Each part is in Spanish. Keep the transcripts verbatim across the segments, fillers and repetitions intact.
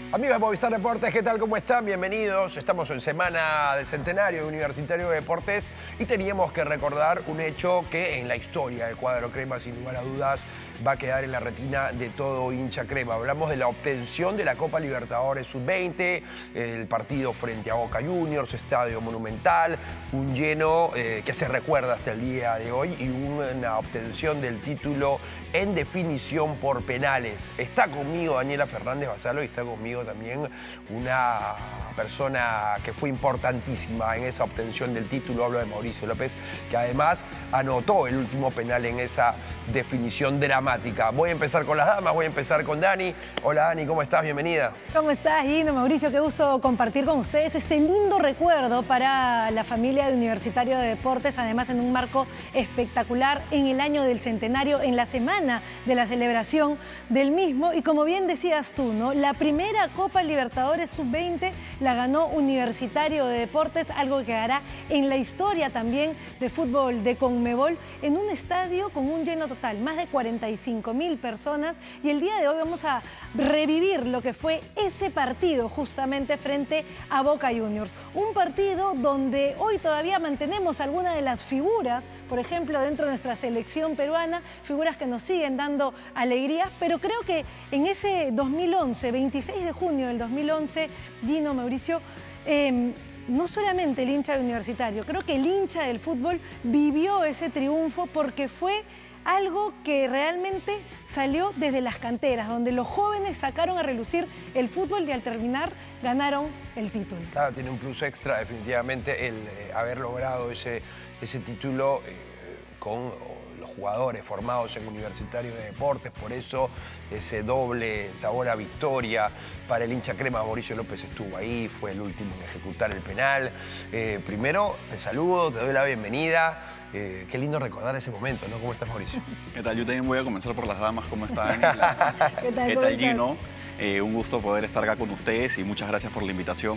Amigos de Movistar Deportes, ¿qué tal? ¿Cómo están? Bienvenidos. Estamos en semana del centenario de Universitario de Deportes y teníamos que recordar un hecho que en la historia del cuadro crema, sin lugar a dudas, va a quedar en la retina de todo hincha crema. Hablamos de la obtención de la Copa Libertadores sub veinte, el partido frente a Boca Juniors, Estadio Monumental, un lleno eh, que se recuerda hasta el día de hoy y una obtención del título en definición por penales. Está conmigo Daniela Fernández Basalo y está conmigo también una persona que fue importantísima en esa obtención del título. Hablo de Mauricio López, que además anotó el último penal en esa definición dramática. Voy a empezar con las damas, voy a empezar con Dani. Hola Dani, ¿cómo estás? Bienvenida. ¿Cómo estás, Gino? Mauricio, qué gusto compartir con ustedes este lindo recuerdo para la familia de Universitario de Deportes, además en un marco espectacular en el año del centenario, en la semana de la celebración del mismo. Y como bien decías tú, ¿no? La primera Copa Libertadores sub veinte la ganó Universitario de Deportes, algo que quedará en la historia también de fútbol de Conmebol, en un estadio con un lleno total, más de cuarenta y cinco mil personas. Y el día de hoy vamos a revivir lo que fue ese partido justamente frente a Boca Juniors. Un partido donde hoy todavía mantenemos algunas de las figuras, por ejemplo, dentro de nuestra selección peruana, figuras que nos siguen dando alegrías, pero creo que en ese dos mil once, veintiséis de junio del dos mil once, Gino, Mauricio, eh, no solamente el hincha de Universitario, creo que el hincha del fútbol vivió ese triunfo porque fue algo que realmente salió desde las canteras, donde los jóvenes sacaron a relucir el fútbol y al terminar ganaron el título. Claro, tiene un plus extra definitivamente el eh, haber logrado ese, ese título eh, con los jugadores formados en Universitario de Deportes, por eso ese doble sabor a victoria para el hincha crema. Mauricio López estuvo ahí, fue el último en ejecutar el penal. Eh, primero, te saludo, te doy la bienvenida. Eh, qué lindo recordar ese momento, ¿no? ¿Cómo estás, Mauricio? ¿Qué tal? Yo también voy a comenzar por las damas. ¿Cómo están? La... ¿Qué tal, ¿Qué tal Gino? Eh, un gusto poder estar acá con ustedes y muchas gracias por la invitación.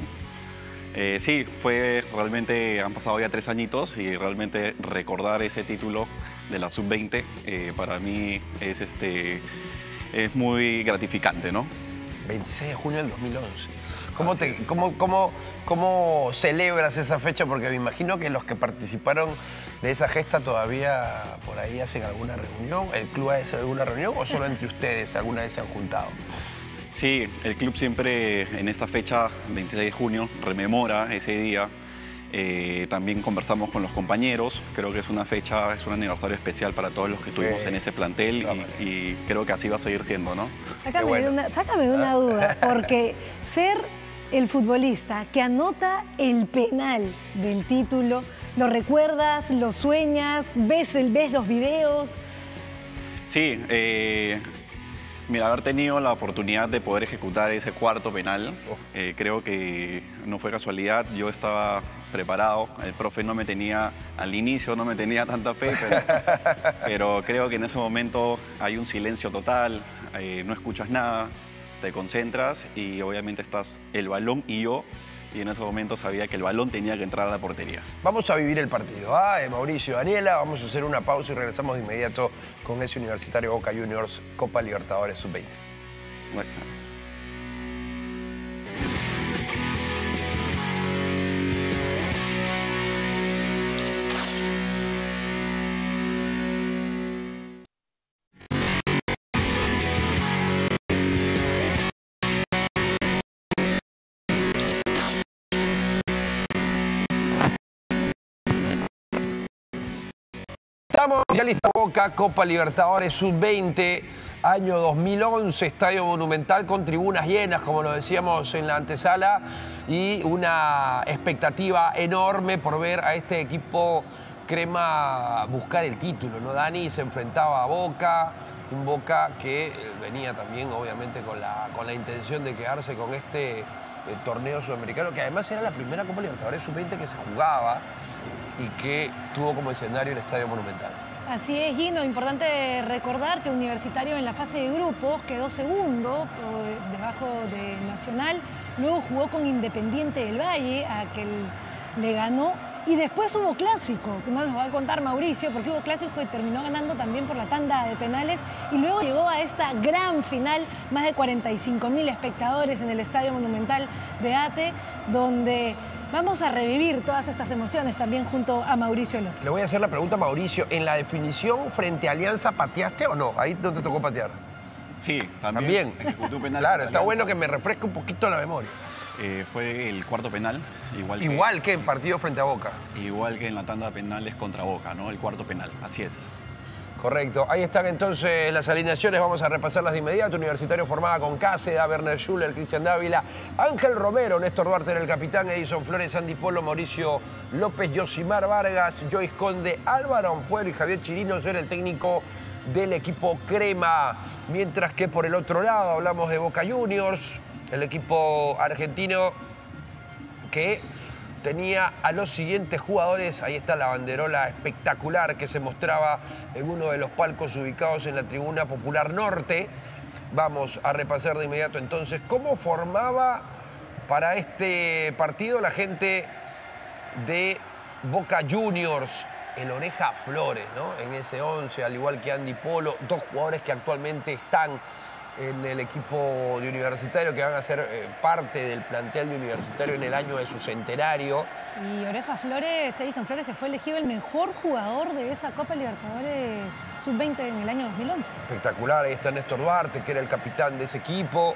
Eh, sí, fue realmente, han pasado ya tres añitos y realmente recordar ese título de la sub veinte eh, para mí es, este, es muy gratificante, ¿no? veintiséis de junio del dos mil once. ¿Cómo, te, cómo, cómo, ¿Cómo celebras esa fecha? Porque me imagino que los que participaron de esa gesta todavía por ahí hacen alguna reunión. ¿El club ha hecho alguna reunión o solo entre ustedes alguna vez se han juntado? Sí, el club siempre en esta fecha, veintiséis de junio, rememora ese día. Eh, también conversamos con los compañeros. Creo que es una fecha, es un aniversario especial para todos los que estuvimos sí, en ese plantel y, y creo que así va a seguir siendo, ¿no? Sácame, bueno. de, una, sácame de una duda, porque ser el futbolista que anota el penal del título, ¿lo recuerdas, lo sueñas, ves, el, ves los videos? Sí, eh, mira, haber tenido la oportunidad de poder ejecutar ese cuarto penal, eh, creo que no fue casualidad. Yo estaba preparado, el profe no me tenía, al inicio no me tenía tanta fe, pero, pero creo que en ese momento hay un silencio total, eh, no escuchas nada, te concentras y obviamente estás el balón y yo, y en ese momento sabía que el balón tenía que entrar a la portería. Vamos a vivir el partido, ¿ah? Mauricio, Daniela, vamos a hacer una pausa y regresamos de inmediato con ese Universitario Boca Juniors Copa Libertadores sub veinte. Bueno. Estamos ya lista Boca, Copa Libertadores sub veinte, año dos mil once, Estadio Monumental con tribunas llenas, como lo decíamos en la antesala, y una expectativa enorme por ver a este equipo crema buscar el título, ¿no? Dani se enfrentaba a Boca, un Boca que venía también obviamente con la, con la intención de quedarse con este eh, torneo sudamericano, que además era la primera Copa Libertadores sub veinte que se jugaba y que tuvo como escenario el Estadio Monumental. Así es, Gino. Importante recordar que Universitario en la fase de grupos quedó segundo debajo de Nacional. Luego jugó con Independiente del Valle, a que le ganó Y después hubo clásico, que no nos va a contar Mauricio, porque hubo clásico y terminó ganando también por la tanda de penales. Y luego llegó a esta gran final, más de cuarenta y cinco mil espectadores en el Estadio Monumental de Ate, donde vamos a revivir todas estas emociones también junto a Mauricio López. Le voy a hacer la pregunta a Mauricio. ¿En la definición frente a Alianza pateaste o no? Ahí no te tocó patear. Sí, también. También. Ejecutó un penal Claro, contra está Alianza. bueno que me refresque un poquito la memoria. Eh, fue el cuarto penal, igual que, Igual que en partido frente a Boca. igual que en la tanda de penales contra Boca, ¿no? El cuarto penal, así es. Correcto. Ahí están entonces las alineaciones. Vamos a repasarlas de inmediato. Universitario formada con Cáceres, Werner Schuller, Cristian Dávila, Ángel Romero, Néstor Duarte era el capitán, Edison Flores, Andy Polo, Mauricio López, Yosimar Vargas, Joyce Conde, Álvaro Ampuero y Javier Chirinos era el técnico del equipo Crema. Mientras que por el otro lado hablamos de Boca Juniors, el equipo argentino que tenía a los siguientes jugadores. Ahí está la banderola espectacular que se mostraba en uno de los palcos ubicados en la Tribuna Popular Norte. Vamos a repasar de inmediato entonces cómo formaba para este partido la gente de Boca Juniors. El Oreja Flores, ¿no? En ese once, al igual que Andy Polo, dos jugadores que actualmente están en el equipo de Universitario, que van a ser eh, parte del plantel de Universitario en el año de su centenario. Y Oreja Flores, Edison Flores, que fue elegido el mejor jugador de esa Copa Libertadores sub veinte en el año dos mil once. Espectacular, ahí está Néstor Duarte, que era el capitán de ese equipo.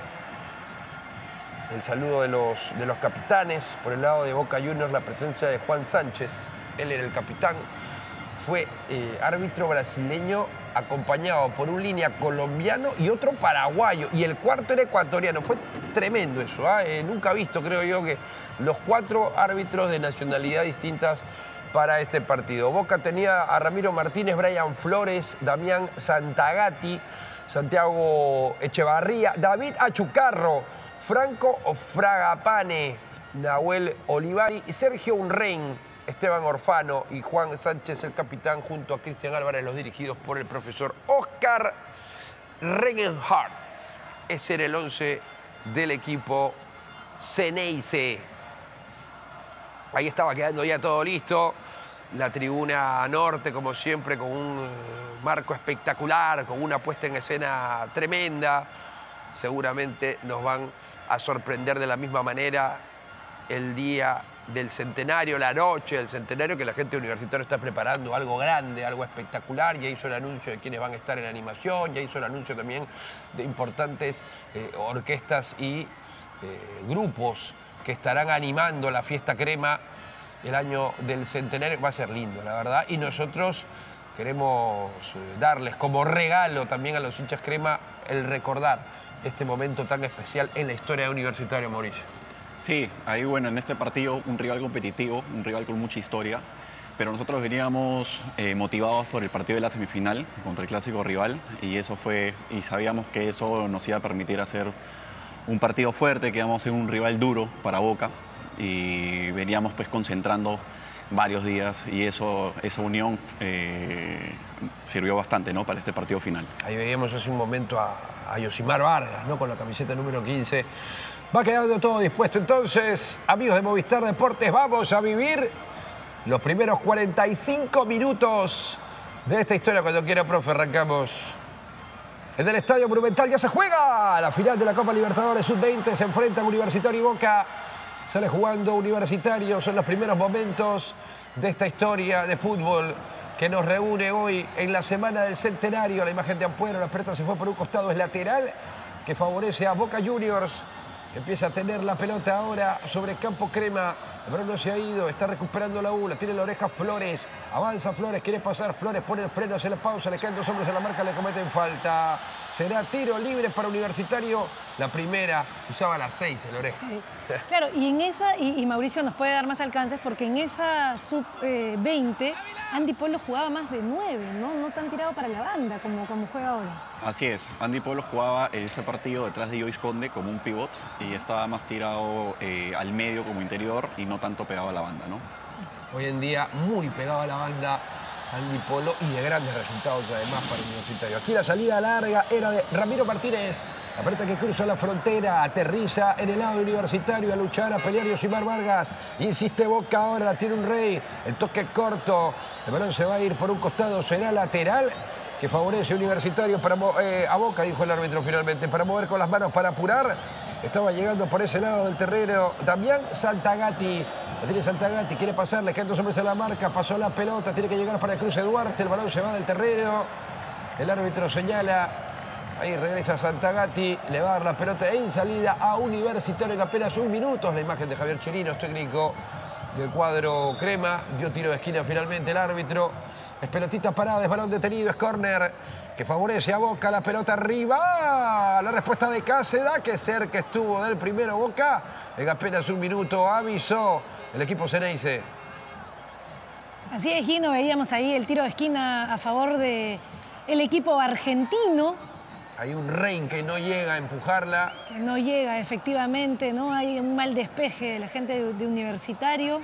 El saludo de los, de los capitanes. Por el lado de Boca Juniors, la presencia de Juan Sánchez, él era el capitán. Fue eh, árbitro brasileño acompañado por un línea colombiano y otro paraguayo. Y el cuarto era ecuatoriano. Fue tremendo eso. ¿eh? Eh, nunca he visto, creo yo, que los cuatro árbitros de nacionalidad distintas para este partido. Boca tenía a Ramiro Martínez, Brian Flores, Damián Santagati, Santiago Echevarría, David Achucarro, Franco Fragapane, Nahuel Olivari y Sergio Unrein, Esteban Orfano y Juan Sánchez, el capitán, junto a Cristian Álvarez, los dirigidos por el profesor Oscar Regenhardt. Ese era el once del equipo Ceneice. Ahí estaba quedando ya todo listo. La tribuna norte, como siempre, con un marco espectacular, con una puesta en escena tremenda. Seguramente nos van a sorprender de la misma manera el día del centenario, la noche del centenario, que la gente universitaria está preparando algo grande, algo espectacular. Ya hizo el anuncio de quienes van a estar en animación, ya hizo el anuncio también de importantes eh, orquestas y eh, grupos que estarán animando la fiesta Crema el año del centenario. Va a ser lindo, la verdad, y nosotros queremos darles como regalo también a los hinchas Crema el recordar este momento tan especial en la historia de Universitario, Mauricio. Sí, ahí bueno, en este partido un rival competitivo, un rival con mucha historia, pero nosotros veníamos eh, motivados por el partido de la semifinal contra el clásico rival, y eso fue, y sabíamos que eso nos iba a permitir hacer un partido fuerte, que íbamos a ser un rival duro para Boca, y veníamos pues concentrando varios días, y eso, esa unión eh, sirvió bastante, ¿no?, para este partido final. Ahí veíamos hace un momento a, a Yosimar Vargas, ¿no?, con la camiseta número quince. Va quedando todo dispuesto entonces, amigos de Movistar Deportes, vamos a vivir los primeros cuarenta y cinco minutos de esta historia. Cuando quiera, profe, arrancamos. En el Estadio Monumental ya se juega la final de la Copa Libertadores sub veinte, se enfrentan Universitario y Boca. Sale jugando Universitario, son los primeros momentos de esta historia de fútbol que nos reúne hoy en la semana del centenario. La imagen de Ampuero, la pelota se fue por un costado, es lateral, que favorece a Boca Juniors. Empieza a tener la pelota ahora sobre campo Crema. El balón no se ha ido, está recuperando la U, la tiene la Oreja Flores. Avanza Flores, quiere pasar, Flores pone el freno, hace la pausa, le caen dos hombres a la marca, le cometen falta. Será tiro libre para Universitario. La primera, usaba las seis el Oreja. Sí. Claro, y en esa, y, y Mauricio nos puede dar más alcances, porque en esa sub veinte, Andy Polo jugaba más de nueve, ¿no? No tan tirado para la banda como, como juega ahora. Así es, Andy Polo jugaba en este partido detrás de Joyce Conde como un pivot, y estaba más tirado eh, al medio como interior y no tanto pegado a la banda, ¿no? Hoy en día muy pegado a la banda Andy Polo, y de grandes resultados además para Universitario. Aquí la salida larga era de Ramiro Martínez. La pelota que cruza la frontera, aterriza en el lado Universitario, a luchar, a pelear Yosimar Vargas. Insiste Boca, ahora la tiene un Rey. El toque corto, el balón se va a ir por un costado, será lateral, que favorece Universitario para, eh, a Boca, dijo el árbitro finalmente, para mover con las manos, para apurar. Estaba llegando por ese lado del terreno Damián Santagati. La tiene Santagati, quiere pasarle, quedan dos hombres a la marca, pasó la pelota, tiene que llegar para el cruce Duarte, el balón se va del terreno. El árbitro señala, ahí regresa Santagati, le va a dar la pelota en salida a Universitario en apenas un minuto. La imagen de Javier Chirinos, técnico del cuadro crema, dio tiro de esquina finalmente el árbitro. Es pelotita parada, es balón detenido, es córner que favorece a Boca, la pelota arriba. La respuesta de Cáceda, que cerca estuvo del primero Boca. En apenas un minuto avisó el equipo Ceneice. Así es, Gino, veíamos ahí el tiro de esquina a favor del equipo argentino. Hay un Rein que no llega a empujarla. Que no llega, efectivamente, ¿no? Hay un mal despeje de la gente de, de Universitario.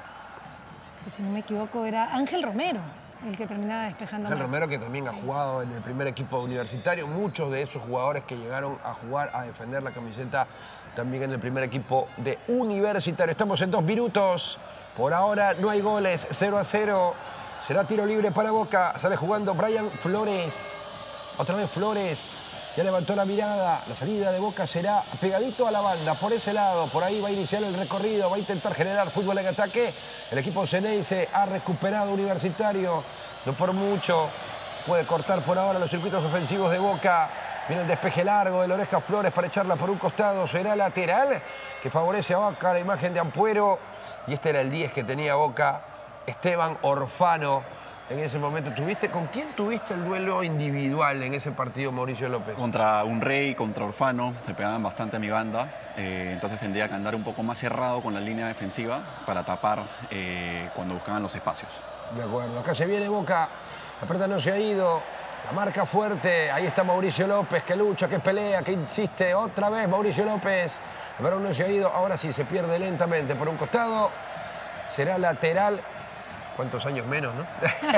Que si no me equivoco era Ángel Romero el que terminaba despejando. Ángel mal. Romero, que también sí. ha jugado en el primer equipo Universitario. Muchos de esos jugadores que llegaron a jugar, a defender la camiseta, también en el primer equipo de Universitario. Estamos en dos minutos. Por ahora no hay goles, cero a cero. Será tiro libre para Boca. Sale jugando Brian Flores. Otra vez Flores. Ya levantó la mirada. La salida de Boca será pegadito a la banda. Por ese lado, por ahí va a iniciar el recorrido. Va a intentar generar fútbol en ataque. El equipo Ceneice ha recuperado Universitario. No por mucho. Puede cortar por ahora los circuitos ofensivos de Boca. Viene el despeje largo de la Oreja Flores para echarla por un costado. Será lateral que favorece a Boca. La imagen de Ampuero. Y este era el diez que tenía Boca. Esteban Orfano. En ese momento, ¿tuviste, ¿con quién tuviste el duelo individual en ese partido, Mauricio López? Contra un Rey, contra Orfano, se pegaban bastante a mi banda, eh, entonces tendría que andar un poco más cerrado con la línea defensiva para tapar eh, cuando buscaban los espacios. De acuerdo, acá se viene Boca, la pelota no se ha ido, la marca fuerte, ahí está Mauricio López, que lucha, que pelea, que insiste, otra vez Mauricio López, el balón no se ha ido, ahora sí se pierde lentamente por un costado, será lateral. ¿Cuántos años menos, no?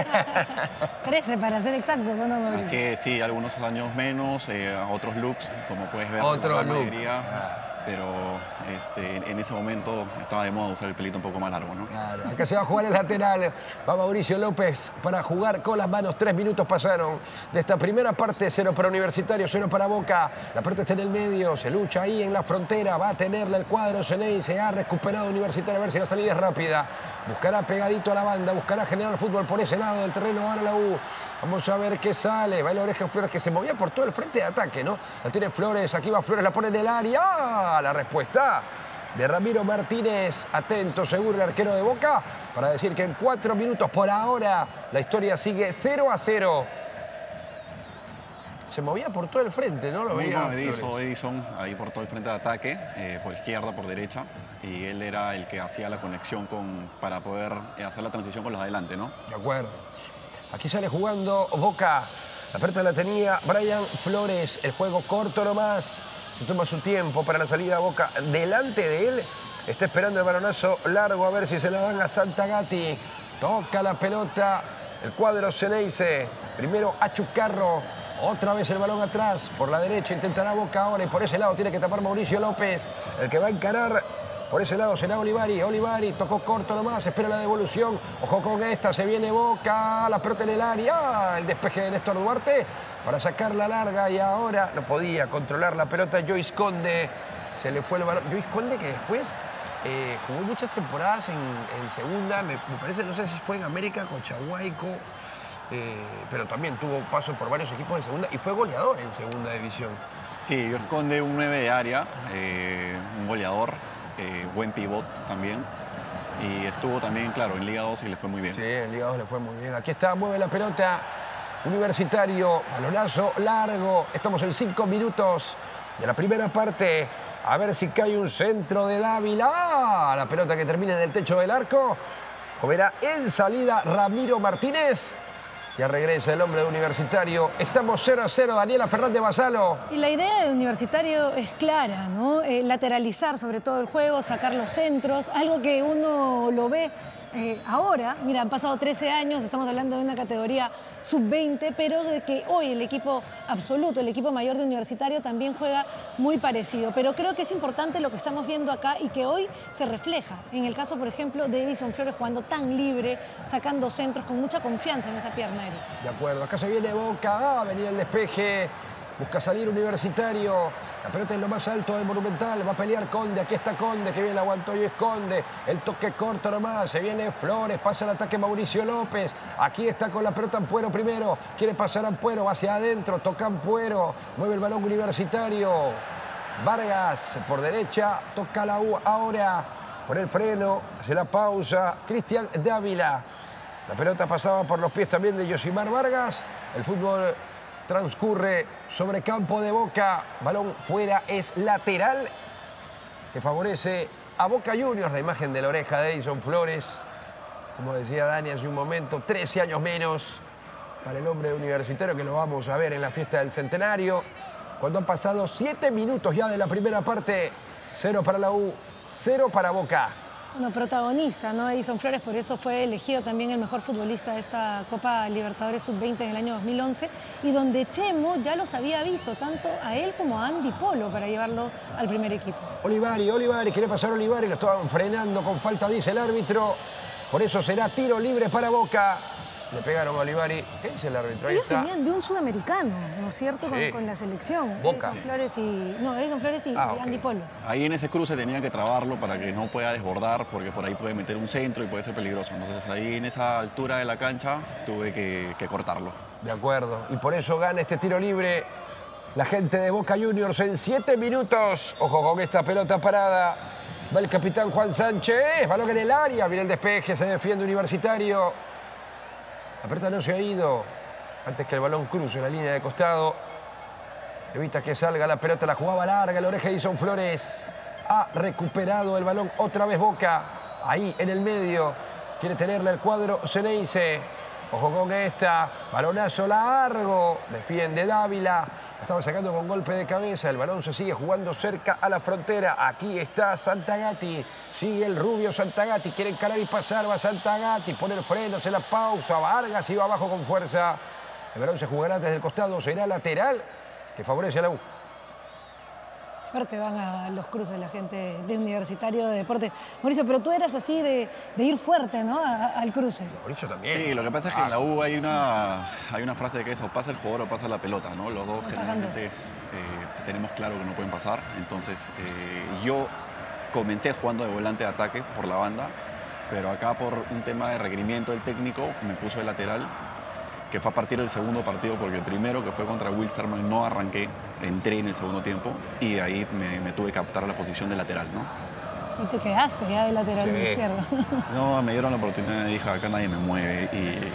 trece para ser exactos, ¿o no, Mauricio? Así es, sí, algunos años menos, eh, otros looks, como puedes ver. Otro la look. mayoría, ah. Pero este, en ese momento estaba de moda usar el pelito un poco más largo, ¿no? Claro, acá se va a jugar el lateral. Va Mauricio López para jugar con las manos. Tres minutos pasaron de esta primera parte. Cero para Universitario, cero para Boca. La pelota está en el medio, se lucha ahí en la frontera. Va a tenerla el cuadro Ceneice. Ha recuperado Universitario, a ver si la salida es rápida. Buscará pegadito a la banda, buscará generar fútbol por ese lado del terreno. Ahora la U. Vamos a ver qué sale. Va la Oreja Flores, que se movía por todo el frente de ataque, ¿no? La tiene Flores, aquí va Flores, la pone en el área. ¡Ah! La respuesta de Ramiro Martínez. Atento, seguro el arquero de Boca, para decir que en cuatro minutos por ahora la historia sigue cero a cero. Se movía por todo el frente, ¿no? Lo veía no, Edison, Edison, ahí por todo el frente de ataque, eh, por izquierda, por derecha, y él era el que hacía la conexión con, para poder hacer la transición con los de adelante, ¿no? De acuerdo. Aquí sale jugando Boca. La pelota la tenía Brian Flores. El juego corto nomás. Se toma su tiempo para la salida de Boca. Delante de él está esperando el balonazo largo a ver si se la dan a Santagati. Toca la pelota el cuadro Ceneice. Primero a Chucarro. Otra vez el balón atrás. Por la derecha intentará Boca ahora y por ese lado tiene que tapar Mauricio López. El que va a encarar por ese lado será Olivari. Olivari tocó corto nomás, espera la devolución. Ojo con esta, se viene Boca, la pelota en el área. El despeje de Néstor Duarte para sacarla larga y ahora no podía controlar la pelota Joyce Conde. Se le fue el balón. Joyce Conde, que después eh, jugó muchas temporadas en, en segunda, me, me parece, no sé si fue en América, Cochahuayco, eh, pero también tuvo paso por varios equipos de segunda y fue goleador en segunda división. Sí, Joyce Conde, un nueve de área, eh, un goleador. Eh, buen pivot también, y estuvo también, claro, en Liga dos y le fue muy bien. Sí, en Liga dos le fue muy bien. Aquí está, mueve la pelota Universitario, balonazo largo. Estamos en cinco minutos de la primera parte. A ver si cae un centro de Dávila. La pelota que termina en el techo del arco. O verá en salida Ramiro Martínez. Ya regresa el hombre de Universitario. Estamos cero a cero, Daniela Fernández Basalo. Y la idea de Universitario es clara, ¿no? Eh, lateralizar sobre todo el juego, sacar los centros, algo que uno lo ve Eh, ahora, mira, han pasado trece años, estamos hablando de una categoría sub veinte, pero de que hoy el equipo absoluto, el equipo mayor de Universitario también juega muy parecido. Pero creo que es importante lo que estamos viendo acá y que hoy se refleja. En el caso, por ejemplo, de Edison Flores jugando tan libre, sacando centros con mucha confianza en esa pierna derecha. De acuerdo, acá se viene Boca, ah, venía el despeje. Busca salir Universitario, la pelota en lo más alto del Monumental, va a pelear Conde, aquí está Conde, que bien la aguantó y es Conde, el toque corto nomás, se viene Flores, pasa el ataque Mauricio López, aquí está con la pelota Ampuero primero, quiere pasar Ampuero, va hacia adentro, toca Ampuero, mueve el balón Universitario, Vargas por derecha, toca la U ahora, por el freno, hace la pausa, Cristian Dávila, la pelota pasaba por los pies también de Yosimar Vargas, el fútbol transcurre sobre campo de Boca, balón fuera, es lateral que favorece a Boca Juniors, la imagen de la oreja de Edison Flores, como decía Dani hace un momento, trece años menos para el hombre de Universitario, que lo vamos a ver en la fiesta del centenario, cuando han pasado siete minutos ya de la primera parte, cero para la U, cero para Boca. Bueno, protagonista, ¿no? Edison Flores, por eso fue elegido también el mejor futbolista de esta Copa Libertadores sub veinte en el año dos mil once, y donde Chemo ya los había visto, tanto a él como a Andy Polo, para llevarlo al primer equipo. Olivari, Olivari, quiere pasar Olivari, lo estaban frenando con falta, dice el árbitro, por eso será tiro libre para Boca. Le pegaron a Olivari. ¿Qué dice el árbitro? Ahí Ellos está. venían de un sudamericano, ¿no es cierto? Sí. Con, con la selección. Boca. Edison Flores y... No, Edison Flores y, Ah, y Andy ok. Polo. Ahí en ese cruce tenía que trabarlo para que no pueda desbordar, porque por ahí puede meter un centro y puede ser peligroso. Entonces ahí en esa altura de la cancha tuve que, que cortarlo. De acuerdo. Y por eso gana este tiro libre la gente de Boca Juniors en siete minutos. Ojo con esta pelota parada. Va el capitán Juan Sánchez. Balón en el área. Viene el despeje. Se defiende Universitario. La pelota no se ha ido. Antes que el balón cruce la línea de costado. Evita que salga la pelota. La jugaba larga. La oreja de Edison Flores. Ha recuperado el balón otra vez Boca. Ahí en el medio. Quiere tenerle el cuadro Ceneice. Ojo con esta. Balonazo largo. Defiende Dávila. La estaba sacando con golpe de cabeza. El balón se sigue jugando cerca a la frontera. Aquí está Santagati. Sigue el rubio Santagati. Quiere encarar y pasar. Va Santagati. Pone el freno. Se la pausa. Vargas y va abajo con fuerza. El balón se jugará desde el costado. Será lateral que favorece a la U. Fuerte van a los cruces la gente de Universitario de Deportes. Mauricio, pero tú eras así de, de ir fuerte, ¿no? A- al cruce. Mauricio también. Sí, lo que pasa es que en la U hay una, hay una frase de que es o pasa el jugador o pasa la pelota, ¿no? Los dos No pasan generalmente eh, tenemos claro que no pueden pasar. Entonces eh, yo comencé jugando de volante de ataque por la banda, pero acá por un tema de requerimiento del técnico me puso de lateral, que fue a partir del segundo partido, porque el primero, que fue contra Wilstermann, no arranqué, entré en el segundo tiempo y ahí me, me tuve que adaptar a la posición de lateral, ¿no? Y te quedaste ya de lateral Sí. izquierdo. No, me dieron la oportunidad y dije, acá nadie me mueve y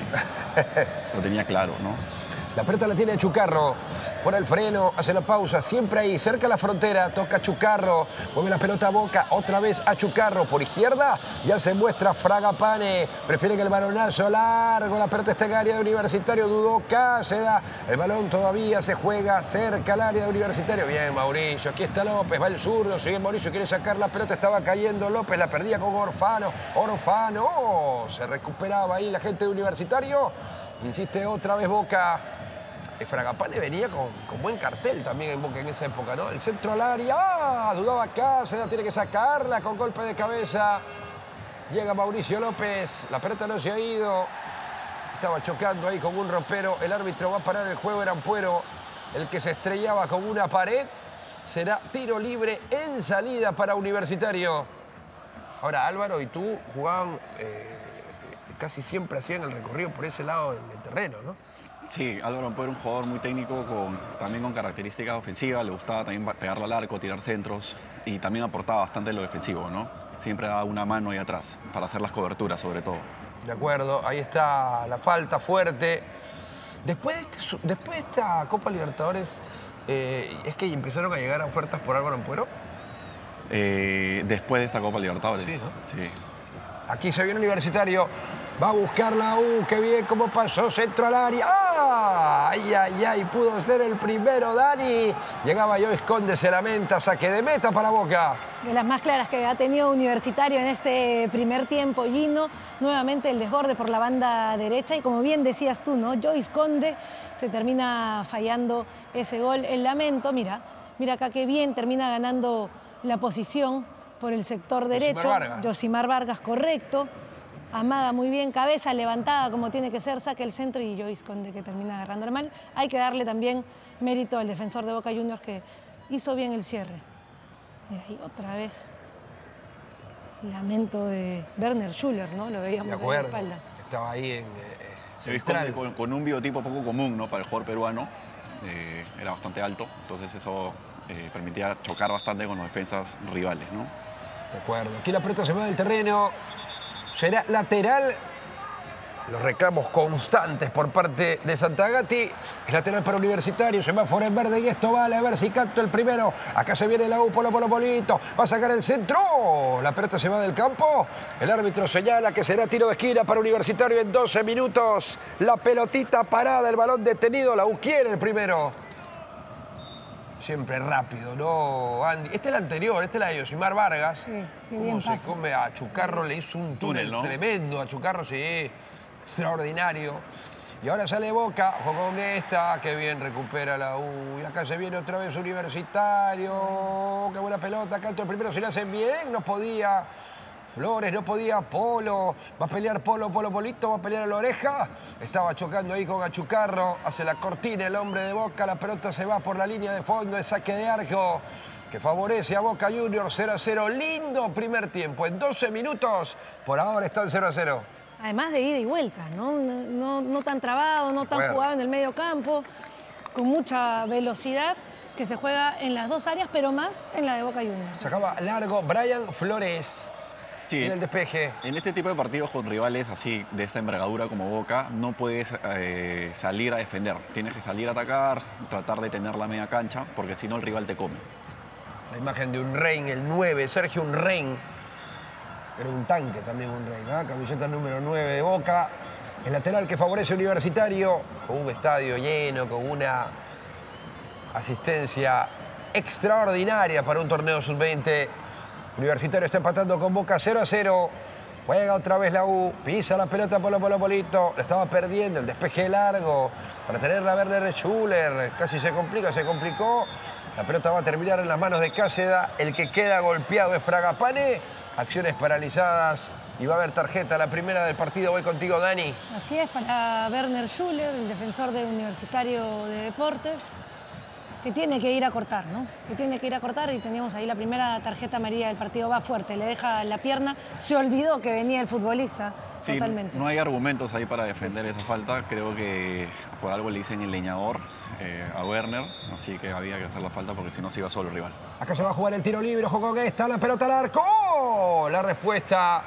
lo tenía claro, ¿no? La pelota la tiene Chucarro. Por el freno, hace la pausa, siempre ahí, cerca de la frontera, toca Chucarro, mueve la pelota a Boca, otra vez a Chucarro, por izquierda, ya se muestra Fragapane, prefiere que el balonazo largo, la pelota está en área de Universitario, dudó Cáceda, el balón todavía se juega cerca al área de Universitario, bien Mauricio, aquí está López, va el zurdo, sigue Mauricio, quiere sacar la pelota, estaba cayendo López, la perdía con Orfano, Orfano, oh, se recuperaba ahí la gente de Universitario, insiste otra vez Boca. Fragapane venía con, con buen cartel también en Boca en esa época, ¿no? El centro al área, ¡ah! Dudaba Cáceres, tiene que sacarla con golpe de cabeza. Llega Mauricio López, la pelota no se ha ido. Estaba chocando ahí con un ropero. El árbitro va a parar el juego, era Ampuero, el que se estrellaba con una pared. Será tiro libre en salida para Universitario. Ahora Álvaro y tú jugaban, eh, casi siempre hacían el recorrido por ese lado del, del terreno, ¿no? Sí, Álvaro Ampuero era un jugador muy técnico, con, también con características ofensivas, le gustaba también pegarla al arco, tirar centros y también aportaba bastante en lo defensivo, ¿no? Siempre daba una mano ahí atrás para hacer las coberturas sobre todo. De acuerdo, ahí está la falta fuerte. Después de, este su- después de esta Copa Libertadores, eh, es que empezaron a llegar ofertas por Álvaro Ampuero. Eh, después de esta Copa Libertadores. Sí, ¿no? Sí. Aquí se viene Universitario. Va a buscar la U. Qué bien cómo pasó. Centro al área. ¡Ah! Ay, ay, ay. Pudo ser el primero, Dani. Llegaba Joyce Conde, se lamenta. Saque de meta para Boca. De las más claras que ha tenido Universitario en este primer tiempo. Gino, nuevamente el desborde por la banda derecha. Y como bien decías tú, ¿no? Joyce Conde se termina fallando ese gol. El lamento, mira. Mira acá qué bien termina ganando la posición por el sector derecho. Vargas. Yosimar Vargas, correcto. Amaga muy bien, cabeza levantada como tiene que ser, saca el centro y Joyce Conde que termina agarrando el mal. Hay que darle también mérito al defensor de Boca Juniors que hizo bien el cierre. Mira, ahí otra vez. Lamento de Werner Schuller, ¿no? Lo veíamos De en las acuerdo. espaldas. Estaba ahí en eh, Joyce central. Conde con, con un biotipo poco común, ¿no? Para el jugador peruano. Eh, era bastante alto, entonces eso eh, permitía chocar bastante con los defensas rivales, ¿no? De acuerdo. Aquí la pelota se va del terreno. Será lateral. Los reclamos constantes por parte de Santagati. Es lateral para Universitario. Semáforo en verde y esto vale. A ver si canto el primero. Acá se viene la U. Polo, polo, polito. Va a sacar el centro. La pelota se va del campo. El árbitro señala que será tiro de esquina para Universitario en doce minutos. La pelotita parada, el balón detenido. La U quiere el primero. Siempre rápido, ¿no, Andy? Este es el anterior, este es la de Yosimar Vargas. Sí, qué Cómo bien se pasa. come a Chucarro, le hizo un túnel, Túnel, ¿no? tremendo a Chucarro, sí, extraordinario. Y ahora sale Boca, ojo con esta, qué bien recupera la U. Y acá se viene otra vez Universitario, qué buena pelota, canto el primero, si lo hacen bien, no podía. Flores, no podía, Polo, va a pelear Polo, Polo, Polito, va a pelear a la oreja. Estaba chocando ahí con Achucarro, hace la cortina el hombre de Boca, la pelota se va por la línea de fondo, el saque de arco que favorece a Boca Juniors, cero a cero. Lindo primer tiempo, en doce minutos, por ahora están cero a cero. Además de ida y vuelta, ¿no? No, no, no tan trabado, no tan acuerdo. jugado en el medio campo, con mucha velocidad que se juega en las dos áreas, pero más en la de Boca Juniors. Sacaba largo Brian Flores Sí, en el despeje. en este tipo de partidos con rivales así de esta envergadura como Boca, no puedes eh, salir a defender. Tienes que salir a atacar, tratar de tener la media cancha, porque si no el rival te come. La imagen de Unrein, el nueve, Sergio Unrein. Era un tanque también Unrein, ¿ah? Camiseta número nueve de Boca. El lateral que favorece a Universitario, con un estadio lleno, con una asistencia extraordinaria para un torneo sub veinte. Universitario está empatando con Boca cero a cero. Juega otra vez la U, pisa la pelota Polo, Polo, Polito. La estaba perdiendo, el despeje largo para tenerla a Werner Schuller. Casi se complica, se complicó. La pelota va a terminar en las manos de Cáceda. El que queda golpeado es Fragapane. Acciones paralizadas y va a haber tarjeta. La primera del partido. Voy contigo, Dani. Así es, para Werner Schuller, el defensor de Universitario de Deportes, que tiene que ir a cortar, ¿no? Que tiene que ir a cortar y teníamos ahí la primera tarjeta amarilla del partido. Va fuerte, le deja la pierna. Se olvidó que venía el futbolista, Sí, totalmente. no hay argumentos ahí para defender esa falta. Creo que por algo le dicen el leñador eh, a Werner, así que había que hacer la falta porque si no se iba solo el rival. Acá se va a jugar el tiro libre. Ojo con esta, la pelota al arco. La respuesta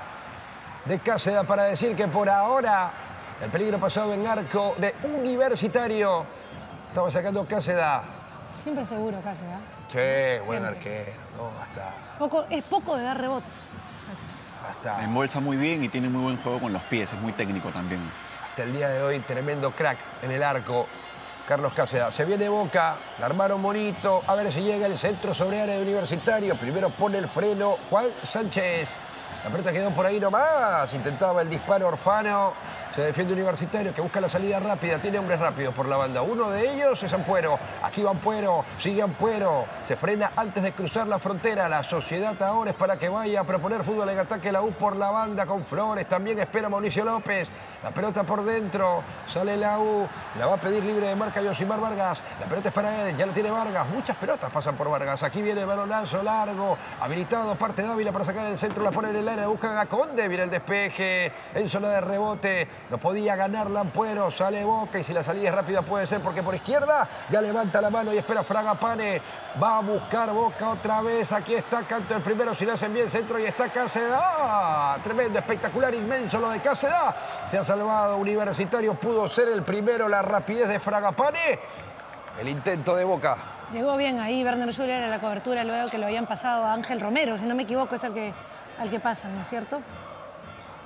de Cáceda para decir que por ahora el peligro pasado en arco de Universitario. Estaba sacando Cáceda. Siempre seguro casi, ¿ah? Sí, buen Siempre. arquero. No, hasta, Poco, es poco de dar rebote. Casi. hasta, Embolsa muy bien y tiene muy buen juego con los pies, es muy técnico también. hasta el día de hoy, tremendo crack en el arco. Carlos Cáceda. Se viene Boca, la armaron bonito. A ver si llega el centro sobre área de Universitario. Primero pone el freno Juan Sánchez. La pelota quedó por ahí nomás. Intentaba el disparo Orfano. Se defiende Universitario que busca la salida rápida. Tiene hombres rápidos por la banda. Uno de ellos es Ampuero. Aquí va Ampuero. Sigue Ampuero. Se frena antes de cruzar la frontera. La sociedad ahora es para que vaya a proponer fútbol en ataque la U por la banda con Flores. También espera Mauricio López. La pelota por dentro. Sale la U. La va a pedir libre de marca Yosimar Vargas. La pelota es para él. Ya la tiene Vargas. Muchas pelotas pasan por Vargas. Aquí viene el balonazo largo. Habilitado parte de Dávila para sacar el centro. La pone en el área. Buscan a Conde. Viene el despeje. En zona de rebote. No podía ganar Lampuero. Sale Boca. Y si la salida es rápida puede ser porque por izquierda ya levanta la mano y espera Fragapane. Va a buscar Boca otra vez. Aquí está Canto el primero. Si lo hacen bien centro y está Cáceda. ¡Ah! Tremendo, espectacular, inmenso lo de Cáceda. Se ha salvado Universitario. Pudo ser el primero. La rapidez de Fragapane. El intento de Boca. Llegó bien ahí Werner Schuller a la cobertura luego que lo habían pasado a Ángel Romero. Si no me equivoco es el que, al que pasa, ¿no es cierto?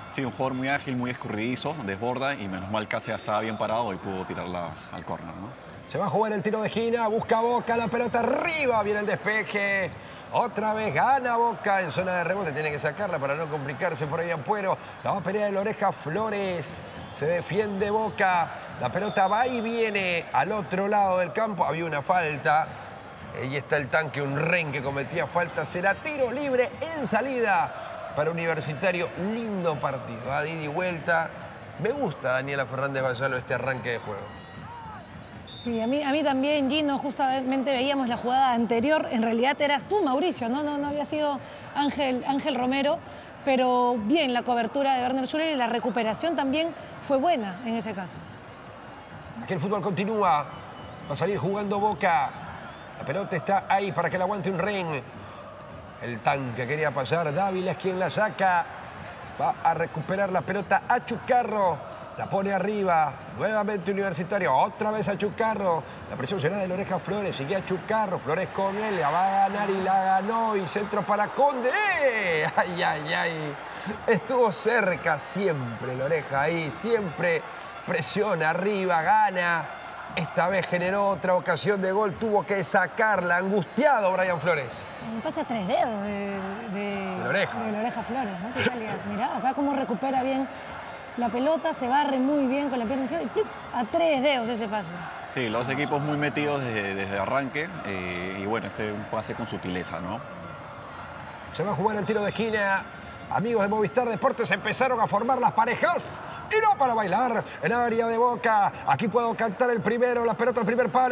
Sí, un jugador muy ágil, muy escurridizo, desborda y menos mal Cáceres estaba bien parado y pudo tirarla al córner, ¿no? Se va a jugar el tiro de esquina, busca Boca, la pelota arriba, viene el despeje. Otra vez gana Boca en zona de rebote, tiene que sacarla para no complicarse por ahí Ampuero. La va a pelear el Oreja Flores, se defiende Boca. La pelota va y viene al otro lado del campo, había una falta. Ahí está el tanque, un ren que cometía falta, será tiro libre en salida para Universitario. Lindo partido, a ida y vuelta. Me gusta Daniela Fernández Bayalo este arranque de juego. Sí, a mí, a mí también, Gino, justamente veíamos la jugada anterior. En realidad eras tú, Mauricio, no, no, no había sido Ángel, Ángel Romero, pero bien la cobertura de Werner Schuller y la recuperación también fue buena en ese caso. Aquí el fútbol continúa, va a salir jugando Boca. La pelota está ahí para que la aguante un ren. El tanque quería pasar, Dávila es quien la saca. Va a recuperar la pelota a Chucarro. La pone arriba, nuevamente Universitario, otra vez a Chucarro. La presión será de Oreja Flores, sigue a Chucarro, Flores con él, la va a ganar y la ganó. Y centro para Conde. Ay, ay, ay. Estuvo cerca siempre el Oreja ahí, siempre presiona arriba, gana. Esta vez generó otra ocasión de gol, tuvo que sacarla, angustiado Brian Flores. Me pasa tres dedos de, de, de la Oreja. De la Oreja Flores, ¿no? ¿Qué tal? Mirá, acá cómo recupera bien la pelota, se barre muy bien con la pierna izquierda y ¡plip! A tres dedos ese pase. Sí, los equipos muy metidos desde, desde arranque eh, y bueno, este un pase con sutileza, ¿no? Se va a jugar el tiro de esquina. Amigos de Movistar Deportes empezaron a formar las parejas. Y no para bailar en área de Boca. Aquí puedo cantar el primero, la pelota al primer palo.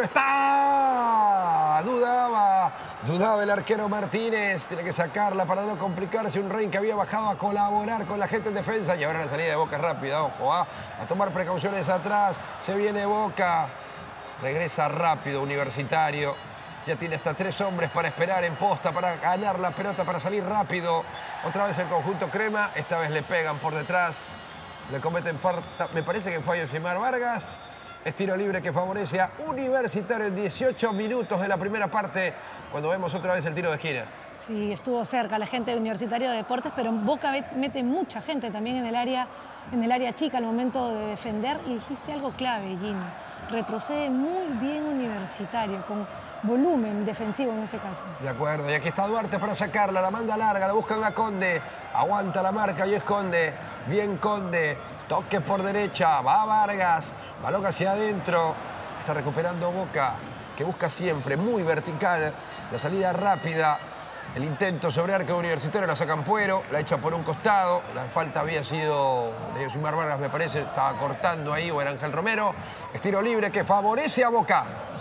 ¡Está! Dudaba, dudaba el arquero Martínez. Tiene que sacarla para no complicarse. Un Rey que había bajado a colaborar con la gente en defensa. Y ahora la salida de Boca es rápida, ojo, ¿ah? A tomar precauciones atrás. Se viene Boca. Regresa rápido Universitario. Ya tiene hasta tres hombres para esperar en posta, para ganar la pelota, para salir rápido. Otra vez el conjunto crema. Esta vez le pegan por detrás. Le cometen falta, me parece que fue a Yosimar Vargas. Es tiro libre que favorece a Universitario en dieciocho minutos de la primera parte, cuando vemos otra vez el tiro de esquina. Sí, estuvo cerca la gente de Universitario de Deportes, pero Boca mete mucha gente también en el área, en el área chica al momento de defender. Y dijiste algo clave, Gino. Retrocede muy bien Universitario, con volumen defensivo en ese caso. De acuerdo, y aquí está Duarte para sacarla, la manda larga, la buscan a Conde, aguanta la marca y es Conde, bien Conde, toque por derecha, va Vargas, balón hacia adentro, está recuperando Boca, que busca siempre, muy vertical, la salida rápida, el intento sobre arco Universitario, la saca Ampuero, la echa por un costado, la falta había sido de Yosimar Vargas, me parece, estaba cortando ahí, o era Ángel Romero, es tiro libre que favorece a Boca.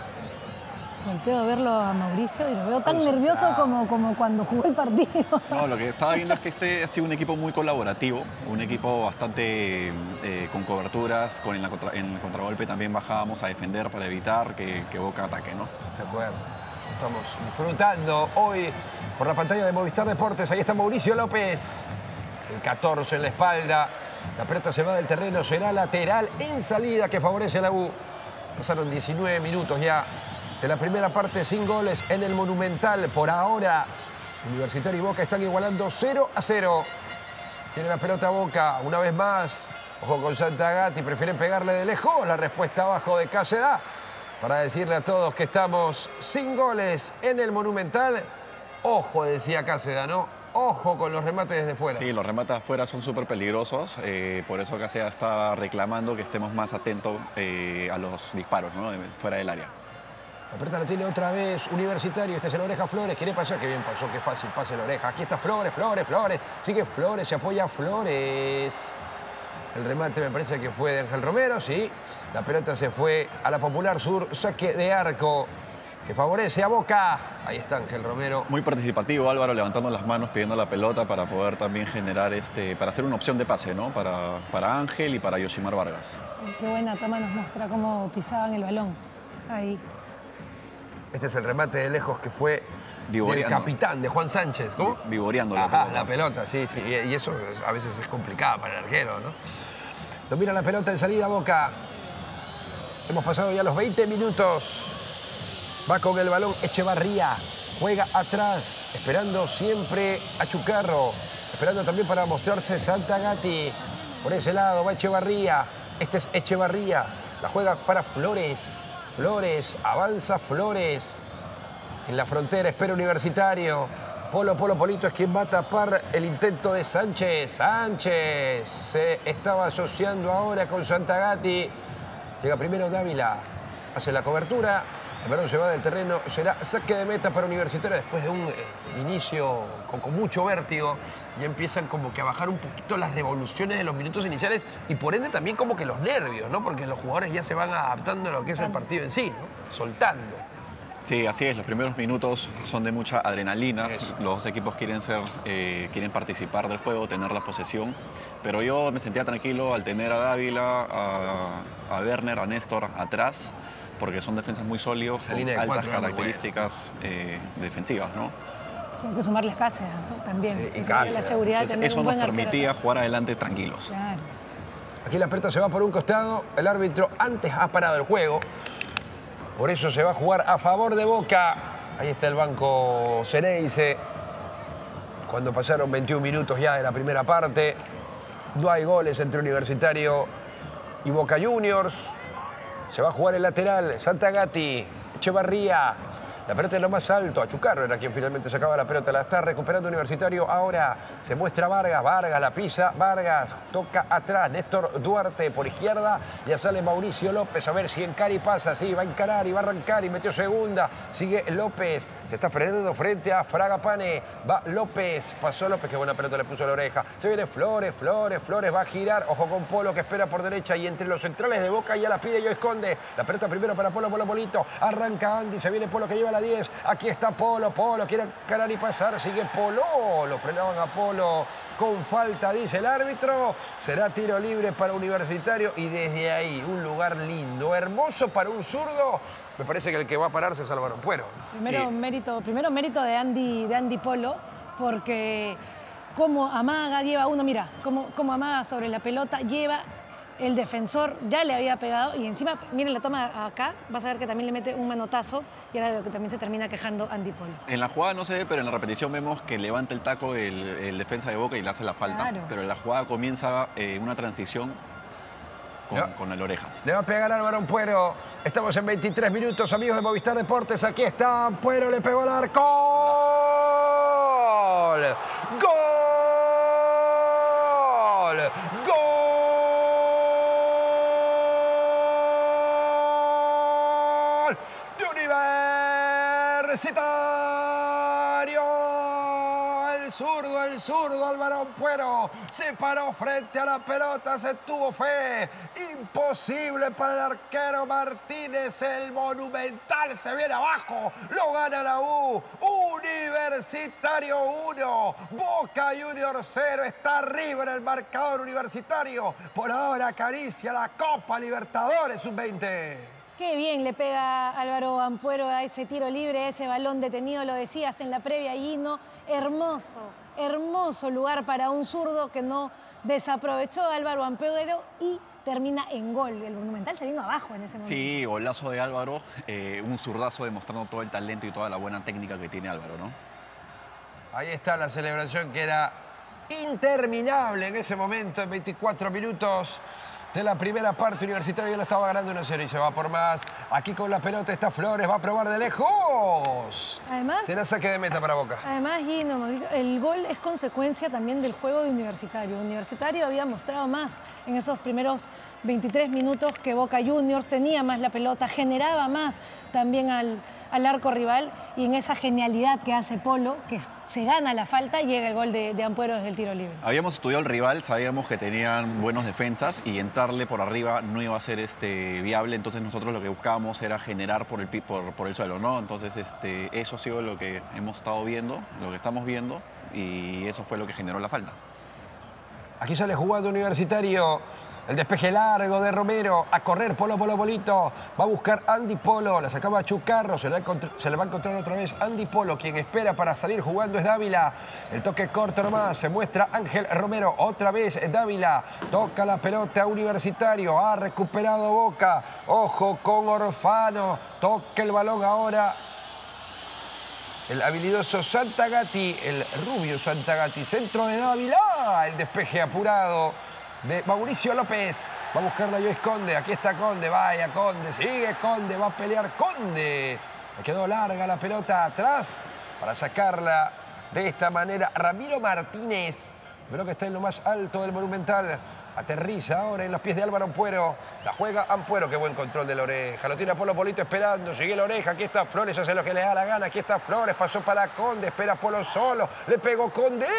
Volteo a verlo a Mauricio y lo veo tan nervioso como, como cuando jugó el partido. No, lo que estaba viendo es que este ha sido un equipo muy colaborativo, un equipo bastante eh, con coberturas, con en, la contra, en el contragolpe también bajábamos a defender para evitar que, que Boca ataque, ¿no? De acuerdo. Estamos disfrutando hoy por la pantalla de Movistar Deportes. Ahí está Mauricio López, el catorce en la espalda. La pelota se va del terreno, será lateral en salida que favorece a la U. Pasaron diecinueve minutos ya de la primera parte sin goles en el Monumental. Por ahora, Universitario y Boca están igualando cero a cero. Tiene la pelota Boca una vez más. Ojo con Santagati, prefieren pegarle de lejos. La respuesta abajo de Cáceres para decirle a todos que estamos sin goles en el Monumental. Ojo, decía Cáceres, ¿no? Ojo con los remates desde fuera. Sí, los remates afuera son súper peligrosos. Eh, por eso Cáceres está reclamando que estemos más atentos eh, a los disparos, ¿no? De, fuera del área. La pelota la tiene otra vez Universitario. Este es el Oreja Flores. Quiere pasar. Qué bien pasó. Qué fácil pase el Oreja. Aquí está Flores, Flores, Flores. Sigue Flores. Se apoya Flores. El remate me parece que fue de Ángel Romero. Sí. La pelota se fue a la Popular Sur. Saque de arco que favorece a Boca. Ahí está Ángel Romero. Muy participativo Álvaro, levantando las manos, pidiendo la pelota para poder también generar, este, para hacer una opción de pase, ¿no? Para, para Ángel y para Yosimar Vargas. Qué buena toma nos muestra cómo pisaban el balón. Ahí. Este es el remate de lejos que fue del capitán, de Juan Sánchez. ¿Cómo? Vivoreando la Ajá, pelota. la pelota, sí, sí. Y eso a veces es complicado para el arquero, ¿no? Domina la pelota en salida Boca. Hemos pasado ya los veinte minutos. Va con el balón Echevarría. Juega atrás, esperando siempre a Chucarro. esperando también para mostrarse Santagati. Por ese lado va Echevarría. Este es Echevarría. La juega para Flores. Flores, avanza Flores. En la frontera espera Universitario. Polo, Polo, Polito es quien va a tapar el intento de Sánchez. Sánchez se estaba asociando ahora con Santagati. Llega primero Dávila. Hace la cobertura. El balón se va del terreno. Será saque de meta para Universitario después de un eh, inicio con, con mucho vértigo. Y empiezan como que a bajar un poquito las revoluciones de los minutos iniciales y por ende también como que los nervios, ¿no? Porque los jugadores ya se van adaptando a lo que es el partido en sí, ¿no? Soltando. Sí, así es. Los primeros minutos son de mucha adrenalina. Eso. Los dos equipos quieren ser, eh, quieren participar del juego, tener la posesión. Pero yo me sentía tranquilo al tener a Dávila, a, a Werner, a Néstor atrás, porque son defensas muy sólidos, Esa con línea de altas cuatro era muy características eh, defensivas, ¿no? Hay que sumarles Cáceres, ¿no? También. Sí, y Cáceres. La seguridad de Entonces, tener eso un nos buen arquero permitía atrás. jugar adelante tranquilos. Claro. Aquí la pelota se va por un costado. El árbitro antes ha parado el juego. Por eso se va a jugar a favor de Boca. Ahí está el banco Ceneice. Cuando pasaron veintiún minutos ya de la primera parte. No hay goles entre Universitario y Boca Juniors. Se va a jugar el lateral. Santagati, Echevarría. La pelota en lo más alto. Achucarro era quien finalmente sacaba la pelota. La está recuperando Universitario. Ahora se muestra Vargas. Vargas la pisa. Vargas toca atrás. Néstor Duarte por izquierda. Ya sale Mauricio López. A ver si Encari pasa. Sí, va a encarar y va a arrancar. Y metió segunda. Sigue López. Se está frenando frente a Fragapane. Va López. Pasó López. Qué buena pelota le puso a la oreja. Se viene Flores. Flores. Flores va a girar. Ojo con Polo que espera por derecha. Y entre los centrales de Boca ya la pide Yo Esconde. La pelota primero para Polo. Polo Polito. Arranca Andy. Se viene Polo que lleva la diez. Aquí está Polo. Polo quiere encarar y pasar. Sigue Polo. Lo frenaban a Polo con falta, dice el árbitro. Será tiro libre para Universitario. Y desde ahí, un lugar lindo, hermoso para un zurdo. Me parece que el que va a pararse es Álvaro Ampuero. Primero, Sí. mérito, primero mérito de Andy, de Andy Polo, porque como amaga, lleva uno, mira, como, como amaga sobre la pelota, lleva el defensor, ya le había pegado y encima, miren la toma acá, vas a ver que también le mete un manotazo y era lo que también se termina quejando Andy Polo. En la jugada no se ve, pero en la repetición vemos que levanta el taco el, el defensa de Boca y le hace la falta. Claro. Pero la jugada comienza eh, una transición con, Ya. con el Orejas. Le va a pegar Álvaro Ampuero. Estamos en veintitrés minutos, amigos de Movistar Deportes. Aquí está Ampuero, le pegó al arco. ¡Gol! ¡Gol! ¡Gol! De Universitario. El zurdo, el zurdo, Álvaro Ampuero se paró frente a la pelota, se tuvo fe. Imposible para el arquero Martínez, el Monumental se viene abajo, lo gana la U. Universitario uno, Boca Juniors cero, está arriba en el marcador Universitario. Por ahora acaricia la Copa Libertadores sub veinte. Qué bien le pega Álvaro Ampuero a ese tiro libre, a ese balón detenido, lo decías en la previa, Gino. Hermoso, hermoso lugar para un zurdo que no desaprovechó a Álvaro Ampuero y termina en gol. El Monumental se vino abajo en ese momento. Sí, golazo de Álvaro, eh, un zurdazo demostrando todo el talento y toda la buena técnica que tiene Álvaro, ¿no? Ahí está la celebración que era interminable en ese momento, en veinticuatro minutos de la primera parte. Universitario ya lo estaba ganando uno cero y se va por más. Aquí con la pelota está Flores, va a probar de lejos. Además, Será saque de meta para Boca. Además, Gino, Mauricio, el gol es consecuencia también del juego de Universitario. Universitario había mostrado más en esos primeros veintitrés minutos que Boca Juniors tenía más la pelota, generaba más también al, al arco rival y en esa genialidad que hace Polo, que se gana la falta, llega el gol de, de Ampuero desde el tiro libre. Habíamos estudiado el rival, sabíamos que tenían buenos defensas y entrarle por arriba no iba a ser este, viable, entonces nosotros lo que buscábamos era generar por el, pi- por, por el suelo, ¿no? Entonces este, eso ha sido lo que hemos estado viendo, lo que estamos viendo y eso fue lo que generó la falta. Aquí sale jugando Universitario. El despeje largo de Romero. A correr Polo, Polo, Polito. Va a buscar Andy Polo. La sacaba Chucarro. Se le, se le va a encontrar otra vez Andy Polo. Quien espera para salir jugando es Dávila. El toque corto nomás. Se muestra Ángel Romero. Otra vez Dávila. Toca la pelota a Universitario. Ha recuperado Boca. Ojo con Orfano. Toca el balón ahora. El habilidoso Santagati, el rubio Santagati, centro de Dávila, el despeje apurado de Mauricio López. Va a buscarla Joyce Conde, aquí está Conde, vaya Conde, sigue Conde, va a pelear Conde. Le quedó larga la pelota atrás para sacarla de esta manera. Ramiro Martínez, creo que está en lo más alto del Monumental. Aterriza ahora en los pies de Álvaro Ampuero. La juega Ampuero, qué buen control de la oreja. Lo tiene Polo Polito esperando, sigue la oreja. Aquí está Flores, hace lo que le da la gana. Aquí está Flores, pasó para Conde, espera Polo solo. Le pegó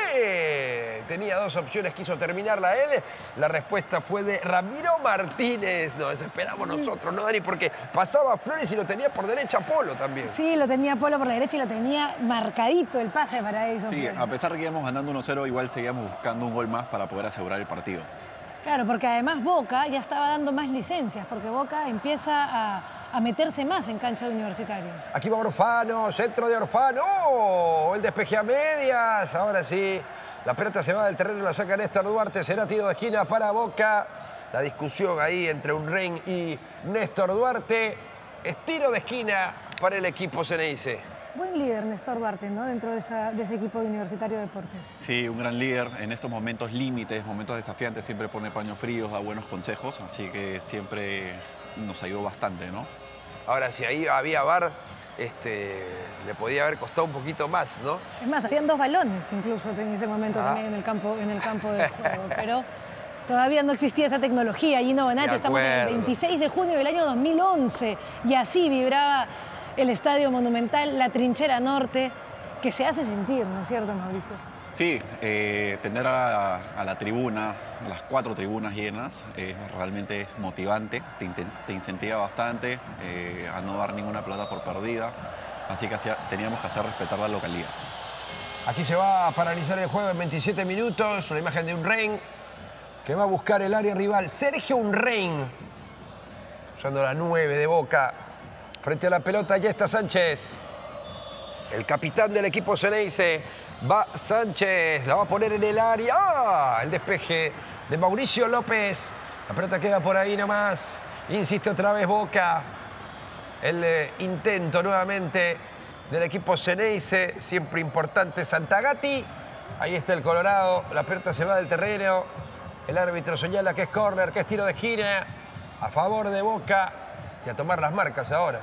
Conde. Tenía dos opciones, quiso terminarla él. La respuesta fue de Ramiro Martínez. Nos desesperamos nosotros, ¿no, Dani? Porque pasaba Flores y lo tenía por derecha Polo también. Sí, lo tenía Polo por la derecha y lo tenía marcadito el pase para Edison Sí, Flores. a pesar de que íbamos ganando uno cero, igual seguíamos buscando un gol más para poder asegurar el partido. Claro, porque además Boca ya estaba dando más licencias, porque Boca empieza a, a meterse más en cancha de Universitario. Aquí va Orfano, centro de Orfano, ¡oh! El despeje a medias, ahora sí, la pelota se va del terreno, la saca Néstor Duarte, será tiro de esquina para Boca. La discusión ahí entre Unrein y Néstor Duarte, es tiro de esquina para el equipo Ceneice. Buen líder Néstor Duarte, ¿no? Dentro de, esa, de ese equipo de Universitario de Deportes. Sí, un gran líder en estos momentos límites, momentos desafiantes, siempre pone paños fríos, da buenos consejos, así que siempre nos ayudó bastante, ¿no? Ahora, si ahí había V A R, este, le podía haber costado un poquito más, ¿no? Es más, habían dos balones incluso en ese momento Ah. también en el campo, en el campo de juego, pero todavía no existía esa tecnología. Gino Bonatti, De estamos en el acuerdo. veintiséis de junio del año dos mil once y así vibraba el Estadio Monumental, la trinchera norte, que se hace sentir, ¿no es cierto, Mauricio? Sí, eh, tener a, a la tribuna, a las cuatro tribunas llenas, es realmente motivante, te, inten- te incentiva bastante eh, a no dar ninguna plata por perdida, así que hacía- teníamos que hacer respetar la localidad. Aquí se va a paralizar el juego en veintisiete minutos, una imagen de Unrein que va a buscar el área rival. Sergio Unrein, usando la nueve de Boca. Frente a la pelota ya está Sánchez. El capitán del equipo Ceneice va Sánchez. La va a poner en el área. ¡Ah! El despeje de Mauricio López. La pelota queda por ahí nomás. Insiste otra vez Boca. El eh, intento nuevamente del equipo Ceneice. Siempre importante Santagati. Ahí está el Colorado. La pelota se va del terreno. El árbitro señala que es córner, que es tiro de esquina. A favor de Boca. Y a tomar las marcas ahora.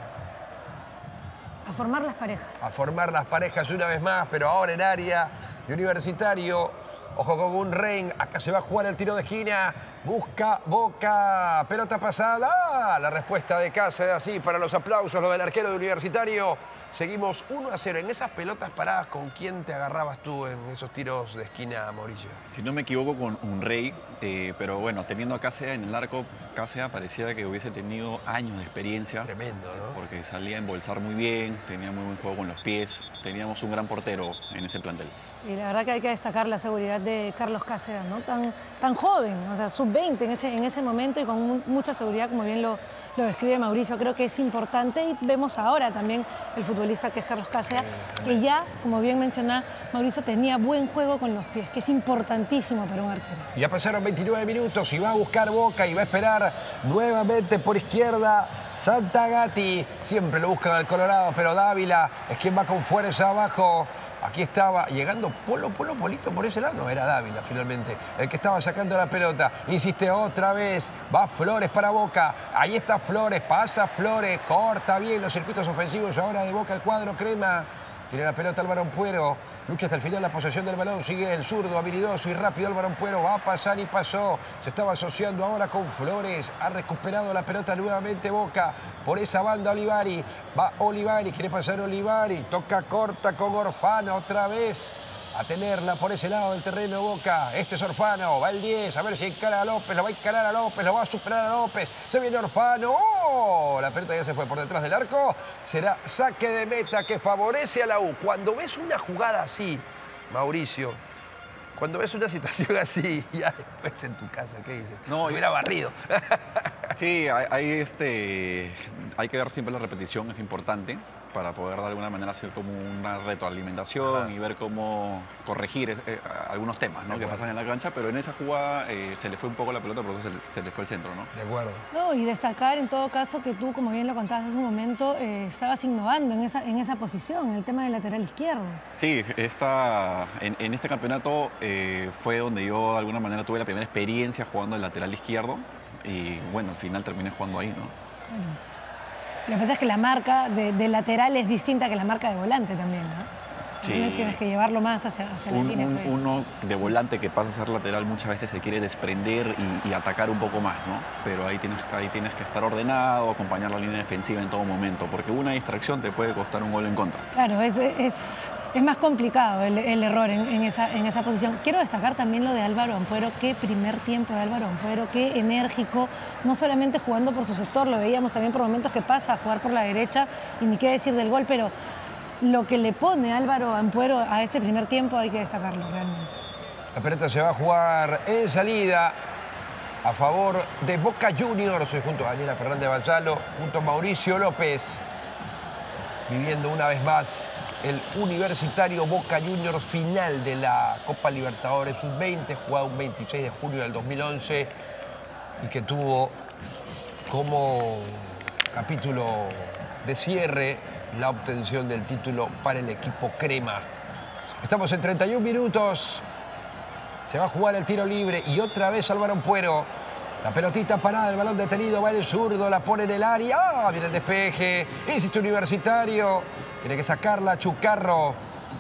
A formar las parejas. A formar las parejas una vez más, pero ahora en área de Universitario. Ojo con Unrein, acá se va a jugar el tiro de esquina. Busca Boca, pelota pasada. La respuesta de Cáceres, así para los aplausos, lo del arquero de Universitario. Seguimos uno a cero. En esas pelotas paradas, ¿con quién te agarrabas tú en esos tiros de esquina, Mauricio? Si no me equivoco, con un rey, eh, pero bueno, teniendo a Cáceres en el arco, Cáceres parecía que hubiese tenido años de experiencia. Tremendo, ¿no? Porque salía a embolsar muy bien, tenía muy buen juego con los pies, teníamos un gran portero en ese plantel. Y la verdad que hay que destacar la seguridad de Carlos Cáceres, ¿no? Tan, tan joven, o sea, sub veinte en ese, en ese momento y con mu- mucha seguridad, como bien lo, lo describe Mauricio. Creo que es importante y vemos ahora también el futbolista que es Carlos Cáceres, que ya, como bien menciona Mauricio, tenía buen juego con los pies, que es importantísimo para un arquero. Ya pasaron veintinueve minutos y va a buscar Boca y va a esperar nuevamente por izquierda Santagati. Siempre lo buscan al Colorado, pero Dávila es quien va con fuerza abajo. Aquí estaba llegando Polo, Polo, Polito por ese lado. No, era Dávila finalmente, el que estaba sacando la pelota. Insiste otra vez, va Flores para Boca. Ahí está Flores, pasa Flores, corta bien los circuitos ofensivos ahora de Boca el cuadro crema. Tiene la pelota Álvaro Ampuero, lucha hasta el final la posesión del balón, sigue el zurdo, habilidoso y rápido Álvaro Ampuero, va a pasar y pasó, se estaba asociando ahora con Flores, ha recuperado la pelota nuevamente Boca, por esa banda Olivari, va Olivari, quiere pasar Olivari, toca corta con Orfano otra vez, a tenerla por ese lado del terreno Boca, este es Orfano, va el diez, a ver si encara a López, lo va a encarar a López, lo va a superar a López, se viene Orfano, ¡oh! La pelota ya se fue por detrás del arco, será saque de meta que favorece a la U. Cuando ves una jugada así, Mauricio, cuando ves una situación así, ya después en tu casa, ¿qué dices? No, Me hubiera barrido. Sí, hay, hay, este, hay que ver siempre la repetición, es importante. para poder de alguna manera hacer como una retroalimentación Ajá. y ver cómo corregir eh, algunos temas, ¿no? que pasan en la cancha, pero en esa jugada eh, se le fue un poco la pelota, por eso se le, se le fue el centro, ¿no? De acuerdo. No, y destacar en todo caso que tú, como bien lo contabas hace un momento, eh, estabas innovando en esa, en esa posición, en el tema del lateral izquierdo. Sí, esta, en, en este campeonato eh, fue donde yo de alguna manera tuve la primera experiencia jugando el lateral izquierdo y bueno, al final terminé jugando ahí, ¿no? Bueno, lo que pasa es que la marca de, de lateral es distinta que la marca de volante también, ¿no? Sí. Tienes que llevarlo más hacia, hacia la Un, línea. un- pues. uno de volante que pasa a ser lateral muchas veces se quiere desprender y, y atacar un poco más, ¿no? Pero ahí tienes, ahí tienes que estar ordenado, acompañar la línea defensiva en todo momento, porque una distracción te puede costar un gol en contra. Claro, es, es, es más complicado el, el error en, en, esa, en esa posición. Quiero destacar también lo de Álvaro Ampuero, qué primer tiempo de Álvaro Ampuero, qué enérgico, no solamente jugando por su sector, lo veíamos también por momentos que pasa a jugar por la derecha, y ni qué decir del gol, pero lo que le pone Álvaro Ampuero a este primer tiempo hay que destacarlo realmente. La pelota se va a jugar en salida a favor de Boca Juniors, junto a Daniela Fernández Gonzalo, junto a Mauricio López, viviendo una vez más el Universitario Boca Juniors final de la Copa Libertadores sub veinte, jugado un veintiséis de junio del dos mil once y que tuvo como capítulo de cierre la obtención del título para el equipo crema. Estamos en treinta y un minutos. Se va a jugar el tiro libre y otra vez Álvaro Ampuero. La pelotita parada, el balón detenido, va el zurdo, la pone en el área. ¡Ah! Viene el despeje. Insiste Universitario. Tiene que sacarla Chucarro.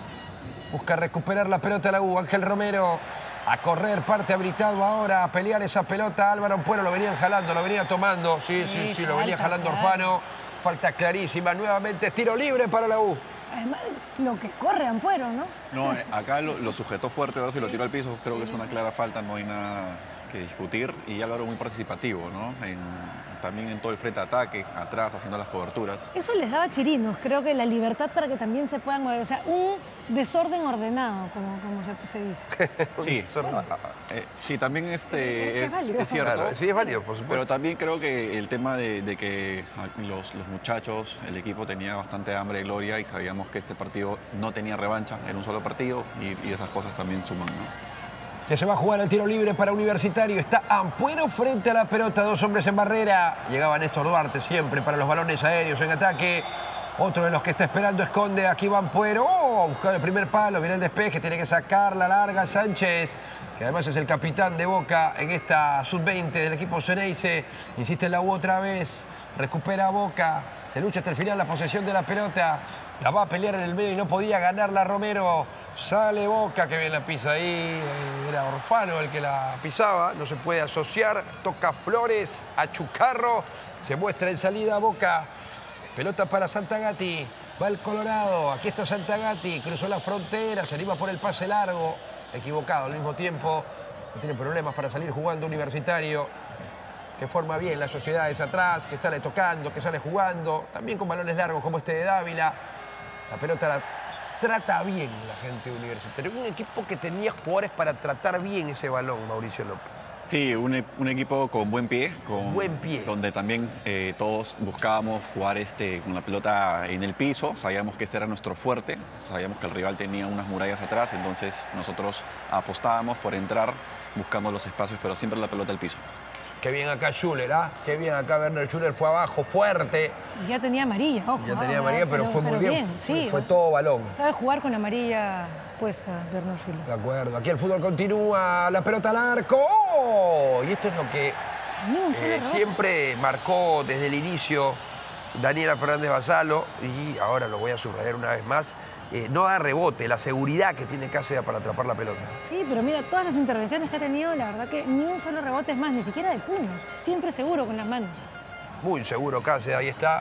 Busca recuperar la pelota a la U. Ángel Romero. A correr, parte habilitado ahora, a pelear esa pelota. Álvaro Ampuero lo venían jalando, lo venía tomando. Sí, sí, sí, Sí, lo venía falta, jalando claro. Orfano. Falta clarísima. Nuevamente tiro libre para la U. Además, lo que corre Ampuero, ¿no? No, eh, acá lo, lo sujetó fuerte, ahora si lo tiró al piso, creo que es una clara falta, no hay nada que discutir. Y Álvaro muy participativo, ¿no? En- también en todo el frente de ataque, atrás, haciendo las coberturas. Eso les daba chirinos, creo que la libertad para que también se puedan mover. O sea, un desorden ordenado, como, como se, se dice. Sí, Son- eh, sí, también este, Es que es, es válido. es cierto. Claro, sí, es válido, por supuesto. Pero también creo que el tema de, de que los, los muchachos, el equipo tenía bastante hambre de gloria y sabíamos que este partido no tenía revancha, era un solo partido y, y esas cosas también suman, ¿no? Ya se va a jugar el tiro libre para Universitario. Está Ampuero frente a la pelota, dos hombres en barrera. Llegaba Néstor Duarte siempre para los balones aéreos en ataque. Otro de los que está esperando esconde, aquí va Ampuero. Oh, buscando el primer palo, viene el despeje, tiene que sacar la larga Sánchez, que además es el capitán de Boca en esta sub veinte del equipo Ceneice. Insiste en la U otra vez, recupera Boca, se lucha hasta el final la posesión de la pelota. La va a pelear en el medio y no podía ganarla Romero. Sale Boca, que bien la pisa ahí. Era Orfano el que la pisaba. No se puede asociar. Toca Flores a Chucarro. Se muestra en salida Boca. Pelota para Santagati. Va el Colorado. Aquí está Santagati. Cruzó la frontera. Se anima por el pase largo. Equivocado al mismo tiempo. No tiene problemas para salir jugando Universitario. Que forma bien las sociedades atrás. Que sale tocando, que sale jugando. También con balones largos como este de Dávila. La pelota la trata bien la gente Universitaria. Un equipo que tenía jugadores para tratar bien ese balón, Mauricio López. Sí, un, e- un equipo con buen pie, con Buen pie. donde también eh, todos buscábamos jugar este, con la pelota en el piso, sabíamos que ese era nuestro fuerte, sabíamos que el rival tenía unas murallas atrás, entonces nosotros apostábamos por entrar buscando los espacios, pero siempre la pelota al piso. Qué bien acá Schuller, ¿ah? Qué bien acá Werner Schuller fue abajo, fuerte. Y ya tenía amarilla, ojo. Ya tenía ah, amarilla, pero, fue muy bien. Fue, sí, fue todo balón. sabe jugar con amarilla puesta, Bernard Schuller. De acuerdo. Aquí el fútbol continúa. La pelota al arco. ¡Oh! Y esto es lo que Ni un solo eh, rebote. siempre marcó desde el inicio Daniela Fernández Gonzalo. Y ahora lo voy a subrayar una vez más. Eh, no da rebote, la seguridad que tiene Cáceres para atrapar la pelota. Sí, pero mira, todas las intervenciones que ha tenido, la verdad que ni un solo rebote es más, ni siquiera de puños. Siempre seguro con las manos. Muy seguro Cáceres, ahí está.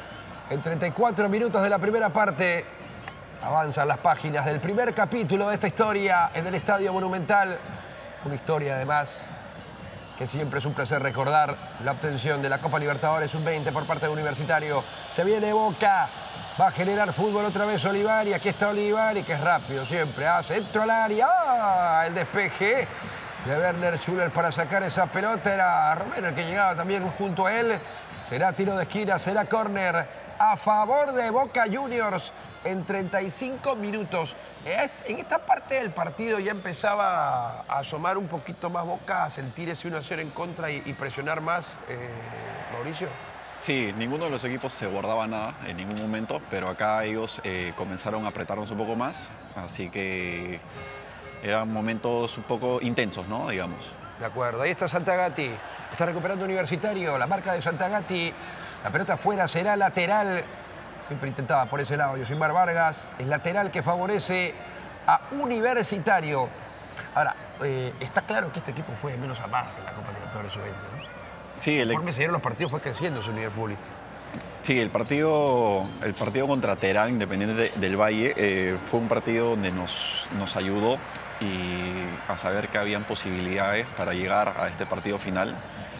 En treinta y cuatro minutos de la primera parte avanzan las páginas del primer capítulo de esta historia en el Estadio Monumental. Una historia además que siempre es un placer recordar, la obtención de la Copa Libertadores sub veinte por parte de Universitario. Se viene Boca, va a generar fútbol otra vez Olivari. Aquí está Olivari, que es rápido siempre. Ah, centro al área. Ah, el despeje de Werner Schuller para sacar esa pelota. Era Romero el que llegaba también junto a él. Será tiro de esquina, será córner a favor de Boca Juniors en treinta y cinco minutos. En esta parte del partido ya empezaba a asomar un poquito más Boca, a sentir ese uno a cero en contra y, y presionar más, eh, Mauricio. Sí, ninguno de los equipos se guardaba nada en ningún momento, pero acá ellos eh, comenzaron a apretarnos un poco más, así que eran momentos un poco intensos, ¿no? Digamos. De acuerdo, ahí está Santagati, está recuperando Universitario, la marca de Santagati, la pelota afuera, será lateral, siempre intentaba por ese lado Yosimar Vargas, el lateral que favorece a Universitario. Ahora, eh, está claro que este equipo fue de menos a más en la Copa Libertadores sub veinte, ¿no? Sí, el... Conforme se dieron los partidos fue creciendo su nivel futbolístico. Sí, el partido, el partido contra Terán, Independiente de, del Valle, eh, fue un partido donde nos, nos ayudó y a saber que habían posibilidades para llegar a este partido final.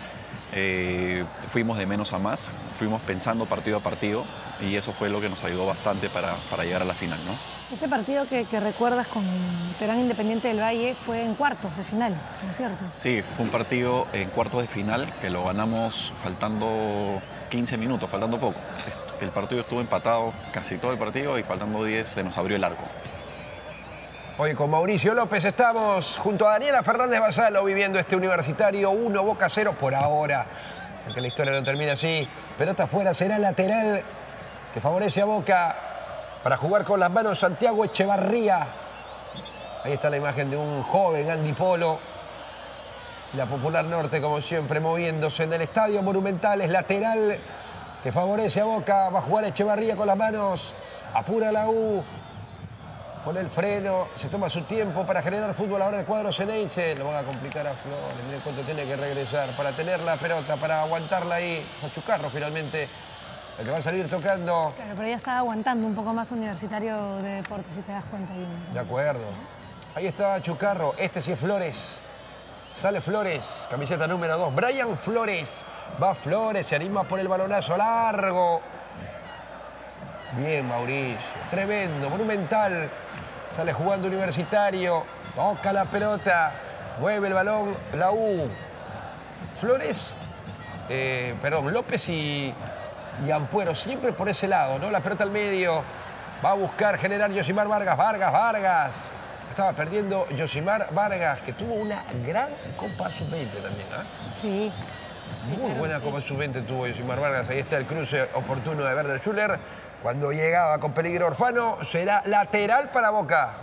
Eh, fuimos de menos a más, fuimos pensando partido a partido y eso fue lo que nos ayudó bastante para, para llegar a la final, ¿no? Ese partido que, que recuerdas con Terán Independiente del Valle fue en cuartos de final, ¿no es cierto? Sí, fue un partido en cuartos de final que lo ganamos faltando quince minutos, faltando poco. El partido estuvo empatado casi todo el partido y faltando diez se nos abrió el arco. Hoy con Mauricio López estamos junto a Daniela Fernández Basalo viviendo este Universitario uno, Boca cero por ahora. Aunque la historia no termina así. Pelota afuera, será lateral que favorece a Boca para jugar con las manos Santiago Echevarría. Ahí está la imagen de un joven Andy Polo. La Popular Norte, como siempre, moviéndose en el Estadio Monumental. Es lateral que favorece a Boca. Va a jugar Echevarría con las manos. Apura la U. Con el freno, se toma su tiempo para generar fútbol ahora el cuadro Ceneice. Lo van a complicar a Flores, miren cuánto tiene que regresar para tener la pelota, para aguantarla ahí. Fue Chucarro finalmente, el que va a salir tocando. Claro, pero ya estaba aguantando un poco más Universitario de Deportes, si te das cuenta. Ahí, ¿no? De acuerdo. Ahí está Chucarro, este sí es Flores. Sale Flores, camiseta número dos. Brian Flores, va Flores, se anima por el balonazo largo. Bien, Mauricio, tremendo, monumental. Sale jugando Universitario, toca la pelota, mueve el balón, la U. Flores, eh, perdón, López y, y Ampuero, siempre por ese lado, ¿no? La pelota al medio, va a buscar generar Yosimar Vargas, Vargas, Vargas. Estaba perdiendo Yosimar Vargas, que tuvo una gran Copa sub veinte también, ¿eh? Sí. Muy claro, buena sí. Copa sub veinte tuvo Yosimar Vargas. Ahí está el cruce oportuno de Werner Schuller. Cuando llegaba con peligro Orfano, será lateral para Boca.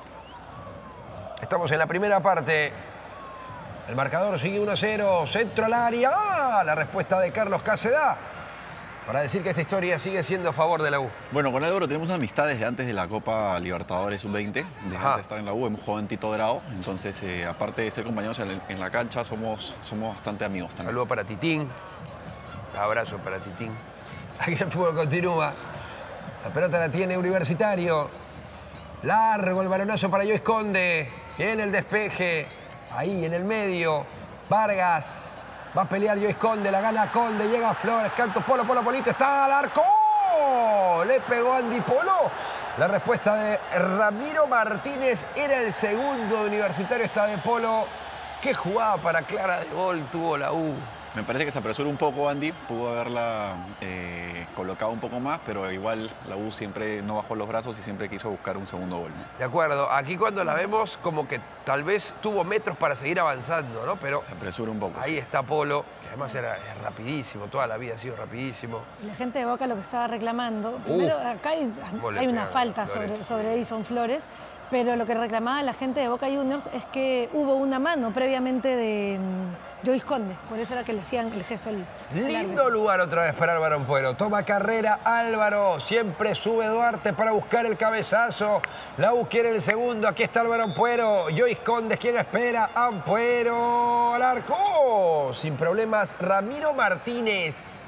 Estamos en la primera parte. El marcador sigue uno a cero. Centro al área. ¡Ah! La respuesta de Carlos Cáceda para decir que esta historia sigue siendo a favor de la U. Bueno, con Álvaro tenemos una amistad desde antes de la Copa Libertadores sub veinte, desde Ajá. antes de estar en la U, hemos jugado en Tito Grado, entonces eh, aparte de ser compañeros en, en la cancha, somos, somos bastante amigos también. Saludo para Titín. Abrazo para Titín. Aquí el fútbol continúa. La pelota la tiene Universitario. Largo el balonazo para Joyce Conde. Viene el despeje. Ahí en el medio. Vargas. Va a pelear Joyce Conde. La gana Conde. Llega Flores. Canto Polo. Polo Polito. Está al arco. Le pegó Andy Polo. La respuesta de Ramiro Martínez. Era el segundo de Universitario. Está de Polo. Qué jugada para clara de gol tuvo la U. Me parece que se apresuró un poco Andy, pudo haberla eh, colocado un poco más, pero igual la U siempre no bajó los brazos y siempre quiso buscar un segundo gol, ¿no? De acuerdo, aquí cuando la vemos como que tal vez tuvo metros para seguir avanzando, ¿no? Pero Se apresura un poco. ahí está Polo, que además era es rapidísimo, toda la vida ha sido rapidísimo. La gente de Boca lo que estaba reclamando, primero acá hay, Vole, hay una pega, falta Flores. sobre, sobre Edison Flores, pero lo que reclamaba la gente de Boca Juniors es que hubo una mano previamente de mm, Joyce Conde, por eso era que le hacían el gesto al al Lindo árbitro. lugar otra vez para Álvaro Ampuero. Toma carrera Álvaro. Siempre sube Duarte para buscar el cabezazo. La U quiere el segundo. Aquí está Álvaro Ampuero. Joyce Conde, quien espera. Ampuero al arco. Sin problemas, Ramiro Martínez.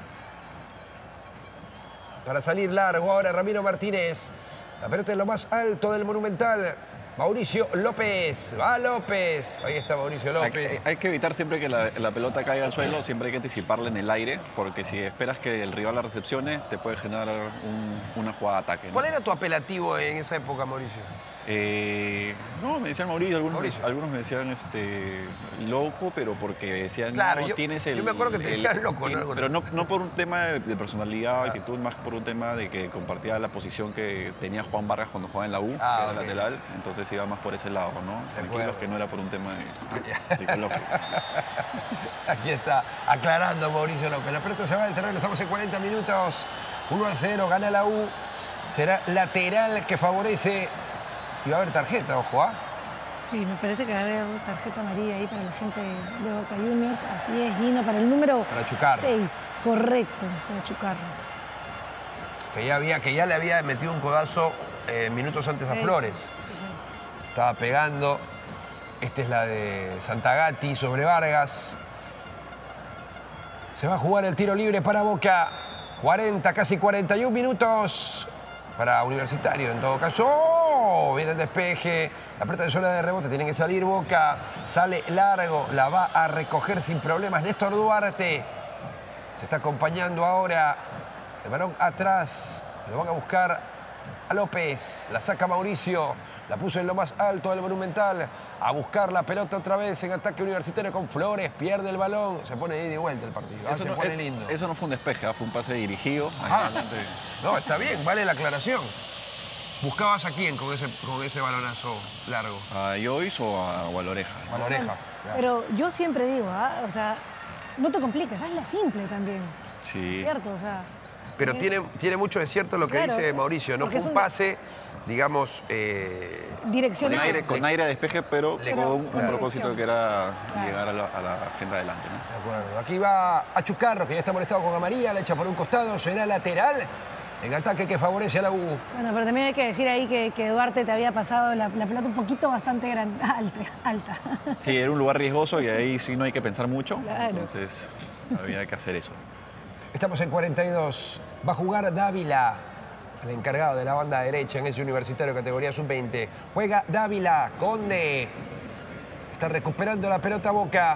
Para salir largo ahora Ramiro Martínez. La pelota en lo más alto del Monumental. Mauricio López, va López. Ahí está Mauricio Hay, López. hay- hay que evitar siempre que la, la pelota caiga al suelo, siempre hay que anticiparla en el aire, porque si esperas que el rival la recepcione, te puede generar un- una jugada de ataque, ¿no? ¿Cuál era tu apelativo en esa época, Mauricio? Eh, no, me decían Mauricio, algunos, Mauricio. algunos me decían este, loco, pero porque decían, Claro, no, yo- tienes el... yo me acuerdo que te el- decían loco, el- ¿no? Pero no, no por un tema de, de personalidad o Ah. actitud, más por un tema de que compartía la posición que tenía Juan Vargas cuando jugaba en la U, Ah, que era ok. lateral, entonces iba más por ese lado, ¿no? Tranquilos acuerdo. que no era por un tema de, psicológico. Aquí está, aclarando Mauricio López. La pelota se va del terreno, estamos en cuarenta minutos. uno a cero, gana la U. Será lateral que favorece. Y va a haber tarjeta, ojo, ¿ah? Sí, me parece que va a haber tarjeta amarilla ahí para la gente de Boca Juniors. Así es, Gino, para el número Para Chucarro. seis. Correcto, para Chucarro. Que ya, había, que ya le había metido un codazo eh, minutos antes a Eso, Flores. sí, sí. Estaba pegando. Esta es la de Santagati sobre Vargas. Se va a jugar el tiro libre para Boca. cuarenta, casi cuarenta y un minutos para Universitario en todo caso. ¡Oh! Viene el despeje. La pelota de zona de rebote. Tiene que salir Boca. Sale largo. La va a recoger sin problemas Néstor Duarte. Se está acompañando ahora. El balón atrás. Lo van a buscar a López. La saca Mauricio. La puso en lo más alto del Monumental. A buscar la pelota otra vez en ataque Universitario con Flores. Pierde el balón. Se pone de ida y vuelta el partido. Ah, Eso se no, pone es- lindo. eso no fue un despeje, ¿ah? Fue un pase dirigido. ahí Ah. adelante. No, está bien. Vale la aclaración. ¿Buscabas a quién con ese, con ese balonazo largo? ¿A Joyce o a, o a la oreja? A la oreja. Claro. Pero yo siempre digo, ¿ah? O sea, no te compliques, hazla simple también. Sí. ¿Cierto? O sea, Pero es- tiene, tiene mucho de cierto lo que Claro, dice Mauricio. No porque fue un es un- pase, digamos, eh, Con direccionado. aire, con aire a despeje, pero Le- con un, un Claro. propósito que era Claro. llegar a la, a la gente adelante, ¿no? De acuerdo. Aquí va a Chucarro, que ya está molestado con amarilla, la echa por un costado, será lateral. En ataque que favorece a la U. Bueno, pero también hay que decir ahí que, que Duarte te había pasado la, la pelota un poquito bastante grande, alta, alta. Sí, era un lugar riesgoso y ahí sí no hay que pensar mucho. Claro. Entonces había que hacer eso. Estamos en cuarenta y dos. Va a jugar Dávila, el encargado de la banda derecha en ese Universitario categoría sub veinte. Juega Dávila, Conde. Está recuperando la pelota Boca.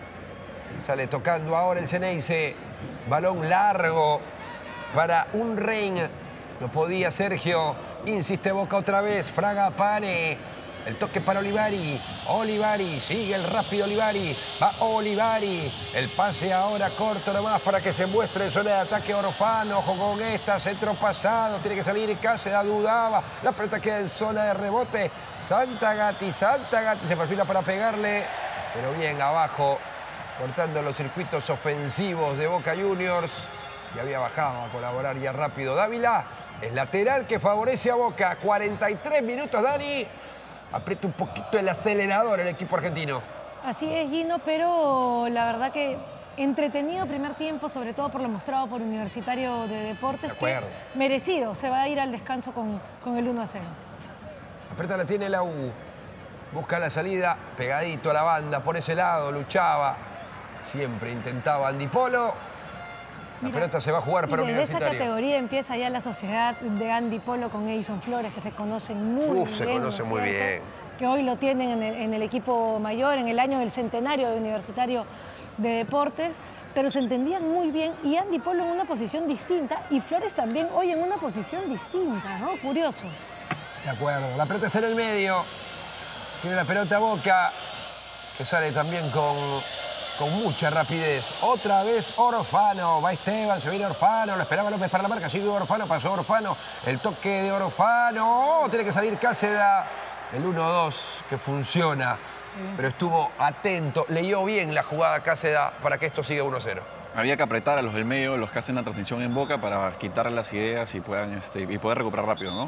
Sale tocando ahora el Ceneice. Balón largo para un Rein. No podía Sergio. Insiste Boca otra vez. Fraga Pane. El toque para Olivari. Olivari. Sigue el rápido Olivari. Va Olivari. El pase ahora corto nomás para que se muestre en zona de ataque Orofano. Ojo con esta. Centro pasado. Tiene que salir Cáceres. Dudaba. La pelota queda en zona de rebote. Santagati. Santagati se perfila para pegarle. Pero bien abajo. Cortando los circuitos ofensivos de Boca Juniors. Y había bajado a colaborar ya rápido Dávila. Es lateral que favorece a Boca. cuarenta y tres minutos, Dani. Aprieta un poquito el acelerador el equipo argentino. Así es, Gino, pero la verdad que entretenido primer tiempo, sobre todo por lo mostrado por Universitario de Deportes. De acuerdo. Que merecido, se va a ir al descanso con, con el uno a cero. La pelota la tiene la U. Busca la salida, pegadito a la banda, por ese lado, luchaba. Siempre intentaba Andy Polo. La Mira, pelota se va a jugar para y desde esa Universitario. categoría empieza ya la sociedad de Andy Polo con Edison Flores, que se conocen muy Uf, bien. se ¿no es conocen muy cierto? bien. Que hoy lo tienen en el, en el equipo mayor, en el año del centenario de Universitario de Deportes, pero se entendían muy bien y Andy Polo en una posición distinta y Flores también hoy en una posición distinta, ¿no? Curioso. De acuerdo, la pelota está en el medio. Tiene la pelota Boca, que sale también con, con mucha rapidez. Otra vez Orofano, va Esteban, se viene Orofano, lo esperaba López para la marca, sigue Orofano, pasó Orofano, el toque de Orofano, oh, tiene que salir Cáceres, el uno dos que funciona, pero estuvo atento, leyó bien la jugada Cáceres para que esto siga uno cero. Había que apretar a los del medio, los que hacen la transmisión en Boca, para quitarle las ideas y, puedan, este, y poder recuperar rápido, ¿no?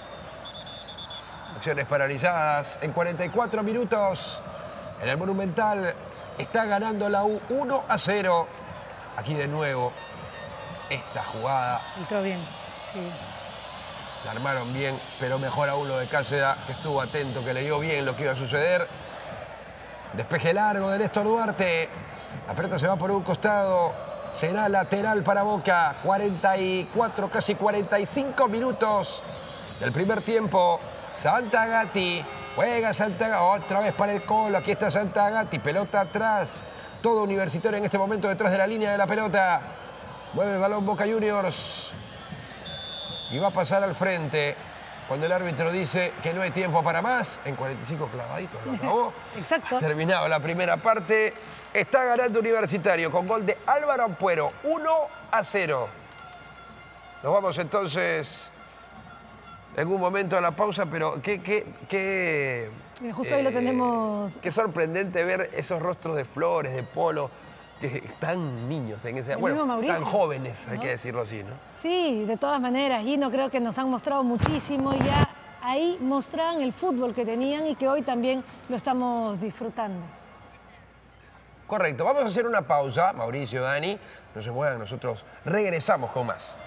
Acciones paralizadas en cuarenta y cuatro minutos. En el Monumental está ganando la U uno a cero. Aquí de nuevo esta jugada. Entró bien, sí. La armaron bien, pero mejor aún lo de Cáceres, que estuvo atento, que leyó bien lo que iba a suceder. Despeje largo de Néstor Duarte. La pelota se va por un costado. Será lateral para Boca. cuarenta y cuatro, casi cuarenta y cinco minutos del primer tiempo. Santagati. Juega Santagati. Otra vez para el Colo. Aquí está Santagati. Pelota atrás. Todo Universitario en este momento detrás de la línea de la pelota. Mueve el balón Boca Juniors. Y va a pasar al frente. Cuando el árbitro dice que no hay tiempo para más, en cuarenta y cinco clavaditos lo acabó. Exacto. Terminado la primera parte, está ganando Universitario con gol de Álvaro Ampuero, uno a cero. Nos vamos entonces en un momento a la pausa, pero qué, qué, qué, Mira, justo ahí lo tenemos. Qué sorprendente ver esos rostros de Flores, de Polo, que están niños en ese, El bueno, mismo Mauricio, tan jóvenes, hay ¿no? que decirlo así, ¿no? Sí, de todas maneras, Gino, creo que nos han mostrado muchísimo y ya ahí mostraban el fútbol que tenían y que hoy también lo estamos disfrutando. Correcto, vamos a hacer una pausa, Mauricio, Dani, no se muevan, nosotros regresamos con más.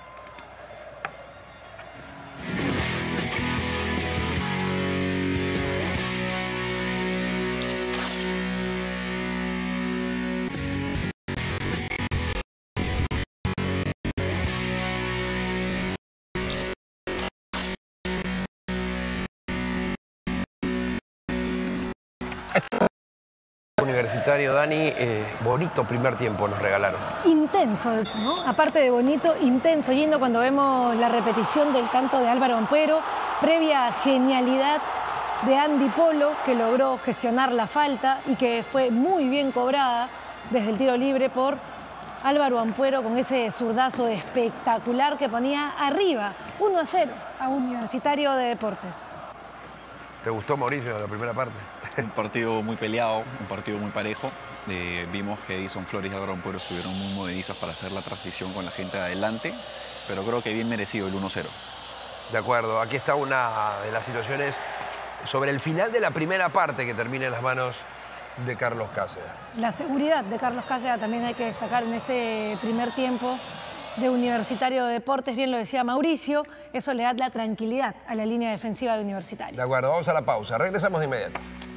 Universitario, Dani, eh, bonito primer tiempo nos regalaron. Intenso, ¿no? Aparte de bonito, intenso, Gino, cuando vemos la repetición del canto de Álvaro Ampuero, previa genialidad de Andy Polo, que logró gestionar la falta y que fue muy bien cobrada desde el tiro libre por Álvaro Ampuero con ese zurdazo espectacular que ponía arriba, uno a cero, a Universitario de Deportes. ¿Te gustó, Mauricio, la primera parte? Un partido muy peleado, un partido muy parejo. Eh, vimos que Edison Flores y Álvaro Ampuero estuvieron muy movedizos para hacer la transición con la gente de adelante, pero creo que bien merecido el uno cero. De acuerdo, aquí está una de las situaciones sobre el final de la primera parte que termina en las manos de Carlos Cáceres. La seguridad de Carlos Cáceres también hay que destacar en este primer tiempo de Universitario de Deportes, bien lo decía Mauricio, eso le da la tranquilidad a la línea defensiva de Universitario. De acuerdo, vamos a la pausa, regresamos de inmediato.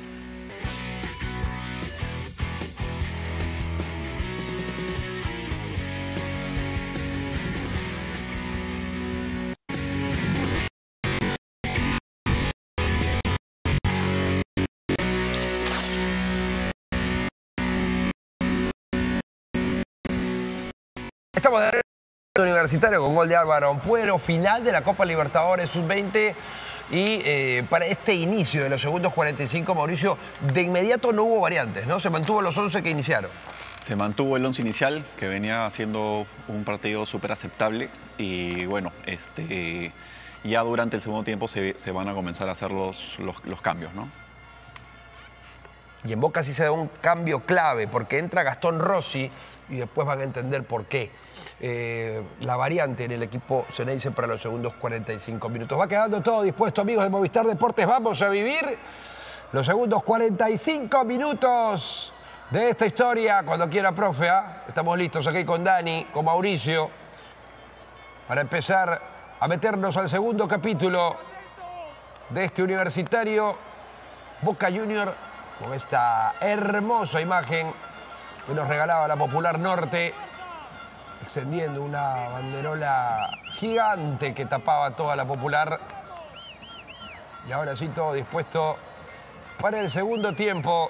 Estamos de Universitario con gol de Álvaro Ampuero, final de la Copa Libertadores sub veinte y eh, para este inicio de los segundos cuarenta y cinco, Mauricio, de inmediato no hubo variantes, ¿no? Se mantuvo los once que iniciaron. Se mantuvo el once inicial, que venía haciendo un partido súper aceptable y bueno, este, ya durante el segundo tiempo se, se van a comenzar a hacer los, los, los cambios, ¿no? Y en Boca sí se da un cambio clave, porque entra Gastón Rossi y después van a entender por qué. Eh, la variante en el equipo Ceneice para los segundos cuarenta y cinco minutos. Va quedando todo dispuesto, amigos de Movistar Deportes. Vamos a vivir los segundos cuarenta y cinco minutos de esta historia. Cuando quiera, profe, ¿eh? Estamos listos aquí con Dani, con Mauricio, para empezar a meternos al segundo capítulo de este Universitario Boca Junior, con esta hermosa imagen que nos regalaba la Popular Norte, extendiendo una banderola gigante que tapaba toda la Popular. Y ahora sí, todo dispuesto para el segundo tiempo.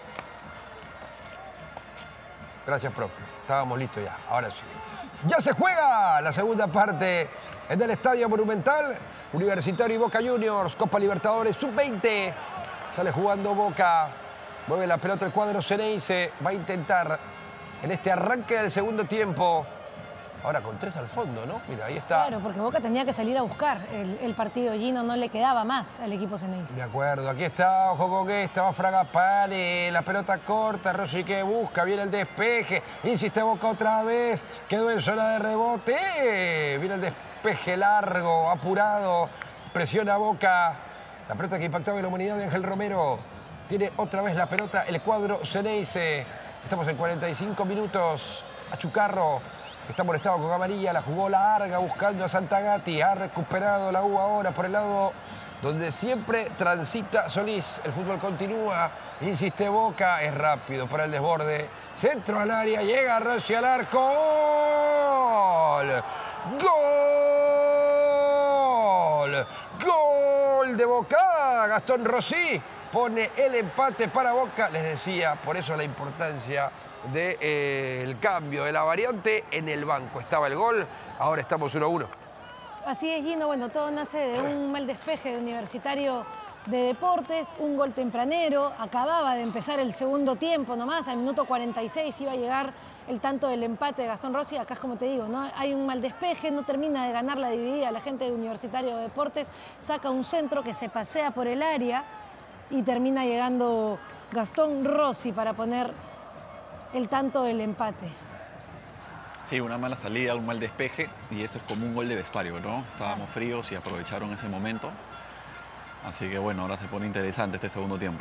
Gracias, profe. Estábamos listos ya. Ahora sí. Ya se juega la segunda parte en el Estadio Monumental. Universitario y Boca Juniors, Copa Libertadores sub veinte. Sale jugando Boca. Mueve la pelota el cuadro Ceneice. Va a intentar en este arranque del segundo tiempo. Ahora con tres al fondo, ¿no? Mira, ahí está. Claro, porque Boca tenía que salir a buscar el, el partido. Gino, no le quedaba más al equipo Ceneice. De acuerdo, aquí está, ojo con esta, va Fragapane, la pelota corta, Rossi que busca, viene el despeje, insiste Boca otra vez, quedó en zona de rebote, viene el despeje largo, apurado, presiona Boca, la pelota que impactaba en la humanidad de Ángel Romero, tiene otra vez la pelota el cuadro Ceneice, estamos en cuarenta y cinco minutos, Achucarro está molestado con amarilla, la jugó larga buscando a Santagati, ha recuperado la U ahora por el lado donde siempre transita Solís. El fútbol continúa, insiste Boca, es rápido para el desborde, centro al área, llega Rossi al arco, ¡gol! ¡Gol! ¡Gol de Boca! Gastón Rossi pone el empate para Boca, les decía, por eso la importancia del de, eh, cambio de la variante. En el banco estaba el gol, ahora estamos uno a uno. Así es, Gino. Bueno, todo nace de un mal despeje de Universitario de Deportes, un gol tempranero. Acababa de empezar el segundo tiempo nomás, al minuto cuarenta y seis iba a llegar el tanto del empate de Gastón Rossi. Acá es como te digo, ¿no? Hay un mal despeje, no termina de ganar la dividida. La gente de Universitario de Deportes saca un centro que se pasea por el área y termina llegando Gastón Rossi para poner el tanto del empate. Sí, una mala salida, un mal despeje, y esto es como un gol de vestuario, ¿no? Estábamos fríos y aprovecharon ese momento. Así que bueno, ahora se pone interesante este segundo tiempo.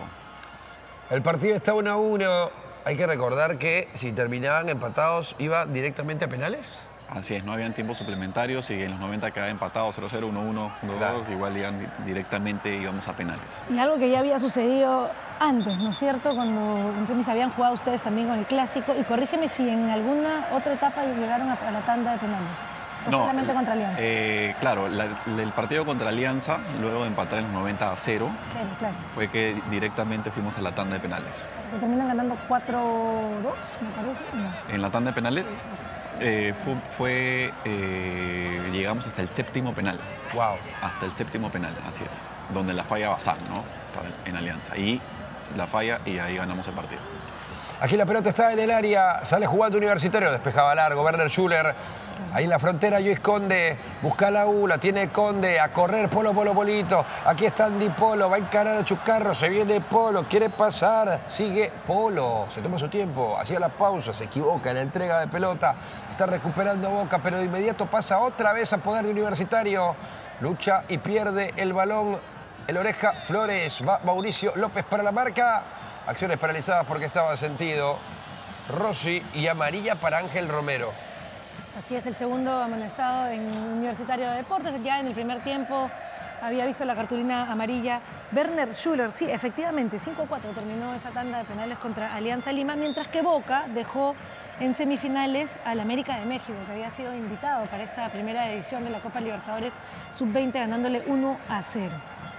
El partido está uno a uno. Hay que recordar que si terminaban empatados, ¿iba directamente a penales? Así es, no habían tiempos suplementarios y en los noventa quedaba empatado cero cero, uno uno, dos dos, claro. Igual iban directamente íbamos a penales. Y algo que ya había sucedido antes, ¿no es cierto? Cuando entonces habían jugado ustedes también con el Clásico, y corrígeme si en alguna otra etapa llegaron a, a la tanda de penales. ¿O no, solamente contra Alianza? Eh, claro, la, el partido contra Alianza, luego de empatar en los noventa a cero, cero, claro. Fue que directamente fuimos a la tanda de penales. ¿Que terminan ganando cuatro dos, me parece? No. ¿En la tanda de penales? Sí. Eh, fue, fue eh, llegamos hasta el séptimo penal. Wow. Hasta el séptimo penal, así es. Donde la falla Bazán, ¿no? En Alianza. Y la falla y ahí ganamos el partido. Aquí la pelota está en el área, sale jugando Universitario, despejaba largo, Werner Schuller. Ahí en la frontera, Luis Conde, busca la U, la tiene Conde, a correr, Polo, Polo, Polito. Aquí está Andy Polo, va a encarar a Chucarro, se viene Polo, quiere pasar, sigue Polo, se toma su tiempo, hacía la pausa, se equivoca en la entrega de pelota, está recuperando Boca, pero de inmediato pasa otra vez a poder de Universitario. Lucha y pierde el balón, el Oreja Flores, va Mauricio López para la marca. Acciones paralizadas porque estaba sentido Rossi y amarilla para Ángel Romero. Así es, el segundo amonestado en Universitario de Deportes. Ya en el primer tiempo había visto la cartulina amarilla. Werner Schuller, sí, efectivamente, cinco a cuatro terminó esa tanda de penales contra Alianza Lima, mientras que Boca dejó en semifinales al América de México, que había sido invitado para esta primera edición de la Copa Libertadores sub veinte, ganándole uno a cero.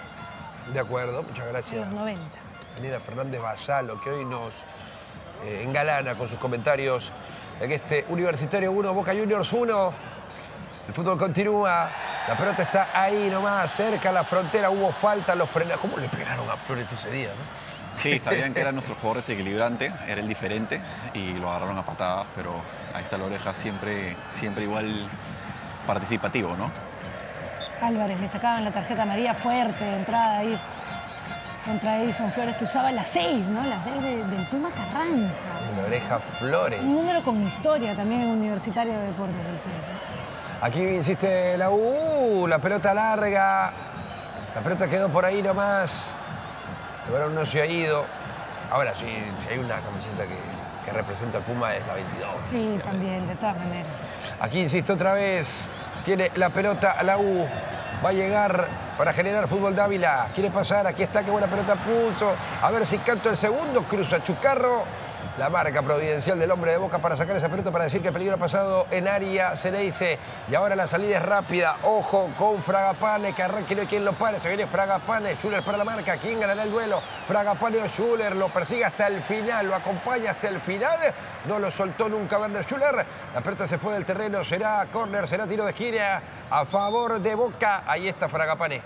De acuerdo, muchas gracias. En los noventa. Daniela Fernández Basalo, que hoy nos eh, engalana con sus comentarios en este Universitario uno, Boca Juniors uno. El fútbol continúa, la pelota está ahí nomás, cerca a la frontera, hubo falta, los frenaron. ¿Cómo le pegaron a Flores ese día, no? Sí, sabían que era nuestro jugador desequilibrante, era el diferente y lo agarraron a patadas, pero ahí está la Oreja siempre, siempre igual participativo, ¿no? Álvarez le sacaban la tarjeta amarilla fuerte de entrada ahí contra Edison Flores, que usaba la seis, ¿no? La seis de, del Puma Carranza. La Oreja Flores. Un número con historia también en Universitario de Deportes del seis. Aquí insiste la U, la pelota larga. La pelota quedó por ahí nomás. El balón no se ha ido. Ahora sí, si hay una camiseta que, que representa al Puma es la veintidós. Sí, obviamente. También, de todas maneras. Aquí insiste otra vez. Tiene la pelota la U. Va a llegar para generar fútbol Dávila. Quiere pasar, aquí está, qué buena pelota puso. A ver si canto el segundo, cruza Chucarro. La marca providencial del hombre de Boca para sacar esa pelota, para decir que el peligro ha pasado en área Ceneice. Y ahora la salida es rápida. Ojo con Fragapane, que arranque, no hay quien lo pare. Se viene Fragapane, Schuller para la marca. ¿Quién ganará el duelo? Fragapane o Schuller. Lo persigue hasta el final, lo acompaña hasta el final. No lo soltó nunca Werner Schuller. La pelota se fue del terreno, será córner, será tiro de esquina a favor de Boca. Ahí está Fragapane.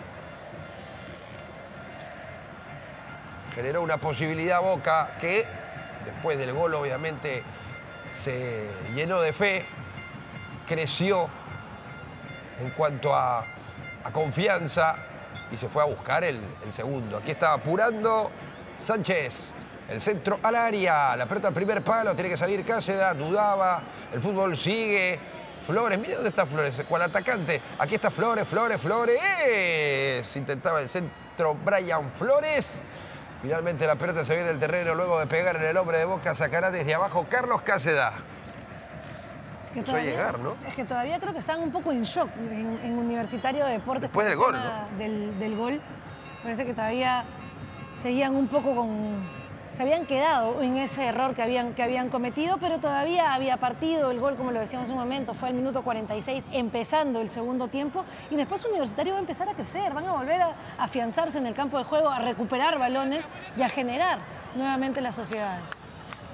Generó una posibilidad Boca que después del gol obviamente se llenó de fe, creció en cuanto a, a confianza y se fue a buscar el, el segundo. Aquí está apurando Sánchez, el centro al área, la pelota al primer palo, tiene que salir Cáceda, dudaba, el fútbol sigue. Flores, mire dónde está Flores, cual atacante. Aquí está Flores, Flores, Flores. Intentaba el centro Brian Flores. Finalmente la pelota se viene del terreno luego de pegar en el hombre de Boca. Sacará desde abajo Carlos Cáceda. Que todavía, llegar, ¿no? Es que todavía creo que están un poco en shock en, en Universitario de Deportes. Después del gol, ¿no? Del, del gol. Parece que todavía seguían un poco con... Se habían quedado en ese error que habían, que habían cometido, pero todavía había partido. El gol, como lo decíamos en un momento, fue al minuto cuarenta y seis, empezando el segundo tiempo. Y después Universitario va a empezar a crecer, van a volver a afianzarse en el campo de juego, a recuperar balones y a generar nuevamente las sociedades.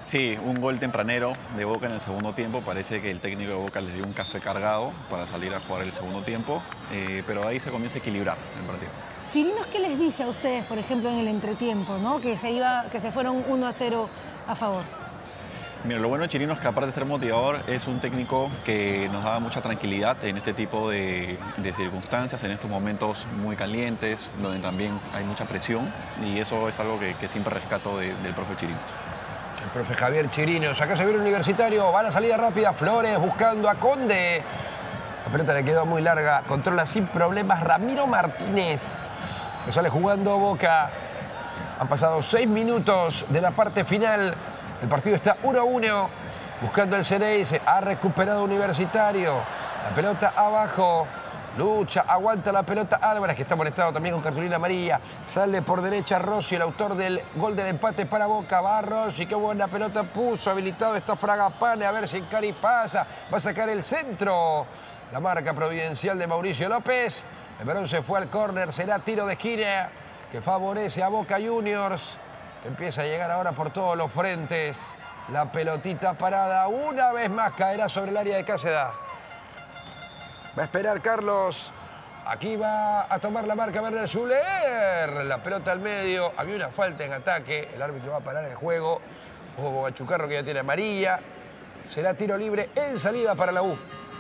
Sí, un gol tempranero de Boca en el segundo tiempo. Parece que el técnico de Boca les dio un café cargado para salir a jugar el segundo tiempo, eh, pero ahí se comienza a equilibrar el partido. Chirinos, ¿qué les dice a ustedes, por ejemplo, en el entretiempo, ¿no? que, se iba, que se fueron uno a cero a favor? Mira, lo bueno de Chirinos es que aparte de ser motivador, es un técnico que nos da mucha tranquilidad en este tipo de, de circunstancias, en estos momentos muy calientes, donde también hay mucha presión, y eso es algo que, que siempre rescato de, del profe Chirinos. El profe Javier Chirinos. Acá se viene Universitario, va a la salida rápida, Flores buscando a Conde. La pelota le quedó muy larga, controla sin problemas Ramiro Martínez, que sale jugando Boca. Han pasado seis minutos de la parte final. El partido está uno a uno, buscando el Xerez, ha recuperado Universitario. La pelota abajo, lucha, aguanta la pelota Álvarez, que está molestado también con cartulina amarilla. Sale por derecha Rossi, el autor del gol del empate para Boca. Va Rossi, qué buena pelota puso, habilitado está Fragapane, a ver si Cari pasa. Va a sacar el centro. La marca providencial de Mauricio López. El balón se fue al córner, será tiro de esquina que favorece a Boca Juniors. Empieza a llegar ahora por todos los frentes. La pelotita parada una vez más caerá sobre el área de Cáceres. Va a esperar Carlos. Aquí va a tomar la marca Werner Schuller. La pelota al medio. Había una falta en ataque. El árbitro va a parar el juego. Ojo, Guachucarro que ya tiene amarilla. Será tiro libre en salida para la U.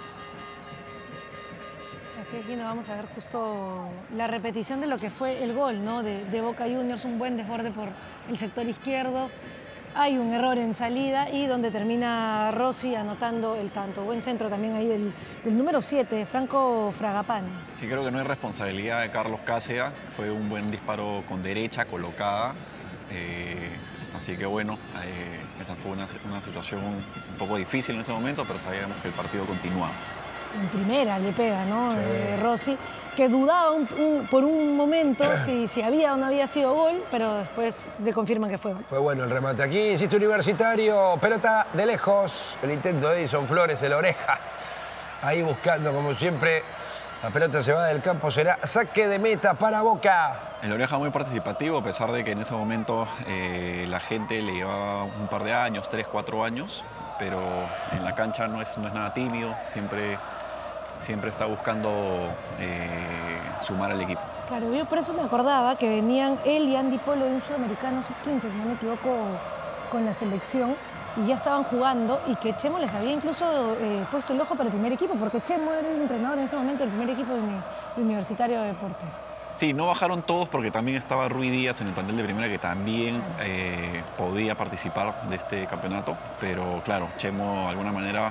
Así es, Gino, vamos a ver justo la repetición de lo que fue el gol, ¿no? de, de Boca Juniors, un buen desborde por el sector izquierdo. Hay un error en salida y donde termina Rossi anotando el tanto. Buen centro también ahí del, del número siete, Franco Fragapane. Sí, creo que no hay responsabilidad de Carlos Cáceres. Fue un buen disparo con derecha colocada. Eh, así que bueno, eh, esta fue una, una situación un poco difícil en ese momento, pero sabíamos que el partido continuaba. En primera le pega, ¿no? Sí. Eh, Rossi, que dudaba un, un, por un momento si, si había o no había sido gol, pero después le confirman que fue gol. Fue bueno el remate aquí, insiste Universitario, pelota de lejos, el intento de Edison Flores, el oreja, ahí buscando como siempre, la pelota se va del campo, será saque de meta para Boca. El oreja muy participativo, a pesar de que en ese momento eh, la gente le llevaba un par de años, tres, cuatro años, pero en la cancha no es, no es nada tímido, siempre... siempre está buscando eh, sumar al equipo. Claro, yo por eso me acordaba que venían él y Andy Polo de un sudamericano sub quince, si no me equivoco, con la selección, y ya estaban jugando, y que Chemo les había incluso eh, puesto el ojo para el primer equipo, porque Chemo era el entrenador en ese momento del primer equipo de, de Universitario de Deportes. Sí, no bajaron todos porque también estaba Rui Díaz en el plantel de primera, que también eh, podía participar de este campeonato, pero claro, Chemo de alguna manera...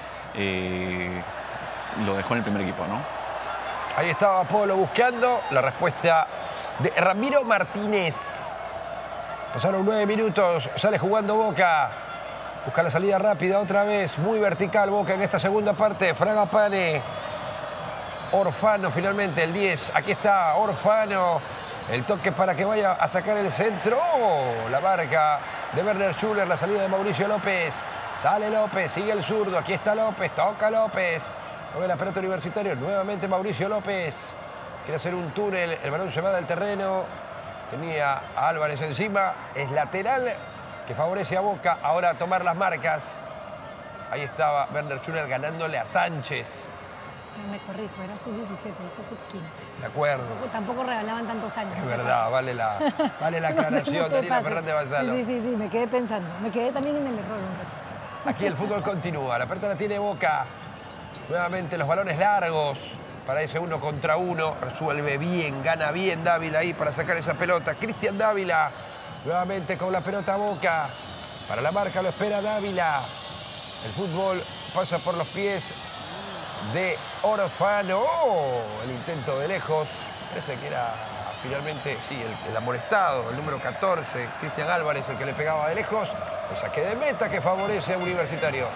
Eh, lo dejó en el primer equipo, ¿no? Ahí estaba Polo buscando la respuesta de Ramiro Martínez. Pasaron nueve minutos, sale jugando Boca. Busca la salida rápida otra vez, muy vertical Boca en esta segunda parte. Fragapane, Orfano finalmente, el diez. Aquí está Orfano, el toque para que vaya a sacar el centro. Oh, la marca de Werner Schuller, la salida de Mauricio López. Sale López, sigue el zurdo, aquí está López, toca López. Mueve la pelota Universitario, nuevamente Mauricio López. Quiere hacer un túnel, el balón se va del terreno. Tenía a Álvarez encima, es lateral que favorece a Boca. Ahora a tomar las marcas. Ahí estaba Werner Schuller ganándole a Sánchez. No me corrijo, era sub diecisiete, fue sub quince. De acuerdo. Tampoco, tampoco regalaban tantos años. Es verdad, vale la, vale la No sé, aclaración, no te Daniela pasa. Fernández Gonzalo. Sí, sí, sí, sí, me quedé pensando. Me quedé también en el error un rato. Aquí el fútbol continúa, la pelota la tiene Boca. Nuevamente los balones largos para ese uno contra uno. Resuelve bien, gana bien Dávila ahí para sacar esa pelota. Cristian Dávila, nuevamente con la pelota Boca. Para la marca lo espera Dávila. El fútbol pasa por los pies de Orfano. Oh, el intento de lejos. Parece que era finalmente, sí, el, el amonestado, el número catorce, Cristian Álvarez, el que le pegaba de lejos. El saque de meta que favorece a Universitario.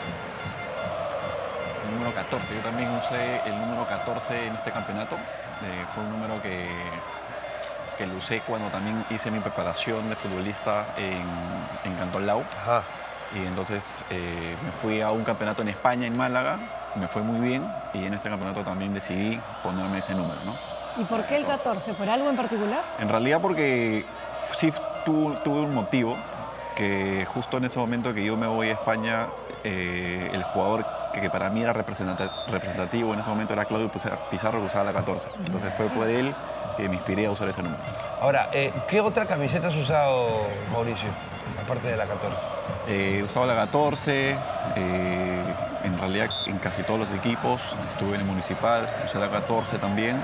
El número catorce, yo también usé el número catorce en este campeonato. Eh, fue un número que, que lo usé cuando también hice mi preparación de futbolista en, en Cantolao. Ajá. Y entonces eh, me fui a un campeonato en España, en Málaga, me fue muy bien, y en este campeonato también decidí ponerme ese número, ¿no? ¿Y por qué el catorce? ¿Por algo en particular? En realidad porque sí tuve, tuve un motivo, porque justo en ese momento que yo me voy a España, eh, el jugador que, que para mí era representa- representativo en ese momento era Claudio Pizarro, que usaba la catorce. Entonces fue por él que me inspiré a usar ese número. Ahora, eh, ¿qué otra camiseta has usado, Mauricio, aparte de la catorce? Eh, usaba la catorce, eh, en realidad en casi todos los equipos, estuve en el Municipal, usé la catorce también,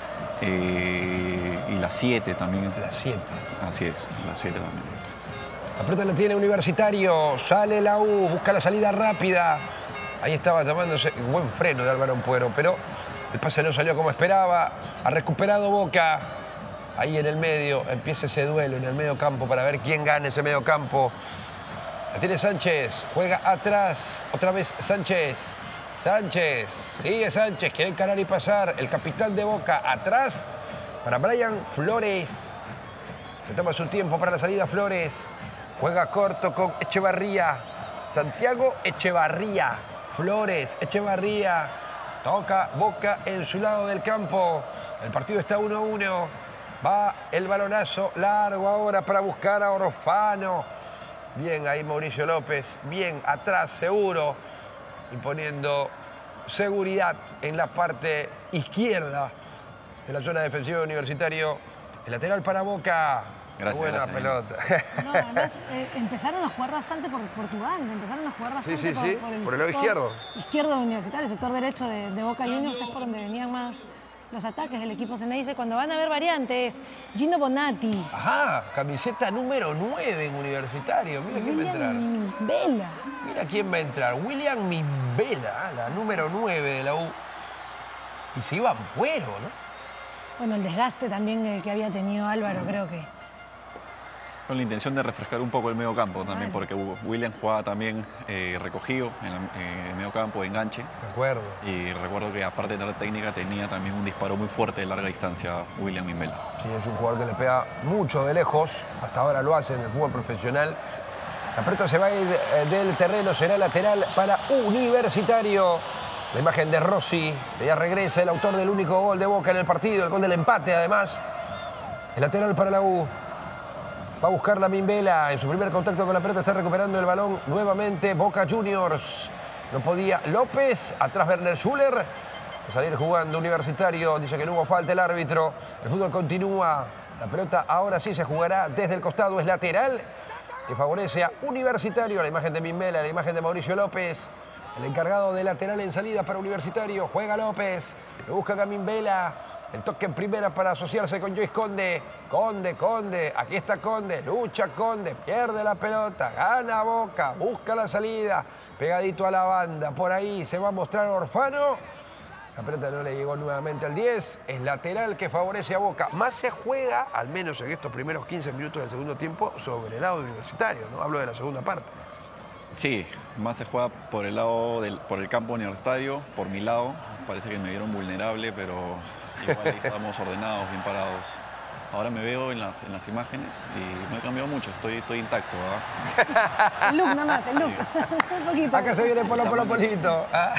eh, y la siete también. La siete. Así es, la siete también. La pelota la tiene Universitario, sale la U, busca la salida rápida. Ahí estaba llamándose, buen freno de Álvaro Ampuero, pero el pase no salió como esperaba. Ha recuperado Boca. Ahí en el medio empieza ese duelo en el medio campo para ver quién gana ese medio campo. La tiene Sánchez, juega atrás, otra vez Sánchez. Sánchez, sigue Sánchez, quiere encarar y pasar. El capitán de Boca atrás para Brian Flores. Se toma su tiempo para la salida Flores. Juega corto con Echevarría. Santiago Echevarría. Flores, Echevarría. Toca Boca en su lado del campo. El partido está uno a uno. Va el balonazo largo ahora para buscar a Orofano. Bien ahí Mauricio López. Bien atrás seguro. Imponiendo seguridad en la parte izquierda de la zona defensiva de Universitario. El lateral para Boca. Gracias, Buena gracias, pelota. No, además eh, empezaron a jugar bastante por, por tu banda, empezaron a jugar bastante Sí, sí, por, sí, por el, por el lado sector izquierdo. Izquierdo Universitario, el sector derecho de, de Boca Juniors es por donde venían más los ataques del equipo Ceneice. Cuando van a haber variantes, Gino Bonatti. Ajá, camiseta número nueve en Universitario. Mira quién va a entrar. Vela. Mira quién va a entrar. William Mimbela, la número nueve de la U. Y se iba Ampuero, ¿no? Bueno, el desgaste también eh, que había tenido Álvaro, creo que. Con la intención de refrescar un poco el medio campo también, Claro. porque William jugaba también eh, recogido en, la- en el medio campo, de enganche. De acuerdo. Y recuerdo que aparte de tener técnica, tenía también un disparo muy fuerte de larga distancia, William Mimbela. Sí, es un jugador que le pega mucho de lejos. Hasta ahora lo hace en el fútbol profesional. La pelota se va a ir eh, del terreno, será lateral para Universitario. La imagen de Rossi, que ya regresa, el autor del único gol de Boca en el partido, el gol del empate además. El lateral para la U. Va a buscar la Mimbela en su primer contacto con la pelota, está recuperando el balón nuevamente Boca Juniors. No podía López, atrás Werner Schuller. Va a salir jugando Universitario, dice que no hubo falta el árbitro. El fútbol continúa, la pelota ahora sí se jugará desde el costado, es lateral, que favorece a Universitario. La imagen de Mimbela, la imagen de Mauricio López. El encargado de lateral en salida para Universitario, juega López, lo busca a Mimbela. El toque en primera para asociarse con Joyce Conde. Conde, Conde, aquí está Conde, lucha Conde, pierde la pelota, gana Boca, busca la salida, pegadito a la banda, por ahí se va a mostrar Orfano. La pelota no le llegó nuevamente al diez, es lateral que favorece a Boca. Más se juega, al menos en estos primeros quince minutos del segundo tiempo, sobre el lado Universitario, ¿no? Hablo de la segunda parte. Sí, más se juega por el lado del, por el campo universitario, por mi lado. Parece que me vieron vulnerable, pero igual ahí estábamos ordenados, bien parados. Ahora me veo en las, en las imágenes y no he cambiado mucho, estoy, estoy intacto, ¿verdad? El look nada más, el look. Un poquito. Acá se viene Polo Polo Polito. Ah.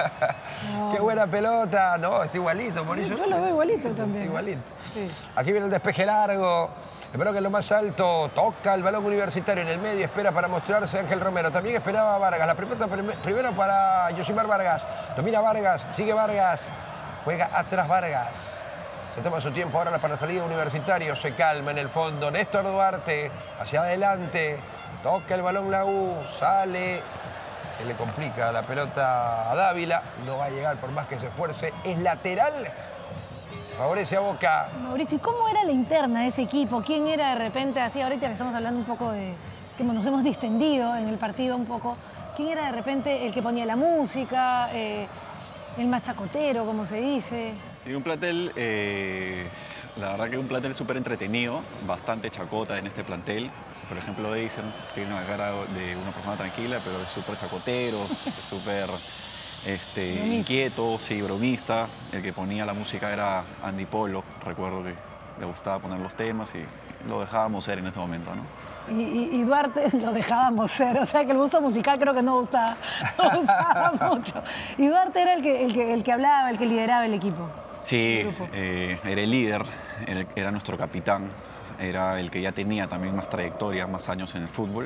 No. Qué buena pelota. No, está igualito, Mauricio. Yo lo veo igualito también. Igualito. Sí. Aquí viene el despeje largo. El balón que es lo más alto. Toca el balón Universitario en el medio. Espera para mostrarse Ángel Romero. También esperaba Vargas. La pelota prim- primero para Yosimar Vargas. Domina Vargas. Sigue Vargas. Juega atrás Vargas. Se toma su tiempo ahora para la salida Universitario. Se calma en el fondo. Néstor Duarte hacia adelante. Toca el balón la U. Sale. Se le complica la pelota a Dávila. No va a llegar por más que se esfuerce. Es lateral. Favorece a Boca. Mauricio, ¿y cómo era la interna de ese equipo? ¿Quién era de repente, así ahorita que estamos hablando un poco de que nos hemos distendido en el partido un poco, ¿quién era de repente el que ponía la música, eh, el más chacotero, como se dice? Y un plantel, eh, la verdad que un plantel súper entretenido, bastante chacota en este plantel. Por ejemplo, Edison tiene una cara de una persona tranquila, pero es súper chacotero, es súper este, Bromista. inquieto, sí, bromista. El que ponía la música era Andy Polo, recuerdo que le gustaba poner los temas y lo dejábamos ser en ese momento, ¿no? Y, y- y Duarte lo dejábamos ser, o sea que el gusto musical creo que no gustaba, no gustaba mucho. Y Duarte era el que, el, que, el que hablaba, el que lideraba el equipo. Sí, El grupo. eh, era el líder, era, era nuestro capitán. era el que ya tenía también más trayectoria, más años en el fútbol,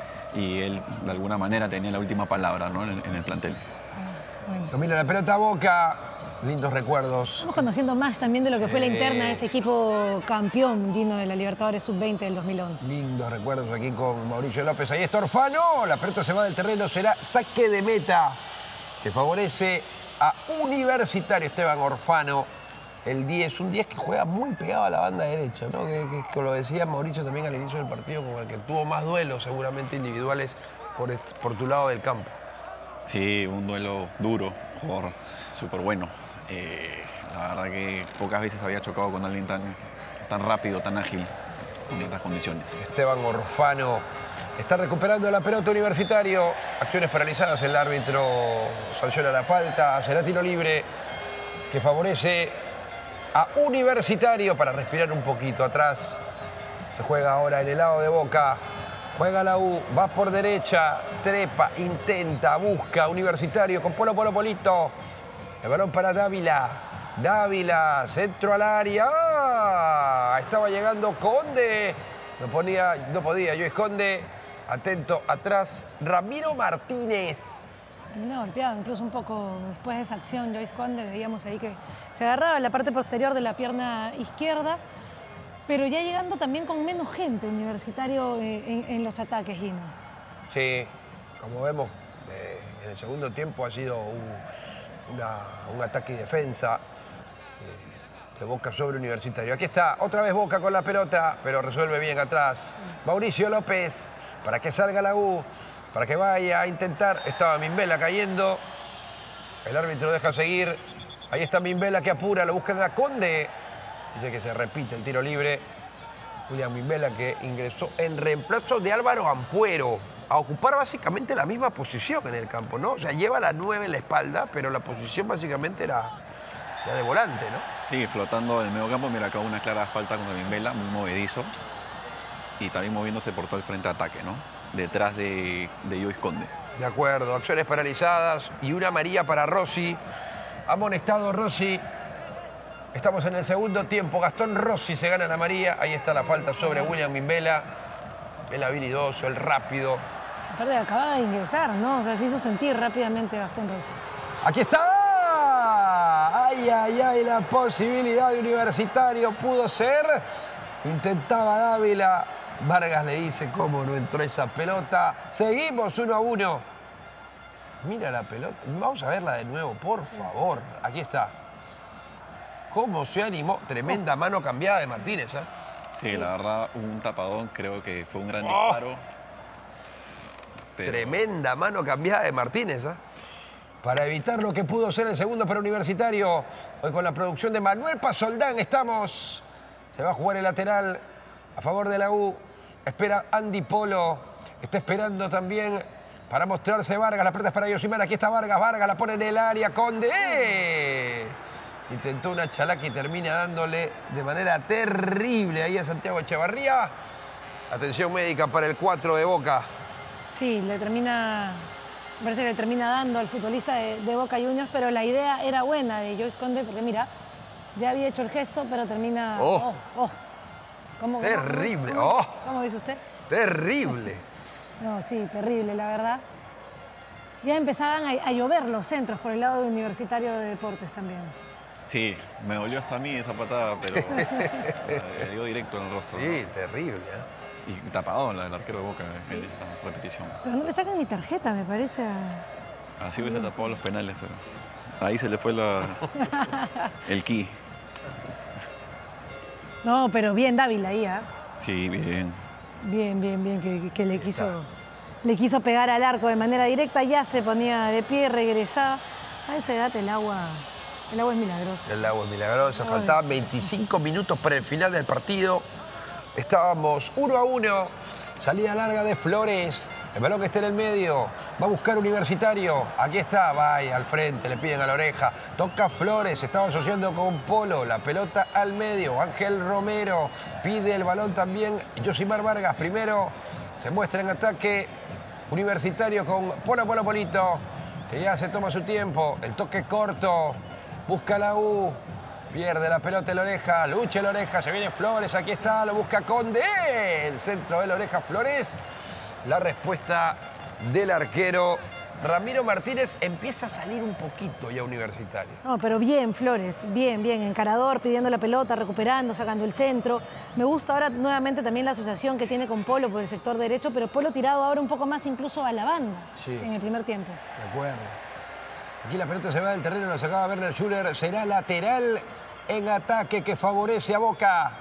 y él de alguna manera tenía la última palabra, ¿no?, en, el, en el plantel. Bueno. Domina la pelota Boca, lindos recuerdos. Estamos conociendo más también de lo que fue la Sí. interna de ese equipo campeón, Gino, de la Libertadores sub veinte del dos mil once. Lindos recuerdos aquí con Mauricio López. Ahí está Orfano, la pelota se va del terreno, será saque de meta que favorece a Universitario. Esteban Orfano, el diez, un diez que juega muy pegado a la banda derecha, ¿no? Que, que, que lo decía Mauricio también al inicio del partido, con el que tuvo más duelos seguramente individuales por, est- por tu lado del campo. Sí, un duelo duro, jugador súper bueno. Eh, la verdad que pocas veces había chocado con alguien tan, tan rápido, tan ágil, en estas condiciones. Esteban Orfano está recuperando la pelota Universitario. Acciones paralizadas, el árbitro sanciona la falta. Será tiro libre que favorece a Universitario para respirar un poquito atrás. Se juega ahora en el lado de Boca. Juega la U, va por derecha, trepa, intenta, busca Universitario con Polo Polo Polito. El balón para Dávila. Dávila, centro al área. ¡Ah! Estaba llegando Conde. No, ponía, no podía, yo esconde. Atento atrás, Ramiro Martínez. Terminó golpeado incluso un poco después de esa acción. Joyce Conde, veíamos ahí que se agarraba en la parte posterior de la pierna izquierda, pero ya llegando también con menos gente Universitario eh, en, en los ataques, Gino. Sí, como vemos, eh, en el segundo tiempo ha sido un, una- un ataque y defensa eh, de Boca sobre Universitario. Aquí está, otra vez Boca con la pelota, pero resuelve bien atrás. Mauricio López, para que salga la U, para que vaya a intentar. Estaba Mimbela cayendo. El árbitro deja seguir. Ahí está Mimbela que apura, lo busca a Conde. Dice que se repite el tiro libre. William Mimbela que ingresó en reemplazo de Álvaro Ampuero a ocupar básicamente la misma posición en el campo, ¿no? O sea, lleva la nueve en la espalda, pero la posición básicamente era la de volante, ¿no? Sí, flotando en el medio campo, mira acá una clara falta con el Vela, muy movedizo. Y también moviéndose por todo el frente de ataque, ¿no? Detrás de, de Joyce Conde. De acuerdo, acciones paralizadas y una amarilla para Rossi. Amonestado Rossi. Estamos en el segundo tiempo. Gastón Rossi se gana la amarilla. Ahí está la falta sobre William Mimbela. El habilidoso, el rápido. Aparte acaba de ingresar, ¿no? O sea, se hizo sentir rápidamente Gastón Rossi. ¡Aquí está! ¡Ay, ay, ay! La posibilidad de Universitario pudo ser. Intentaba Dávila. Vargas le dice cómo no entró esa pelota. Seguimos uno a uno. Mira la pelota. Vamos a verla de nuevo, por favor. Aquí está. Cómo se animó. Tremenda mano cambiada de Martínez, ¿eh? Sí, la verdad, un tapadón, creo que fue un gran Oh. disparo. Pero- Tremenda mano cambiada de Martínez, ¿eh? Para evitar lo que pudo ser el segundo para Universitario. Hoy con la producción de Manuel Pasoldán estamos. Se va a jugar el lateral a favor de la U. Espera Andy Polo. Está esperando también para mostrarse Vargas. La pelota es para Yosimar. Aquí está Vargas. Vargas la pone en el área. Conde. ¡Eh! Intentó una chalaca y termina dándole de manera terrible ahí a Santiago Echevarría. Atención médica para el cuatro de Boca. Sí, le termina, parece que le termina dando al futbolista de, de Boca Juniors, pero la idea era buena de Joyce Conde, porque mira, ya había hecho el gesto, pero termina... Oh. oh, oh. ¿Cómo- cómo- Terrible, ¿Cómo, oh. ¿Cómo dice usted? Terrible. No, sí, terrible, la verdad. Ya empezaban a, a llover los centros por el lado de Universitario de Deportes también. Sí, me dolió hasta a mí esa patada, pero eh, le dio directo en el rostro. Sí, terrible, ¿eh? ¿No? Y tapadón la del arquero de Boca en esta repetición. Pero no le sacan ni tarjeta, me parece. A... Así hubiese tapado los penales, pero ahí se le fue la, el ki. No, pero bien Dávila ahí, ¿ah? Sí, bien. Bien, bien, bien, que, que le quiso, le quiso pegar al arco de manera directa, ya se ponía de pie, regresaba. A esa edad el agua, el agua es milagrosa. El agua es milagrosa. Ay. Faltaban veinticinco minutos para el final del partido. Estábamos uno a uno. Salida larga de Flores. El balón que está en el medio. Va a buscar Universitario. Aquí está. Vaya al frente. Le piden a la oreja. Toca Flores. Se estaba asociando con Polo. La pelota al medio. Ángel Romero. Pide el balón también Yosimar Vargas. Primero se muestra en ataque Universitario con Polo Polo Polito, que ya se toma su tiempo. El toque corto. Busca la U. Pierde la pelota el Oreja, lucha el Oreja, se viene Flores, aquí está, lo busca Conde. El centro del Oreja Flores. La respuesta del arquero Ramiro Martínez empieza a salir un poquito ya Universitario. No, pero bien, Flores, bien, bien. Encarador, pidiendo la pelota, recuperando, sacando el centro. Me gusta ahora nuevamente también la asociación que tiene con Polo por el sector derecho, pero Polo tirado ahora un poco más incluso a la banda Sí. en el primer tiempo. De acuerdo. Aquí la pelota se va del terreno, lo sacaba Werner Schuller. Será lateral en ataque que favorece a Boca.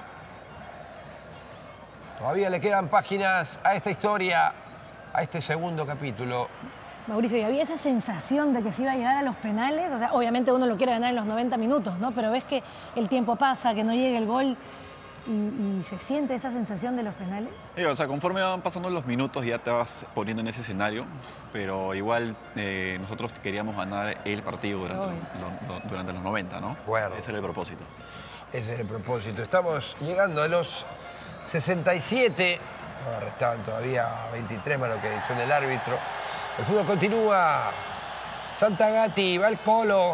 Todavía le quedan páginas a esta historia, a este segundo capítulo. Mauricio, y había esa sensación de que se iba a llegar a los penales. O sea, obviamente uno lo quiere ganar en los noventa minutos, ¿no? Pero ves que el tiempo pasa, que no llega el gol y, y se siente esa sensación de los penales. Sí, o sea, conforme van pasando los minutos ya te vas poniendo en ese escenario, pero igual eh, nosotros queríamos ganar el partido durante, lo, lo, durante los noventa, ¿no? Bueno. Ese era el propósito. Ese es el propósito. Estamos llegando a los sesenta y siete. No, restaban todavía veintitrés más lo que dice el árbitro. El fútbol continúa. Santagati va al Colo.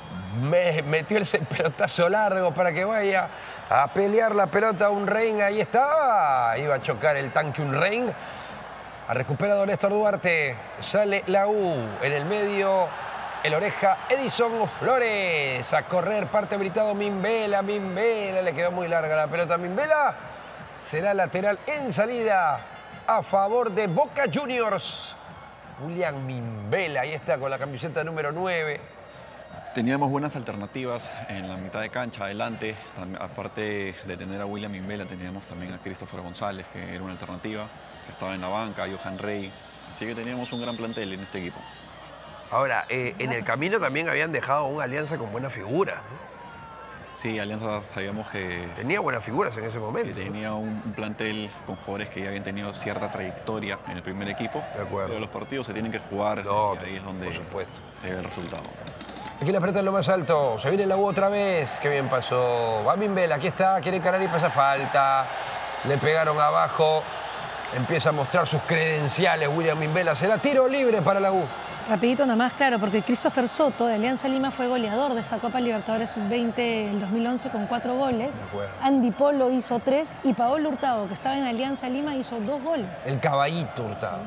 Me metió el pelotazo largo para que vaya a pelear la pelota un Rein. Ahí está. Iba a chocar el tanque un Rein. Ha recuperado Néstor Duarte. Sale la U en el medio. El Oreja Edison Flores. A correr, parte habilitado Mimbela. Mimbela. Le quedó muy larga la pelota a Mimbela. Será lateral en salida a favor de Boca Juniors. William Mimbela, ahí está con la camiseta número nueve. Teníamos buenas alternativas en la mitad de cancha, adelante. También, aparte de tener a William Mimbela, teníamos también a Christopher González, que era una alternativa, que estaba en la banca, a Johan Rey. Así que teníamos un gran plantel en este equipo. Ahora, eh, en el camino también habían dejado una alianza con buena figura, ¿no? Sí, Alianza sabíamos que Tenía buenas figuras en ese momento. que tenía un, un plantel con jugadores que ya habían tenido cierta trayectoria en el primer equipo. De acuerdo. Pero los partidos se tienen que jugar No, y ahí es donde por supuesto. se ve el resultado. Aquí la pelota en lo más alto. Se viene la U otra vez. Qué bien pasó. Va Mimbela, aquí está. Quiere encarar y pasa falta. Le pegaron abajo. Empieza a mostrar sus credenciales William Mimbela. Será tiro libre para la U. Rapidito nada más, claro, porque Christopher Soto de Alianza Lima fue goleador de esta Copa Libertadores sub veinte el dos mil once con cuatro goles. De acuerdo. Andy Polo hizo tres y Paolo Hurtado, que estaba en Alianza Lima, hizo dos goles. El caballito Hurtado.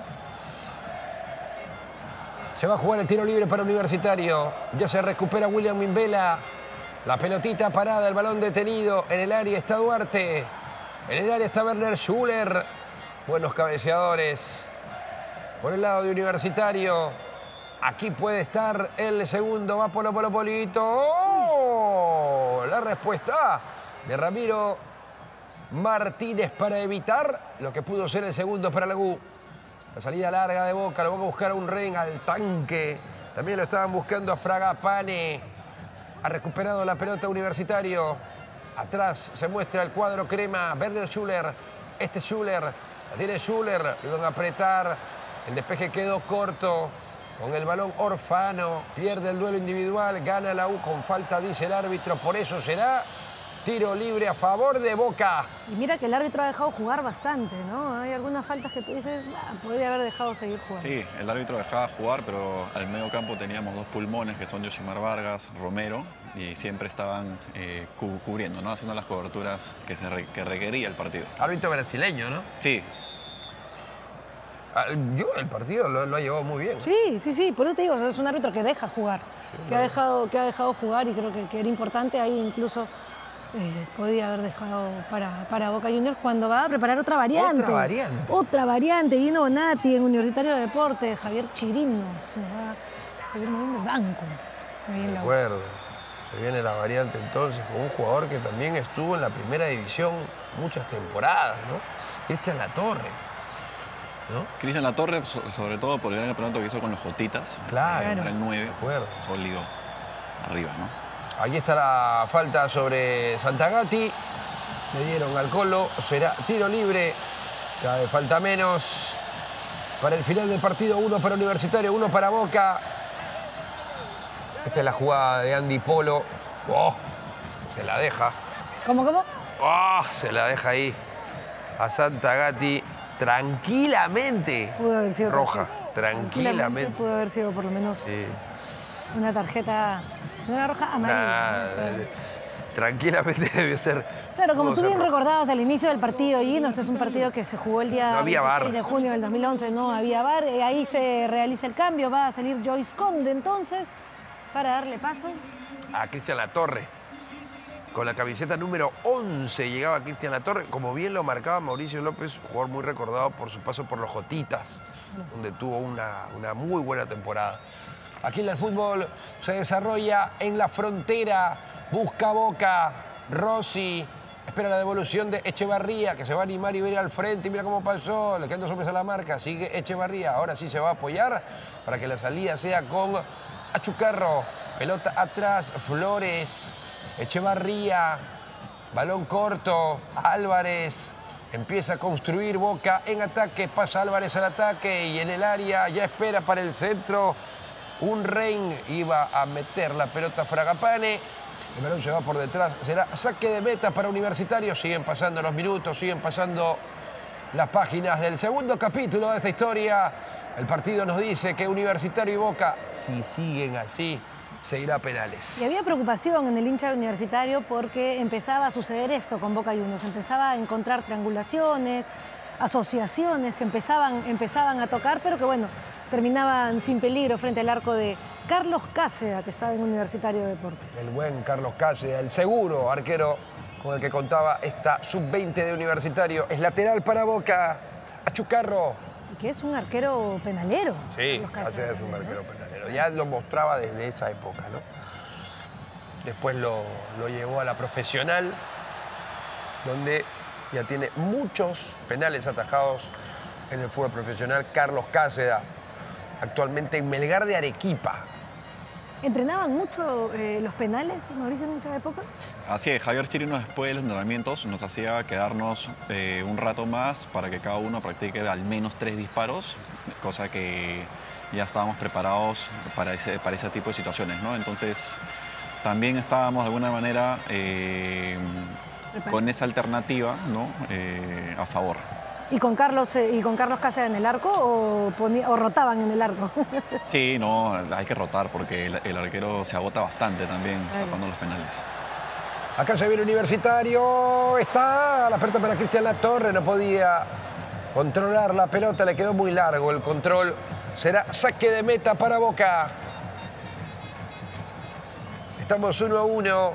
Se va a jugar el tiro libre para Universitario. Ya se recupera William Mimbela. La pelotita parada, el balón detenido. En el área está Duarte. En el área está Werner Schuller. Buenos cabeceadores. Por el lado de Universitario. Aquí puede estar el segundo. Va Polo Polo Polito. ¡Oh! La respuesta de Ramiro Martínez para evitar lo que pudo ser el segundo para la U. La salida larga de Boca. Lo van a buscar a un Ren al tanque. También lo estaban buscando a Fragapane. Ha recuperado la pelota Universitario. Atrás se muestra el cuadro crema. Werner Schuller. Este Schuller. La tiene Schuller. Lo van a apretar. El despeje quedó corto. Con el balón Orfano, pierde el duelo individual, gana la U con falta, dice el árbitro, por eso será tiro libre a favor de Boca. Y mira que el árbitro ha dejado jugar bastante, ¿no? Hay algunas faltas que tú dices, ah, podría haber dejado seguir jugando. Sí, el árbitro dejaba jugar, pero al medio campo teníamos dos pulmones, que son Yoshimar Vargas, Romero, y siempre estaban eh, cu cubriendo, ¿no? Haciendo las coberturas que, se re que requería el partido. Árbitro brasileño, ¿no? Sí. Yo el partido lo, lo ha llevado muy bien. Sí, sí, sí, por eso te digo, es un árbitro que deja jugar, Sí, que, ha dejado, que ha dejado jugar y creo que, que era importante. Ahí incluso eh, podía haber dejado para, para Boca Juniors cuando va a preparar otra variante. Otra variante. Otra variante, vino Bonatti en Universitario de Deportes, Javier Chirinos, va a seguir moviendo el banco. Ahí en De la U. acuerdo. Se viene la variante entonces con un jugador que también estuvo en la primera división muchas temporadas, ¿no? Cristian Latorre. ¿No? Cristian Latorre, so sobre todo por el gran campeonato que hizo con los Jotitas. Claro. Era el nueve, De acuerdo. sólido, arriba, ¿no? Aquí está la falta sobre Santagati. Le dieron al Colo. Será tiro libre. Cada vez falta menos. Para el final del partido, uno para Universitario, uno para Boca. Esta es la jugada de Andy Polo. Oh, se la deja. ¿Cómo, cómo? Oh, se la deja ahí a Santagati. Tranquilamente. Pudo haber sido roja. Tranquilamente Tranquilamente. pudo haber sido por lo menos Sí. una tarjeta, una roja amarilla. Nah, ¿no? tranquilamente debió ser. Claro, como pudo tú ser bien roja. recordabas al inicio del partido, Gino, este es un partido que se jugó el día No había V A R. veintiséis de junio del dos mil once, no había V A R, eh, ahí se realiza el cambio, va a salir Joyce Conde entonces para darle paso. A Cristian Latorre. Con la camiseta número once llegaba Cristian Latorre. Como bien lo marcaba Mauricio López, jugador muy recordado por su paso por los Jotitas, donde tuvo una, una muy buena temporada. Aquí en el fútbol se desarrolla en la frontera. Busca Boca. Rossi espera la devolución de Echevarría, que se va a animar y va a ir al frente. Y mira cómo pasó. Le quedan dos hombres a la marca. Sigue Echevarría. Ahora sí se va a apoyar para que la salida sea con Achucarro. Pelota atrás. Flores. Echevarría, balón corto, Álvarez, empieza a construir Boca en ataque, pasa Álvarez al ataque y en el área ya espera para el centro. Un Rein iba a meter la pelota Fragapane, el balón se va por detrás, será saque de meta para Universitario. Siguen pasando los minutos, siguen pasando las páginas del segundo capítulo de esta historia. El partido nos dice que Universitario y Boca, si siguen así, se irá a penales. Y había preocupación en el hincha Universitario porque empezaba a suceder esto con Boca Juniors. Empezaba a encontrar triangulaciones, asociaciones que empezaban, empezaban a tocar, pero que bueno, terminaban sin peligro frente al arco de Carlos Cáceda, que estaba en Universitario de Deportes. El buen Carlos Cáceda, el seguro arquero con el que contaba esta sub veinte de Universitario. Es lateral para Boca. Achucarro. Y que es un arquero penalero. Sí, Carlos Cáceda es un ¿no? arquero penalero. Ya lo mostraba desde esa época, ¿no? Después lo, lo llevó a la profesional, donde ya tiene muchos penales atajados en el fútbol profesional. Carlos Cáceda, actualmente en Melgar de Arequipa. ¿Entrenaban mucho eh, los penales, Mauricio, en esa época? Así es, Javier Chirinos después de los entrenamientos nos hacía quedarnos eh, un rato más para que cada uno practique al menos tres disparos, cosa que ya estábamos preparados para ese, para ese tipo de situaciones, ¿no? Entonces también estábamos de alguna manera eh, con esa alternativa, ¿no? eh, a favor. ¿Y con Carlos, eh, y con Carlos Cáceres en el arco o, ponía, o rotaban en el arco? Sí, no, hay que rotar porque el, el arquero se agota bastante también Claro. tapando los penales. Acá se viene Universitario, está la pelota para Cristian Latorre, no podía controlar la pelota, le quedó muy largo el control. Será saque de meta para Boca. Estamos uno a uno.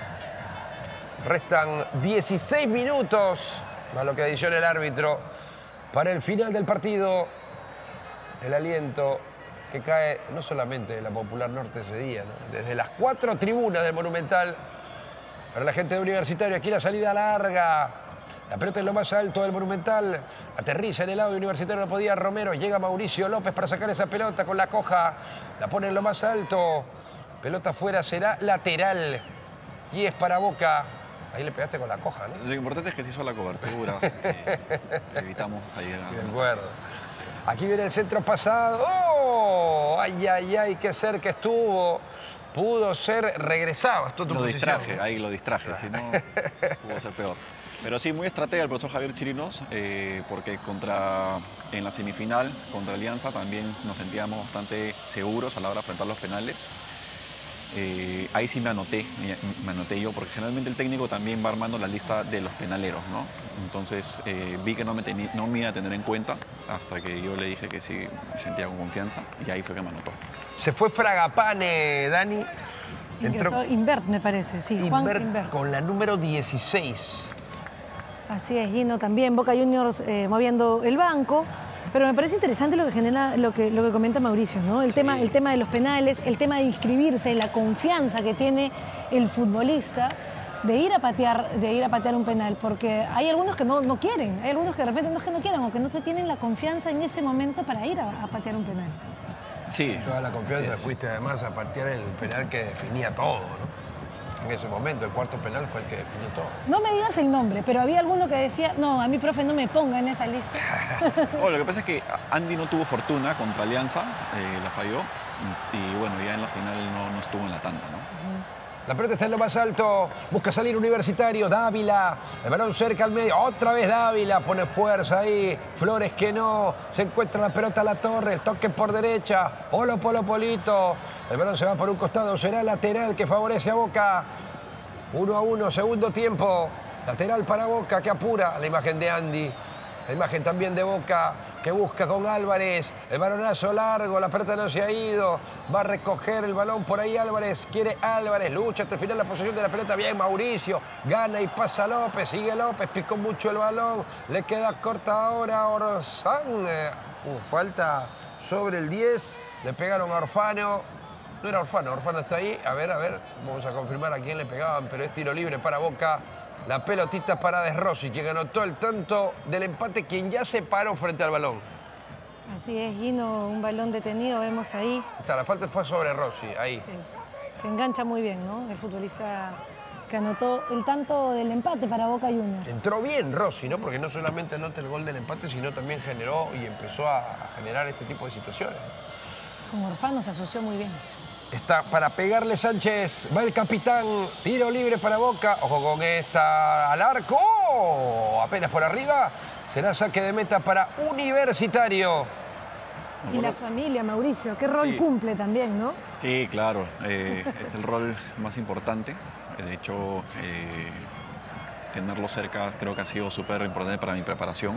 Restan dieciséis minutos, más lo que adiciona el árbitro, para el final del partido. El aliento que cae no solamente de la Popular Norte ese día, ¿no? Desde las cuatro tribunas del Monumental. Para la gente de Universitario, aquí la salida larga. La pelota en lo más alto del Monumental. Aterriza en el lado de Universitario, no podía Romero. Llega Mauricio López para sacar esa pelota con la coja. La pone en lo más alto. Pelota afuera, será lateral. Y es para Boca. Ahí le pegaste con la coja, ¿no? Lo importante es que se hizo la cobertura. eh, evitamos ahí. De acuerdo. Aquí viene el centro pasado. ¡Oh! ¡Ay, ay, ay! ¡Qué cerca estuvo! Pudo ser, regresaba. Esto es tu Lo posición, distraje, ¿no? ahí lo distraje, si no pudo ser peor. Pero sí, muy estratega el profesor Javier Chirinos, eh, porque contra, en la semifinal contra Alianza también nos sentíamos bastante seguros a la hora de enfrentar los penales. Eh, ahí sí me anoté, me, me anoté yo, porque generalmente el técnico también va armando la lista de los penaleros, ¿no? Entonces eh, vi que no me, tení, no me iba a tener en cuenta hasta que yo le dije que sí me sentía con confianza y ahí fue que me anotó. Se fue Fragapane, Dani. Ingresó Invert, me parece, sí, Juan Invert Invert. con la número dieciséis. Así es, Gino, también Boca Juniors eh, moviendo el banco, pero me parece interesante lo que genera, lo que, lo que comenta Mauricio, ¿no? El, sí. tema, el tema de los penales, el tema de inscribirse, la confianza que tiene el futbolista de ir a patear, de ir a patear un penal, porque hay algunos que no, no quieren, hay algunos que de repente no es que no quieran o que no se tienen la confianza en ese momento para ir a, a patear un penal. Sí. Toda la confianza, es. fuiste además a patear el penal que definía todo, ¿no? En ese momento, el cuarto penal fue el que definió todo. No me digas el nombre, pero había alguno que decía, no, a mi profe no me ponga en esa lista. Oh, lo que pasa es que Andy no tuvo fortuna contra Alianza, eh, la falló, y bueno, ya en la final no, no estuvo en la tanda, ¿no? Uh-huh. La pelota está en lo más alto, busca salir Universitario, Dávila, el balón cerca al medio, otra vez Dávila, pone fuerza ahí, Flores que no, se encuentra la pelota a la torre, el toque por derecha, Polo, Polo, Polito, el balón se va por un costado, será lateral que favorece a Boca. uno a uno, segundo tiempo. Lateral para Boca, que apura. La imagen de Andy. La imagen también de Boca, que busca con Álvarez. El balonazo largo, la pelota no se ha ido. Va a recoger el balón por ahí Álvarez. Quiere Álvarez, lucha hasta el final la posición de la pelota. Bien, Mauricio. Gana y pasa López. Sigue López, picó mucho el balón. Le queda corta ahora Orsán. Uh, falta sobre el diez. Le pegaron a Orfano. No era Orfano, Orfano está ahí. A ver, a ver, vamos a confirmar a quién le pegaban, pero es tiro libre para Boca. La pelotita para De Rossi, quien anotó el tanto del empate, quien ya se paró frente al balón. Así es, Gino, un balón detenido, vemos ahí. Está, la falta fue sobre Rossi, ahí. Sí. Se engancha muy bien, ¿no? El futbolista que anotó el tanto del empate para Boca Juniors. Entró bien Rossi, ¿no? Porque no solamente anota el gol del empate, sino también generó y empezó a generar este tipo de situaciones. Con Orfano se asoció muy bien. Está para pegarle Sánchez, va el capitán, tiro libre para Boca, ojo con esta, al arco, ¡oh! Apenas por arriba, será saque de meta para Universitario. Y la familia, Mauricio, ¿qué rol Sí. cumple también, no? Sí, claro, eh, es el rol más importante. De hecho, eh, tenerlo cerca creo que ha sido súper importante para mi preparación.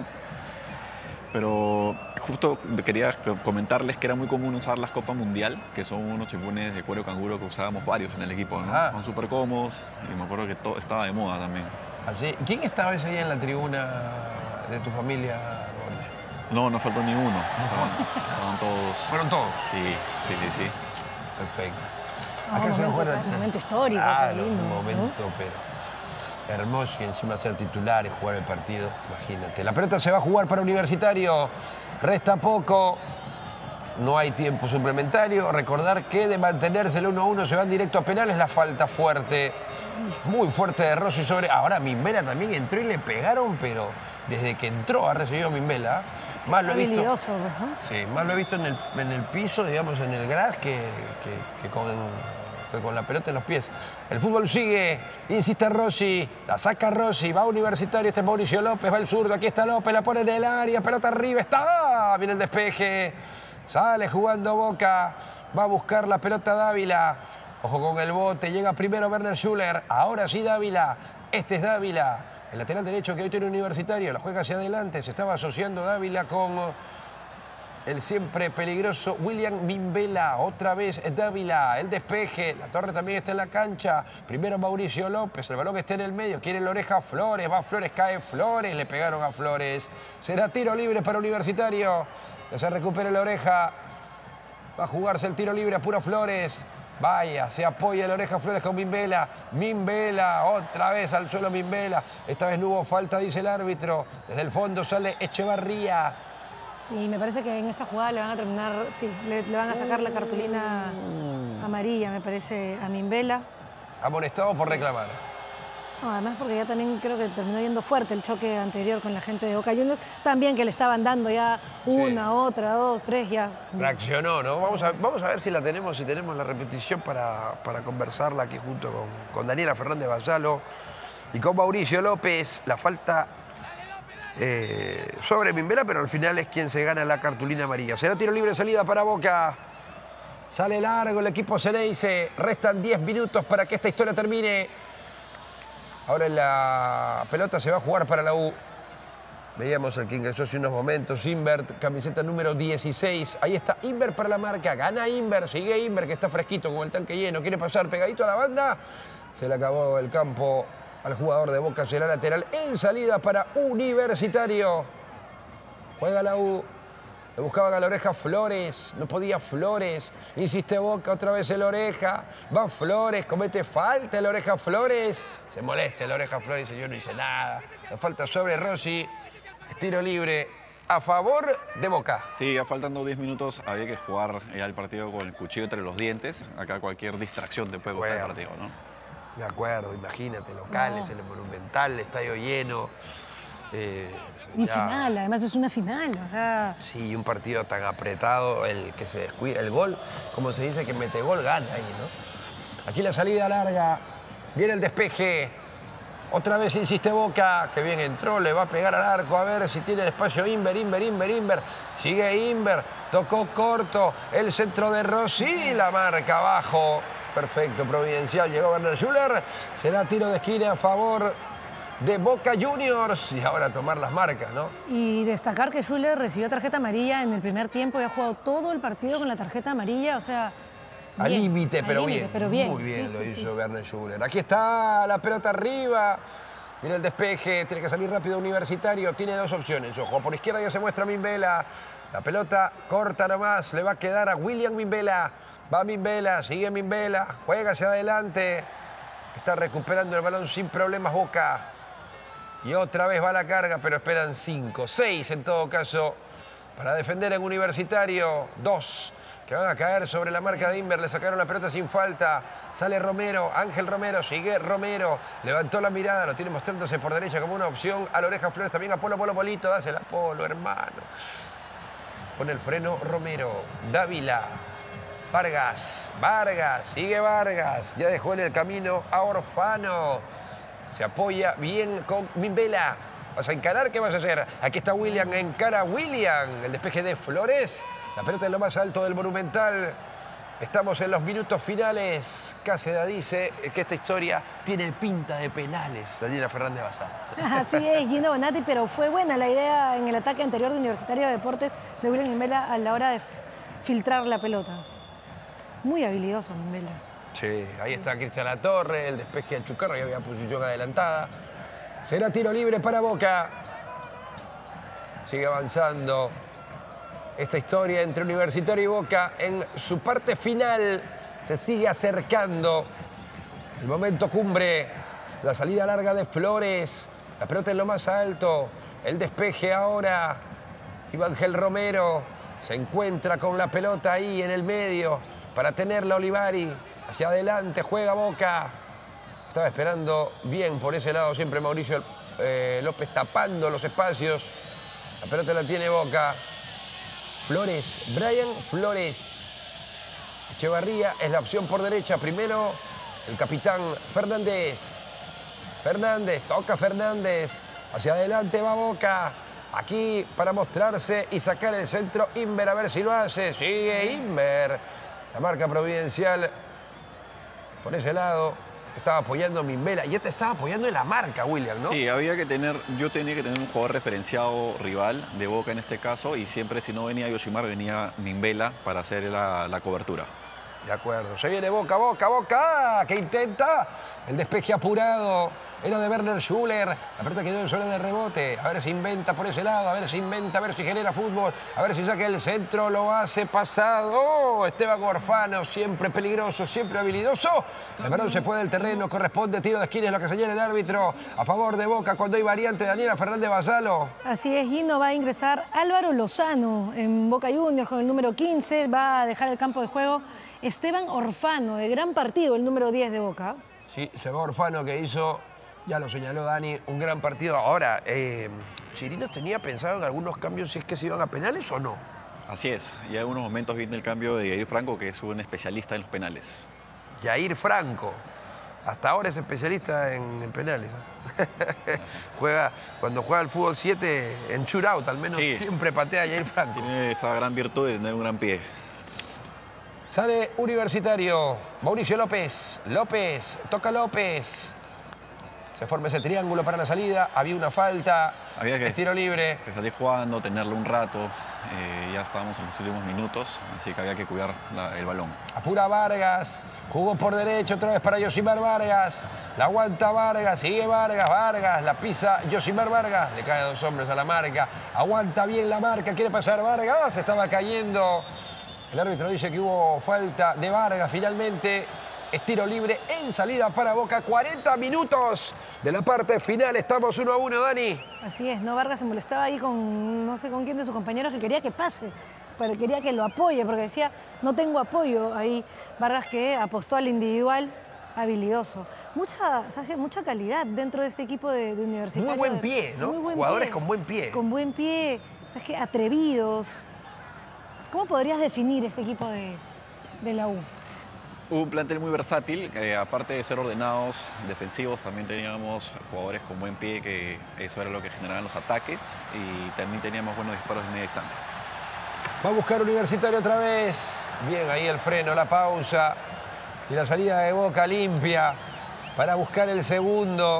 Pero justo quería comentarles que era muy común usar las Copas Mundial, que son unos chimpunes de cuero canguro que usábamos varios en el equipo, ¿no? Ah. Son súper cómodos y me acuerdo que todo estaba de moda también. Así, ¿quién estaba ese día en la tribuna de tu familia, Gordes? No, no faltó ni uno. Estaban, estaban todos. Fueron todos. Sí, sí, sí, sí. Perfecto. Ah, Acá se momento, juega- un momento histórico. Claro, qué lindo, un ¿no? momento, pero hermoso, y encima ser titular y jugar el partido, imagínate. La pelota se va a jugar para Universitario, resta poco, no hay tiempo suplementario. Recordar que de mantenerse el uno a uno se van directo a penales, la falta fuerte, muy fuerte de Rossi sobre... Ahora Mimbela también entró y le pegaron, pero desde que entró ha recibido Mimbela. Más lo he visto, Habilidoso, ¿no? sí, más lo he visto en el, en el piso, digamos, en el gras, que, que, que con, que con la pelota en los pies. El fútbol sigue, insiste Rossi, la saca Rossi, va Universitario, este es Mauricio López, va el zurdo, aquí está López, la pone en el área, pelota arriba, está, viene el despeje, sale jugando Boca, va a buscar la pelota Dávila, ojo con el bote, llega primero Werner Schuller, ahora sí Dávila, este es Dávila. El lateral derecho que hoy tiene Universitario, la juega hacia adelante, se estaba asociando Dávila con el siempre peligroso William Mimbela. Otra vez Dávila, el despeje, la torre también está en la cancha. Primero Mauricio López, el balón está en el medio, quiere la oreja Flores, va Flores, cae Flores, le pegaron a Flores. Será tiro libre para Universitario, ya se recupera la oreja, va a jugarse el tiro libre, apura Flores. Vaya, se apoya la oreja Flores con Mimbela. Mimbela, otra vez al suelo Mimbela. Esta vez no hubo falta, dice el árbitro. Desde el fondo sale Echevarría. Y me parece que en esta jugada le van a terminar, sí, le, le van a sacar la cartulina amarilla, me parece, a Mimbela. Amonestado por reclamar. No, además porque ya también creo que terminó yendo fuerte el choque anterior con la gente de Boca Juniors. También que le estaban dando ya una, Sí. otra, dos, tres, ya. Reaccionó, ¿no? Vamos a, vamos a ver si la tenemos, si tenemos la repetición para, para conversarla aquí junto con, con Daniela Fernández Basalo y con Mauricio López. La falta eh, sobre Mimbela, pero al final es quien se gana la cartulina amarilla. Será tiro libre de salida para Boca. Sale largo el equipo Ceneice. Restan diez minutos para que esta historia termine. Ahora la pelota se va a jugar para la U. Veíamos al que ingresó hace unos momentos, Imbert, camiseta número dieciséis. Ahí está Imbert para la marca, gana Imbert, sigue Imbert que está fresquito con el tanque lleno. Quiere pasar pegadito a la banda. Se le acabó el campo al jugador de Boca, será lateral en salida para Universitario. Juega la U. Le buscaban a la oreja Flores, no podía Flores, insiste Boca, otra vez el oreja, va Flores, comete falta el oreja Flores, se molesta el oreja Flores y yo no hice nada, la falta sobre Rossi, tiro libre a favor de Boca. Sí, ya faltando diez minutos había que jugar ya el partido con el cuchillo entre los dientes. Acá cualquier distracción te puede costar el Bueno. partido, ¿no? De acuerdo, imagínate, locales, No. el Monumental, el estadio lleno. eh, Y ya- final, además es una final. O sea, Sí, un partido tan apretado, el que se descuida, el gol, como se dice que mete gol, gana ahí, ¿no? Aquí la salida larga, viene el despeje, otra vez insiste Boca, que bien entró, le va a pegar al arco, a ver si tiene el espacio Inver, Inver, Inver, Inver, sigue Inver, tocó corto, el centro de Rossi, la marca abajo, Perfecto, Providencial. Llegó Werner Schuller. Será tiro de esquina a favor de Boca Juniors. Y ahora tomar las marcas, ¿no? Y destacar que Schuller recibió tarjeta amarilla en el primer tiempo y ha jugado todo el partido con la tarjeta amarilla. O sea, al límite, pero, pero bien. Muy bien sí, lo sí, hizo sí. Werner Schuller. Aquí está la pelota arriba. Mira el despeje, tiene que salir rápido Universitario. Tiene dos opciones. Ojo, por izquierda ya se muestra Mimbela. La pelota corta nomás. Le va a quedar a William Mimbela. Va Mimbela, sigue Mimbela. Juega hacia adelante. Está recuperando el balón sin problemas Boca. Y otra vez va la carga, pero esperan cinco, seis en todo caso para defender en Universitario. Dos que van a caer sobre la marca de Inver. Le sacaron la pelota sin falta. Sale Romero, Ángel Romero, sigue Romero. Levantó la mirada, lo tiene mostrándose por derecha como una opción. A la oreja Flores también a Polo, Polo, Polito. Dásela, Polo, hermano. Pone el freno Romero. Dávila. Vargas. Vargas. Sigue Vargas. Ya dejó en el camino a Orfano. Se apoya bien con Mimbela. ¿Vas a encarar? ¿Qué vas a hacer? Aquí está William. Encara William. El despeje de Flores. La pelota en lo más alto del Monumental. Estamos en los minutos finales. Cáceda dice que esta historia tiene pinta de penales. Daniela Fernández Bazán. Así es, Gino Bonatti, pero fue buena la idea en el ataque anterior de Universitario de Deportes de William Mimbela a la hora de filtrar la pelota. Muy habilidoso Mimbela. Sí, ahí está Cristian Latorre, el despeje de Chucarro, ya había posición adelantada. Será tiro libre para Boca. Sigue avanzando esta historia entre Universitario y Boca en su parte final. Se sigue acercando el momento cumbre. La salida larga de Flores. La pelota en lo más alto. El despeje ahora. Ivangel Romero se encuentra con la pelota ahí en el medio para tenerla Olivari. Hacia adelante juega Boca. Estaba esperando bien por ese lado siempre Mauricio eh, López tapando los espacios. La pelota la tiene Boca. Flores, Brian Flores. Echevarría es la opción por derecha. Primero el capitán Fernández. Fernández, toca Fernández. Hacia adelante va Boca. Aquí para mostrarse y sacar el centro Inver, a ver si lo hace. Sigue Inver. La marca Providencial por ese lado. Estaba apoyando Mimbela y este estaba apoyando en la marca, William, ¿no? Sí, había que tener, yo tenía que tener un jugador referenciado rival de Boca en este caso y siempre si no venía Yoshimar venía Mimbela para hacer la, la cobertura. De acuerdo, se viene Boca, Boca, Boca, que intenta el despeje apurado, era de Werner Schuller, la pelota quedó en zona de rebote, a ver si inventa por ese lado, a ver si inventa, a ver si genera fútbol, a ver si saca el centro, lo hace pasado, oh, Esteban Orfano, siempre peligroso, siempre habilidoso, el balón se fue del terreno, corresponde tiro de esquina, es lo que señala el árbitro, a favor de Boca cuando hay variante. Daniela Fernández Bazalo. Así es, Gino, va a ingresar Álvaro Lozano en Boca Juniors con el número quince, va a dejar el campo de juego Esteban Orfano, de gran partido, el número diez de Boca. Sí, se va Orfano que hizo, ya lo señaló Dani, un gran partido. Ahora, eh, Chirinos tenía pensado en algunos cambios si es que se iban a penales o no. Así es, y hay algunos momentos viene el cambio de Yair Franco, que es un especialista en los penales. Yair Franco, hasta ahora es especialista en, en penales. Juega, cuando juega al fútbol siete, en shootout, al menos sí, siempre patea a Yair Franco. Tiene esa gran virtud de tener un gran pie. Sale Universitario, Mauricio López, López, toca López. Se forma ese triángulo para la salida, había una falta, había que, es tiro libre. Que salir jugando, tenerlo un rato, eh, ya estábamos en los últimos minutos, así que había que cuidar la, el balón. Apura Vargas, jugó por derecho otra vez para Yoshimar Vargas, la aguanta Vargas, sigue Vargas, Vargas, la pisa Yoshimar Vargas, le cae a dos hombres a la marca, aguanta bien la marca, quiere pasar Vargas, estaba cayendo. El árbitro dice que hubo falta de Vargas finalmente. Es tiro libre en salida para Boca. cuarenta minutos de la parte final. Estamos uno a uno, Dani. Así es, ¿no? Vargas se molestaba ahí con no sé con quién de sus compañeros que quería que pase, pero quería que lo apoye, porque decía, no tengo apoyo. Ahí Vargas que apostó al individual habilidoso. Mucha, ¿sabes? Mucha calidad dentro de este equipo de, de Universitario. Muy buen pie, ¿no? Muy buen Jugadores pie. con buen pie. Con buen pie, ¿sabes qué? Atrevidos. ¿Cómo podrías definir este equipo de, de la U? Un plantel muy versátil, eh, aparte de ser ordenados, defensivos, también teníamos jugadores con buen pie, que eso era lo que generaban los ataques, y también teníamos buenos disparos de media distancia. Va a buscar Universitario otra vez. Bien, ahí el freno, la pausa. Y la salida de Boca limpia para buscar el segundo.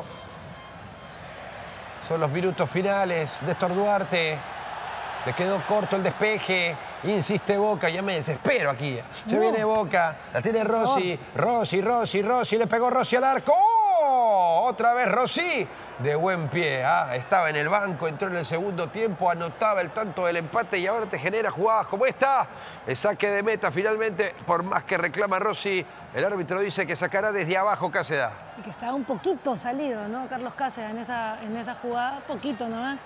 Son los minutos finales. Néstor Duarte. Le quedó corto el despeje. Insiste Boca. Ya me desespero aquí. Se No. viene Boca. La tiene Rossi. Rossi, Rossi, Rossi. Le pegó Rossi al arco. ¡Oh! Otra vez Rossi. De buen pie. Ah, estaba en el banco. Entró en el segundo tiempo. Anotaba el tanto del empate. Y ahora te genera jugadas como esta. El saque de meta finalmente. Por más que reclama Rossi. El árbitro dice que sacará desde abajo Cáceres. Y que estaba un poquito salido, ¿no? Carlos Cáceres en esa, en esa jugada. Poquito nomás.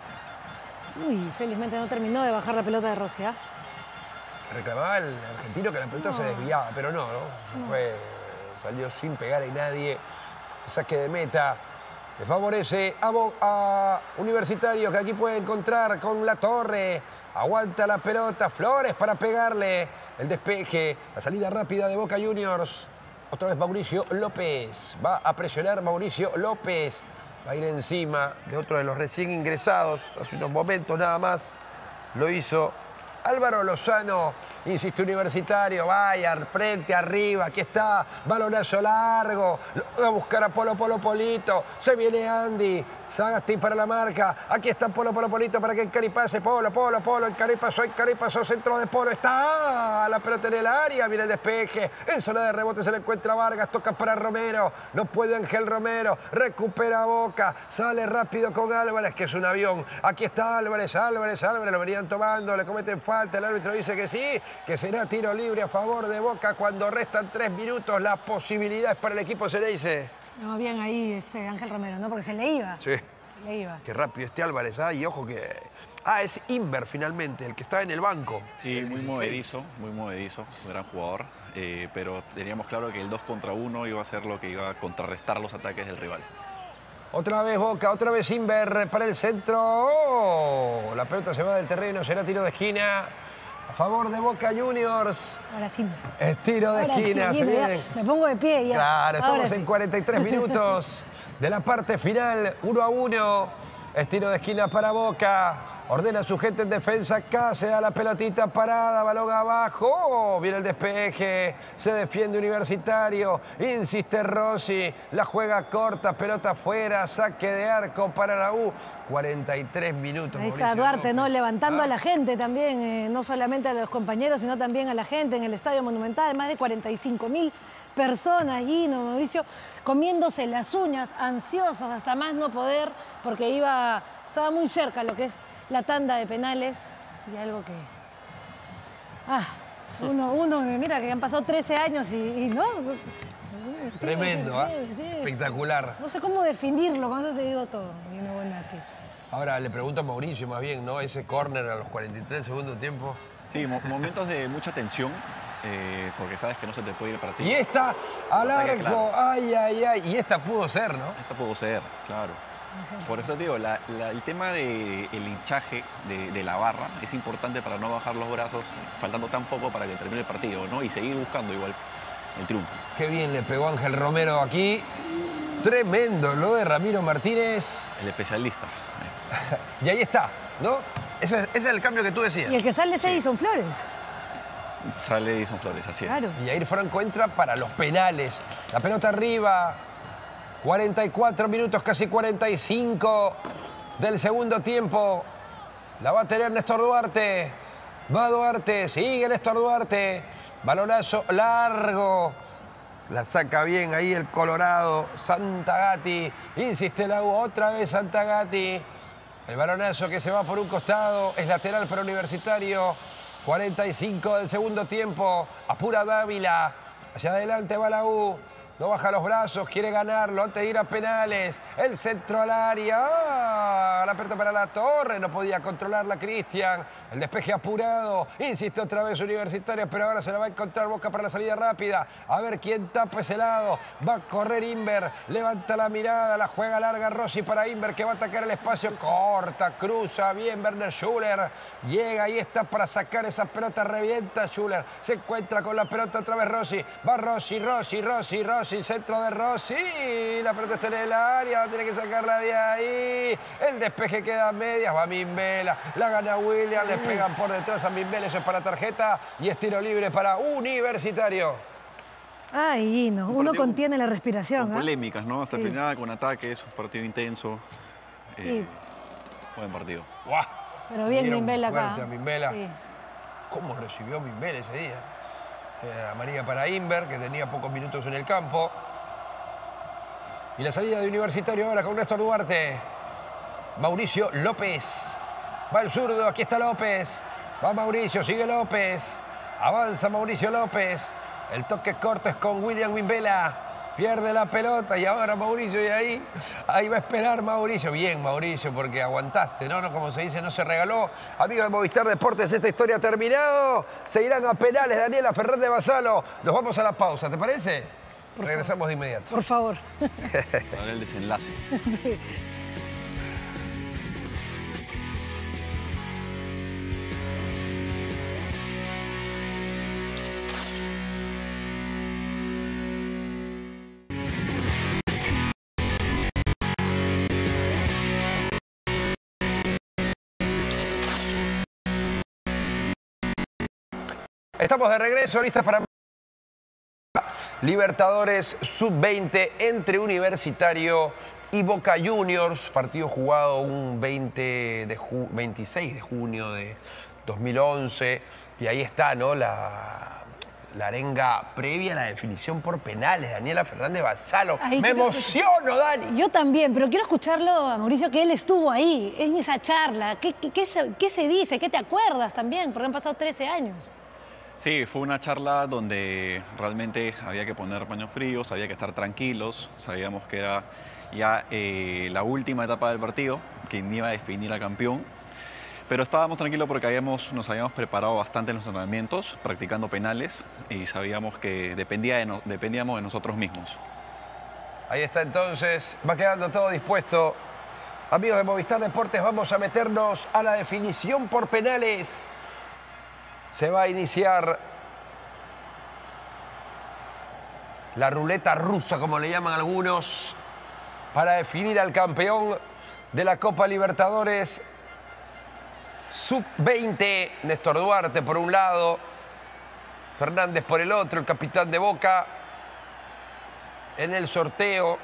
Uy, felizmente no terminó de bajar la pelota de Rossi, ¿ah? Reclamaba el argentino que la pelota No. se desviaba, pero no, ¿no? No. Fue, salió sin pegar a nadie. Saque de meta. Le favorece a, Bo- a Universitario, que aquí puede encontrar con La Torre. Aguanta la pelota. Flores para pegarle. El despeje. La salida rápida de Boca Juniors. Otra vez Mauricio López. Va a presionar Mauricio López. Va a ir encima de otro de los recién ingresados. Hace unos momentos nada más lo hizo Álvaro Lozano. Insiste Universitario. Vaya, frente, arriba. Aquí está. Balonazo largo. Lo va a buscar a Polo Polo Polito. Se viene Andy. Sagasti para la marca. Aquí está Polo Polo Polito para que encare y pase. Polo, Polo, Polo. Encare y pasó, encare y pasó. Centro de Polo. Está la pelota en el área. Viene el despeje. En zona de rebote se le encuentra Vargas. Toca para Romero. No puede Ángel Romero. Recupera Boca. Sale rápido con Álvarez, que es un avión. Aquí está Álvarez, Álvarez, Álvarez. Lo venían tomando. Le cometen falta. El árbitro dice que sí. Que será tiro libre a favor de Boca cuando restan tres minutos. La posibilidad es para el equipo Ceneice. No, bien ahí ese Ángel Romero, ¿no? Porque se le iba. Sí. Se le iba. Qué rápido este Álvarez, ah, y ojo que... Ah, es Inver finalmente, el que está en el banco. Sí, El muy dieciséis. movedizo, muy movedizo, un gran jugador, eh, pero teníamos claro que el dos contra uno iba a ser lo que iba a contrarrestar los ataques del rival. Otra vez Boca, otra vez Inver para el centro. Oh, la pelota se va del terreno, será tiro de esquina. A favor de Boca Juniors. Ahora sí. Es tiro de Ahora sí, esquina, se Guido, ya viene. me pongo de pie ya. Claro, Ahora estamos sí. en cuarenta y tres minutos de la parte final, uno a uno. Es tiro de esquina para Boca. Ordena su gente en defensa. Cáceres, la pelotita parada, balón abajo. Oh, viene el despeje. Se defiende Universitario. Insiste Rossi. La juega corta, pelota afuera. Saque de arco para la U. cuarenta y tres minutos. Ahí está Mauricio Duarte, ¿no? López. Levantando Ah. a la gente también, eh, no solamente a los compañeros, sino también a la gente en el Estadio Monumental. Más de cuarenta y cinco mil personas allí, ¿no, Mauricio? Comiéndose las uñas, ansiosos hasta más no poder, porque iba, estaba muy cerca lo que es la tanda de penales y algo que... Ah, uno, uno mira que han pasado trece años y, y no... Sí, Tremendo, sí, ¿ah? sí, sí. Espectacular. No sé cómo definirlo, con eso te digo todo. Guido Bonatti. Ahora le pregunto a Mauricio más bien, ¿no? Ese córner a los cuarenta y tres del segundo tiempo. Sí, mo- momentos de mucha tensión, eh, porque sabes que no se te puede ir el partido. Y esta al Ataque arco, claro. ay, ay, ay. Y esta pudo ser, ¿no? Esta pudo ser, claro. Por eso te digo, la- la- el tema del hinchaje de, de la barra es importante para no bajar los brazos, faltando tan poco para que termine el partido, ¿no? Y seguir buscando igual el triunfo. Qué bien le pegó Ángel Romero aquí. Tremendo lo de Ramiro Martínez. El especialista. Y ahí está, ¿no? Ese, ese es el cambio que tú decías. Y el que sale es Edison Flores. Sale Edison Flores, así es. Claro. Y Jair Franco entra para los penales. La pelota arriba. cuarenta y cuatro minutos, casi cuarenta y cinco del segundo tiempo. La va a tener Néstor Duarte. Va Duarte, sigue Néstor Duarte. Balonazo largo. La saca bien ahí el Colorado. Santagati. Insiste la U. Otra vez Santagati. El balonazo que se va por un costado. Es lateral para Universitario. cuarenta y cinco del segundo tiempo. Apura Dávila. Hacia adelante va la U. No baja los brazos, quiere ganarlo antes de ir a penales. El centro al área. ¡Ah! La pelota para La Torre. No podía controlarla Cristian. El despeje apurado. Insiste otra vez Universitario, pero ahora se la va a encontrar Boca para la salida rápida. A ver quién tapa ese lado. Va a correr Inver. Levanta la mirada. La juega larga Rossi para Inver, que va a atacar el espacio. Corta, cruza. Bien Werner Schuller. Llega y está para sacar esa pelota. Revienta Schuller. Se encuentra con la pelota otra vez Rossi. Va Rossi, Rossi, Rossi, Rossi. Centro de Rossi. La pelota está en el área. Tiene que sacarla de ahí. El despeje queda a medias. Va Mimbela. La gana William. Le pegan por detrás a Mimbela. Eso es para tarjeta. Y es tiro libre para Universitario. Ay, Gino, Un uno partido contiene la respiración. Con ¿eh? polémicas, ¿no? Hasta Sí. el final, con ataques, un partido intenso. Sí. Eh, buen partido. ¡Guau! Pero bien Dieron Mimbela acá. fuerte a Mimbela. Sí. ¿Cómo recibió Mimbela ese día? Eh, amarilla para Inver, que tenía pocos minutos en el campo. Y la salida de Universitario ahora con Néstor Duarte. Mauricio López. Va el zurdo, aquí está López. Va Mauricio, sigue López. Avanza Mauricio López. El toque corto es con William Mimbela. Pierde la pelota y ahora Mauricio y ahí, ahí va a esperar Mauricio. Bien, Mauricio, porque aguantaste, ¿no? no Como se dice, no se regaló. Amigos de Movistar Deportes, esta historia ha terminado. Se irán a penales Daniela Fernández Basalo. Nos vamos a la pausa, ¿te parece? Por Regresamos favor. de inmediato. Por favor. Para ver el desenlace. Sí. Estamos de regreso, listas para Libertadores sub veinte entre Universitario y Boca Juniors. Partido jugado un veinte de ju veintiséis de junio de dos mil once. Y ahí está, ¿no? La, la arenga previa a la definición por penales. Daniela Fernández Basalo. Ahí Me quiero emociono, Dani. Yo también, pero quiero escucharlo a Mauricio, que él estuvo ahí, en esa charla. ¿Qué, qué, qué, se, qué se dice? ¿Qué te acuerdas también? Porque han pasado trece años. Sí, fue una charla donde realmente había que poner paños fríos, había que estar tranquilos. Sabíamos que era ya eh, la última etapa del partido, que iba a definir al campeón. Pero estábamos tranquilos porque habíamos, nos habíamos preparado bastante en los entrenamientos, practicando penales, y sabíamos que dependía de no, dependíamos de nosotros mismos. Ahí está entonces, va quedando todo dispuesto. Amigos de Movistar Deportes, vamos a meternos a la definición por penales. Se va a iniciar la ruleta rusa, como le llaman algunos, para definir al campeón de la Copa Libertadores sub veinte. Néstor Duarte por un lado, Fernández por el otro, el capitán de Boca en el sorteo.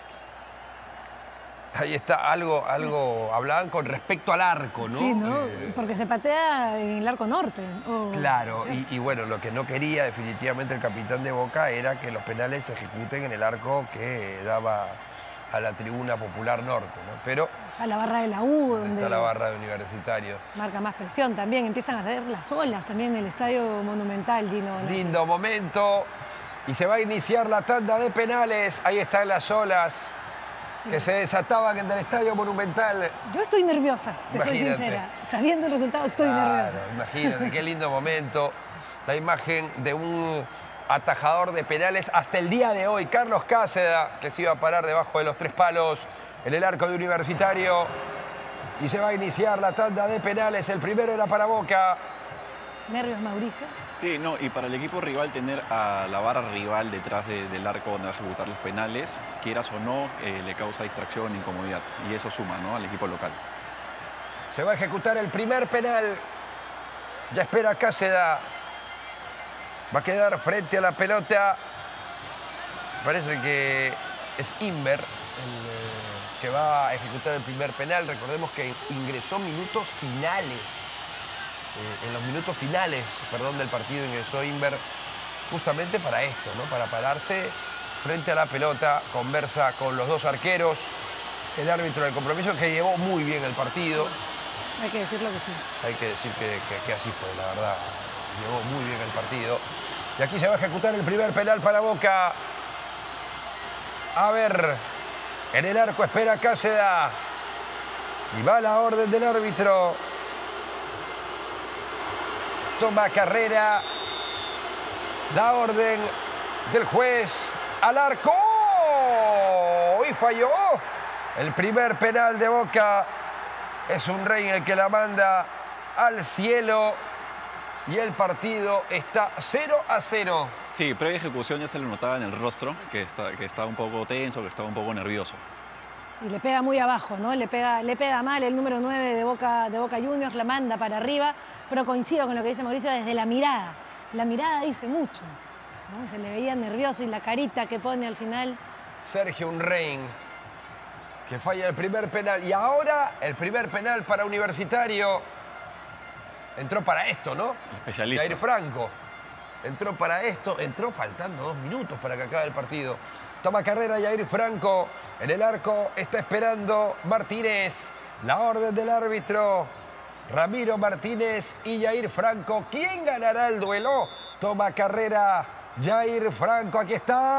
Ahí está, algo, algo hablaban con respecto al arco, ¿no? Sí, ¿no? Eh, Porque se patea en el arco norte. o- Claro, y, y bueno, lo que no quería definitivamente el capitán de Boca era que los penales se ejecuten en el arco que daba a la tribuna popular norte, ¿no? Pero A la barra de la U, donde está la barra de Universitario. marca más presión también. Empiezan a hacer las olas también en el Estadio Monumental, Dino. ¿no? Lindo momento. Y se va a iniciar la tanda de penales. Ahí están las olas que se desataban en el Estadio Monumental. Yo estoy nerviosa, te soy Imagínate. sincera. Sabiendo el resultado, estoy Claro, nerviosa. imagínate, qué lindo momento. La imagen de un atajador de penales hasta el día de hoy, Carlos Cáceda, que se iba a parar debajo de los tres palos en el arco de Universitario. Y se va a iniciar la tanda de penales. El primero era para Boca. ¿Nervios, Mauricio? Sí, no, y para el equipo rival tener a la barra rival detrás de- del arco donde va a ejecutar los penales, quieras o no, eh, le causa distracción e incomodidad. Y eso suma, ¿no?, al equipo local. Se va a ejecutar el primer penal. Ya espera Cáceda. Va a quedar frente a la pelota. Parece que es Inver el eh, que va a ejecutar el primer penal. Recordemos que ingresó minutos finales. Eh, en los minutos finales, perdón, del partido ingresó Inver justamente para esto, ¿no? Para pararse frente a la pelota. Conversa con los dos arqueros. El árbitro del compromiso que llevó muy bien el partido. Hay que decirlo que sí. Hay que decir que, que- que así fue, la verdad. Llevó muy bien el partido. Y aquí se va a ejecutar el primer penal para Boca. A ver, en el arco espera Cáceda. Y va la orden del árbitro. Toma carrera. La orden del juez al arco. ¡Oh! Y falló. El primer penal de Boca. Es un rey el que la manda al cielo y el partido está cero a cero. Sí, previa ejecución ya se le notaba en el rostro que, está, que estaba un poco tenso, que estaba un poco nervioso. Y le pega muy abajo, ¿no? Le pega, le pega mal el número nueve de Boca, de Boca Juniors, la manda para arriba, pero coincido con lo que dice Mauricio desde la mirada. La mirada dice mucho. ¿no? Se le veía nervioso y la carita que pone al final. Sergio Unrein, que falla el primer penal. Y ahora el primer penal para Universitario. Entró para esto, ¿no? Especialista. Jair Franco. Entró para esto, entró faltando dos minutos para que acabe el partido. Toma carrera Jair Franco. En el arco está esperando Martínez. La orden del árbitro. Ramiro Martínez y Jair Franco. ¿Quién ganará el duelo? Toma carrera Jair Franco. Aquí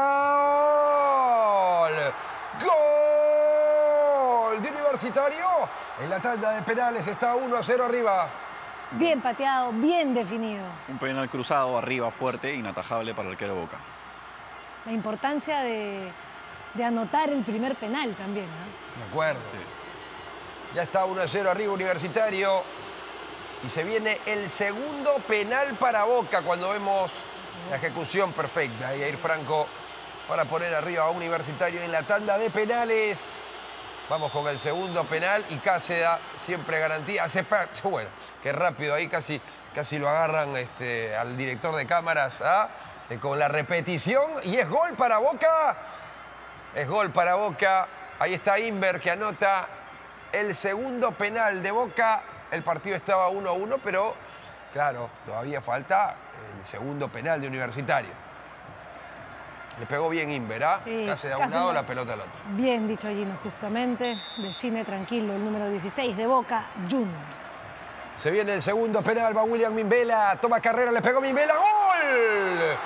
está. ¡Gol! ¡Gol de Universitario! En la tanda de penales está uno a cero arriba. Bien pateado, bien definido. Un penal cruzado, arriba, fuerte, inatajable para el arquero Boca. La importancia de, de anotar el primer penal también, ¿no? De acuerdo. Sí. Ya está uno a cero arriba Universitario. Y se viene el segundo penal para Boca cuando vemos la ejecución perfecta. Jair Franco para poner arriba a Universitario en la tanda de penales. Vamos con el segundo penal y Cáceda siempre garantía. Hace, bueno, qué rápido ahí casi, casi lo agarran este, al director de cámaras ¿ah? eh, con la repetición. Y es gol para Boca. Es gol para Boca. Ahí está Inver que anota el segundo penal de Boca. El partido estaba uno a uno, pero claro, todavía falta el segundo penal de Universitario. Le pegó bien Inver, ¿ah? Sí, casi de un casi lado, no. la pelota al otro. Bien dicho Gino, justamente. Define tranquilo el número dieciséis de Boca Juniors. Se viene el segundo penal, va William Mimbela, toma carrera, le pegó Mimbela, ¡gol!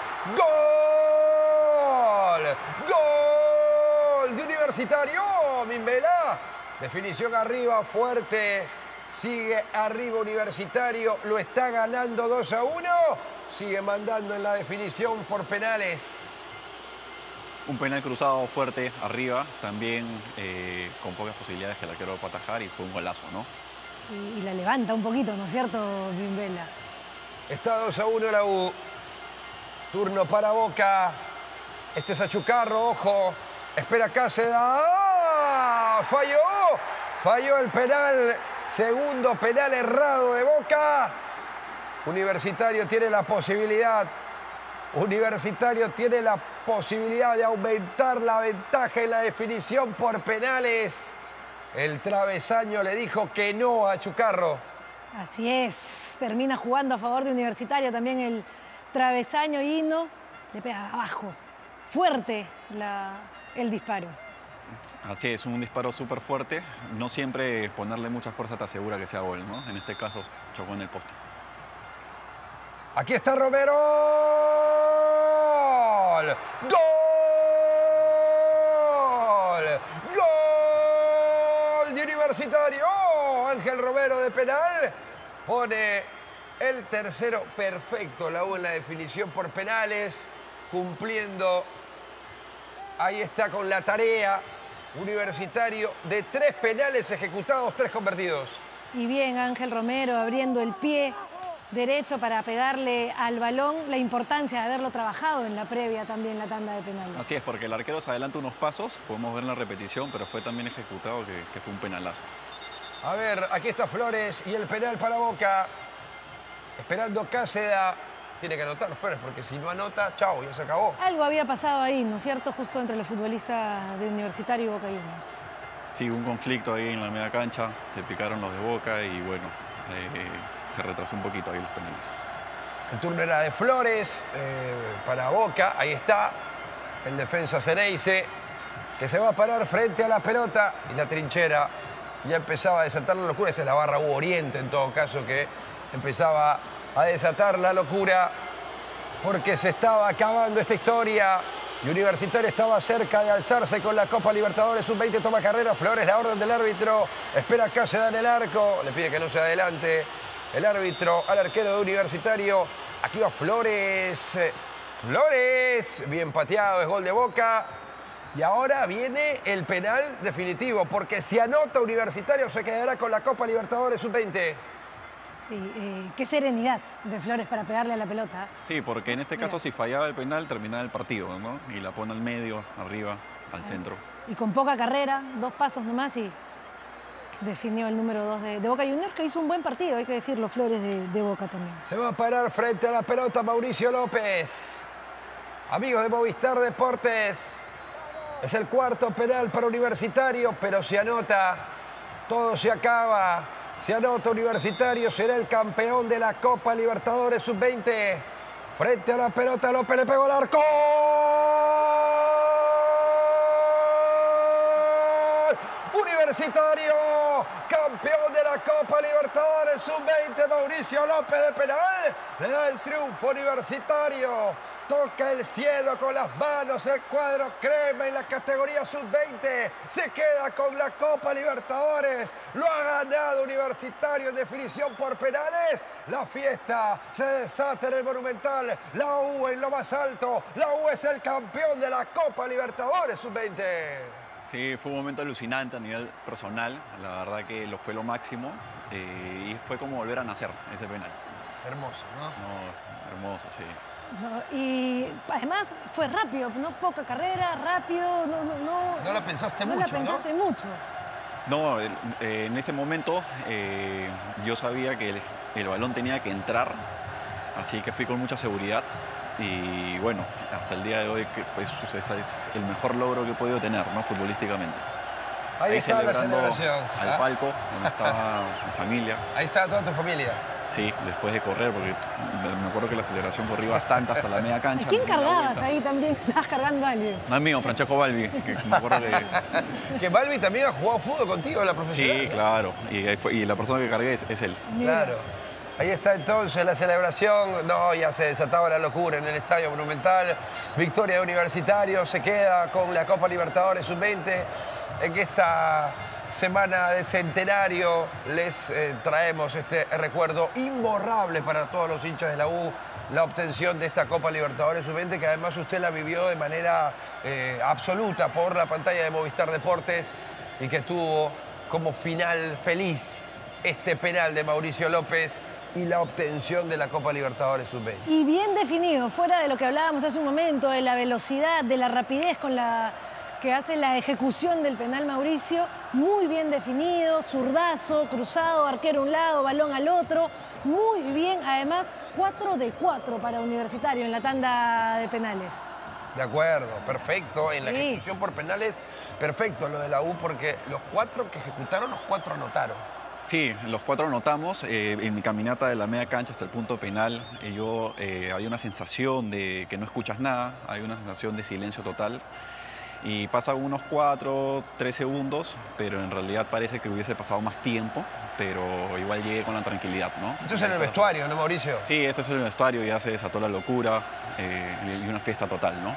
¡Gol! ¡Gol de Universitario! Mimbela, definición arriba, fuerte, sigue arriba Universitario, lo está ganando dos a uno, sigue mandando en la definición por penales. Un penal cruzado fuerte arriba, también eh, con pocas posibilidades que el arquero pueda atajar y fue un golazo, ¿no? Y, y la levanta un poquito, ¿no es cierto, Mimbela? Está dos a uno la U. Turno para Boca. Este es Achucarro, ojo. Espera Cáceres. ¡Ah! Falló. Falló el penal. Segundo penal errado de Boca. Universitario tiene la posibilidad. Universitario tiene la posibilidad de aumentar la ventaja en la definición por penales. El travesaño le dijo que no a Achucarro. Así es. Termina jugando a favor de Universitario también el travesaño. Hino le pega abajo. Fuerte la, el disparo. Así es, un disparo súper fuerte. No siempre ponerle mucha fuerza te asegura que sea gol, ¿no? En este caso, chocó en el poste. Aquí está Romero. ¡Gol! ¡Gol! ¡Gol de Universitario! Ángel Romero de penal pone el tercero perfecto. La U en la definición por penales, cumpliendo. Ahí está con la tarea. Universitario de tres penales ejecutados, tres convertidos. Y bien Ángel Romero abriendo el pie derecho para pegarle al balón. La importancia de haberlo trabajado en la previa también, la tanda de penales. Así es, porque el arquero se adelanta unos pasos, podemos ver en la repetición, pero fue también ejecutado que, que fue un penalazo. A ver, aquí está Flores y el penal para Boca. Esperando Cáceda. Tiene que anotar Flores, porque si no anota, chao, ya se acabó. Algo había pasado ahí, ¿no es cierto? Justo entre los futbolistas de Universitario y Boca Juniors. Sí, un conflicto ahí en la media cancha, se picaron los de Boca y bueno, eh, se retrasó un poquito ahí los penales. El turno era de Flores eh, para Boca. Ahí está el defensa Ceneice, que se va a parar frente a la pelota y la trinchera. Ya empezaba a desatar la locura. Esa es la barra U Oriente, en todo caso, que empezaba a desatar la locura porque se estaba acabando esta historia. Y Universitario estaba cerca de alzarse con la Copa Libertadores. sub veinte toma carrera. Flores, la orden del árbitro. Espera Cáceres en el arco. Le pide que no se adelante el árbitro al arquero de Universitario. Aquí va Flores. Flores. Bien pateado, es gol de Boca. Y ahora viene el penal definitivo, porque si anota Universitario se quedará con la Copa Libertadores sub veinte. Sí, eh, qué serenidad de Flores para pegarle a la pelota. Sí, porque en este caso Mira. si fallaba el penal terminaba el partido, ¿no? Y la pone al medio, arriba, al centro. Y con poca carrera, dos pasos nomás y definió el número dos de, de Boca Juniors, que hizo un buen partido, hay que decirlo, Flores de, de Boca también. Se va a parar frente a la pelota Mauricio López. Amigos de Movistar Deportes, es el cuarto penal para Universitario, pero se anota, todo se acaba. Se anota Universitario, será el campeón de la Copa Libertadores sub veinte. Frente a la pelota, López le pegó al arco. Universitario, campeón de la Copa Libertadores sub veinte, Mauricio López de penal. Le da el triunfo Universitario. Toca el cielo con las manos el cuadro crema en la categoría sub veinte. Se queda con la Copa Libertadores. Lo ha ganado Universitario en definición por penales. La fiesta se desata en el Monumental. La U en lo más alto. La U es el campeón de la Copa Libertadores sub veinte. Sí, fue un momento alucinante a nivel personal. La verdad que lo fue lo máximo. Eh, y fue como volver a nacer ese penal. Hermoso, ¿no? No, hermoso, sí. No, y además fue rápido, ¿no? Poca carrera, rápido, no, no, no. No la pensaste no mucho, la pensaste ¿no? mucho. No, el- eh, en ese momento eh, yo sabía que el, el balón tenía que entrar, así que fui con mucha seguridad. Y bueno, hasta el día de hoy que, pues, ese es el mejor logro que he podido tener, ¿no? Futbolísticamente. Ahí, está la celebrando celebración. al ¿Ah? palco, donde estaba mi familia. Ahí está toda tu familia. Sí, después de correr, porque me acuerdo que la celebración corrí bastante hasta la media ¿A cancha. quién me di la cargabas vuelta. ahí también? ¿Estabas cargando a alguien? Un amigo, Francesco Balbi, que me acuerdo que... Que Balbi también ha jugado fútbol contigo en la profesional. Sí, ¿no? claro, y, ahí fue- y la persona que cargué es, es él. Mira. Claro. Ahí está entonces la celebración. No, ya se desataba la locura en el Estadio Monumental. Victoria de Universitario se queda con la Copa Libertadores sub veinte. En esta semana de centenario les eh, traemos este recuerdo imborrable para todos los hinchas de la U. La obtención de esta Copa Libertadores sub veinte, que además usted la vivió de manera eh, absoluta por la pantalla de Movistar Deportes y que tuvo como final feliz este penal de Mauricio López y la obtención de la Copa Libertadores sub veinte. Y bien definido, fuera de lo que hablábamos hace un momento, de la velocidad, de la rapidez con la que hace la ejecución del penal Mauricio, muy bien definido, zurdazo, cruzado, arquero a un lado, balón al otro, muy bien, además cuatro de cuatro para Universitario en la tanda de penales. De acuerdo, perfecto. En la Sí. ejecución por penales, perfecto lo de la U, porque los cuatro que ejecutaron, los cuatro anotaron. Sí, los cuatro anotamos. Eh, en mi caminata de la media cancha hasta el punto penal, eh, yo, eh, hay una sensación de que no escuchas nada, hay una sensación de silencio total. Y pasan unos cuatro, tres segundos, pero en realidad parece que hubiese pasado más tiempo, pero igual llegué con la tranquilidad, ¿no? Esto es en el vestuario, ¿no, Mauricio? Sí, esto es el vestuario, ya se desató la locura eh, y una fiesta total, ¿no?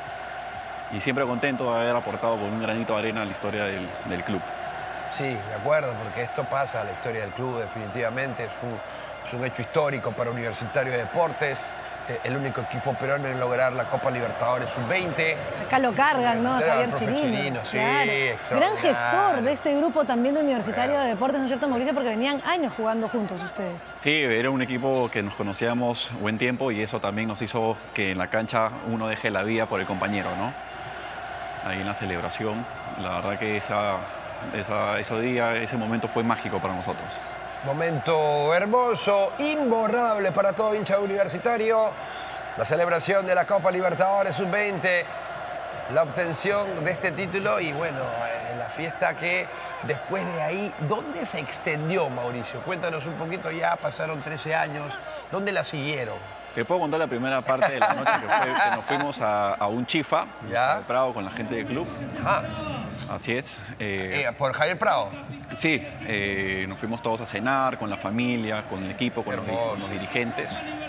Y siempre contento de haber aportado con un granito de arena a la historia del, del club. Sí, de acuerdo, porque esto pasa a la historia del club definitivamente. Es un, es un hecho histórico para Universitario de Deportes. Eh, el único equipo peruano en lograr la Copa Libertadores sub veinte. Acá lo cargan, ¿no? A Era el Javier profe Chirino. Chirino, sí, Gran extraordinario. gestor de este grupo también de Universitario Bueno. de Deportes, ¿no es cierto, Mauricio? Porque venían años jugando juntos ustedes. Sí, era un equipo que nos conocíamos buen tiempo y eso también nos hizo que en la cancha uno deje la vida por el compañero, ¿no? Ahí en la celebración, la verdad que esa, esa, ese día, ese momento fue mágico para nosotros. Momento hermoso, imborrable para todo hincha universitario. La celebración de la Copa Libertadores sub veinte, la obtención de este título y bueno, eh, la fiesta que después de ahí, ¿dónde se extendió, Mauricio? Cuéntanos un poquito, ya pasaron trece años, ¿dónde la siguieron? Te puedo contar la primera parte de la noche que, fue, que nos fuimos a, a un chifa, Ya. al Prado, con la gente del club. Ah, Así es. eh, eh, por Javier Prado. Sí, eh, nos fuimos todos a cenar con la familia, con el equipo, con los, di- Hermoso. con los dirigentes.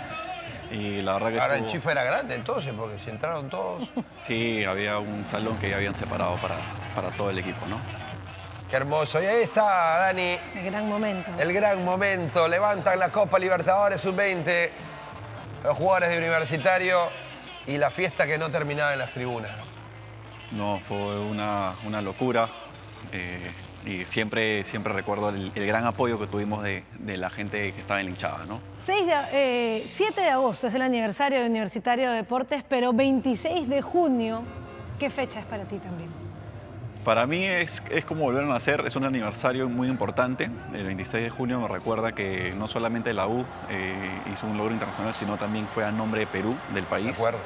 Y la verdad que Ahora el estuvo- chifa era grande entonces, porque si entraron todos. Sí, había un salón que ya habían separado para, para todo el equipo, ¿no? Qué hermoso. Y ahí está, Dani, El gran momento. el gran momento. Levantan la Copa Libertadores sub veinte, los jugadores de Universitario y la fiesta que no terminaba en las tribunas. No, fue una, una locura. eh, y siempre, siempre recuerdo el, el gran apoyo que tuvimos de, de la gente que estaba en la hinchada, ¿no? seis de, eh, siete de agosto es el aniversario de Universitario de Deportes, pero veintiséis de junio, ¿qué fecha es para ti también? Para mí es, es como volver a nacer, es un aniversario muy importante. El veintiséis de junio me recuerda que no solamente la U eh, hizo un logro internacional, sino también fue a nombre de Perú, del país. De acuerdo.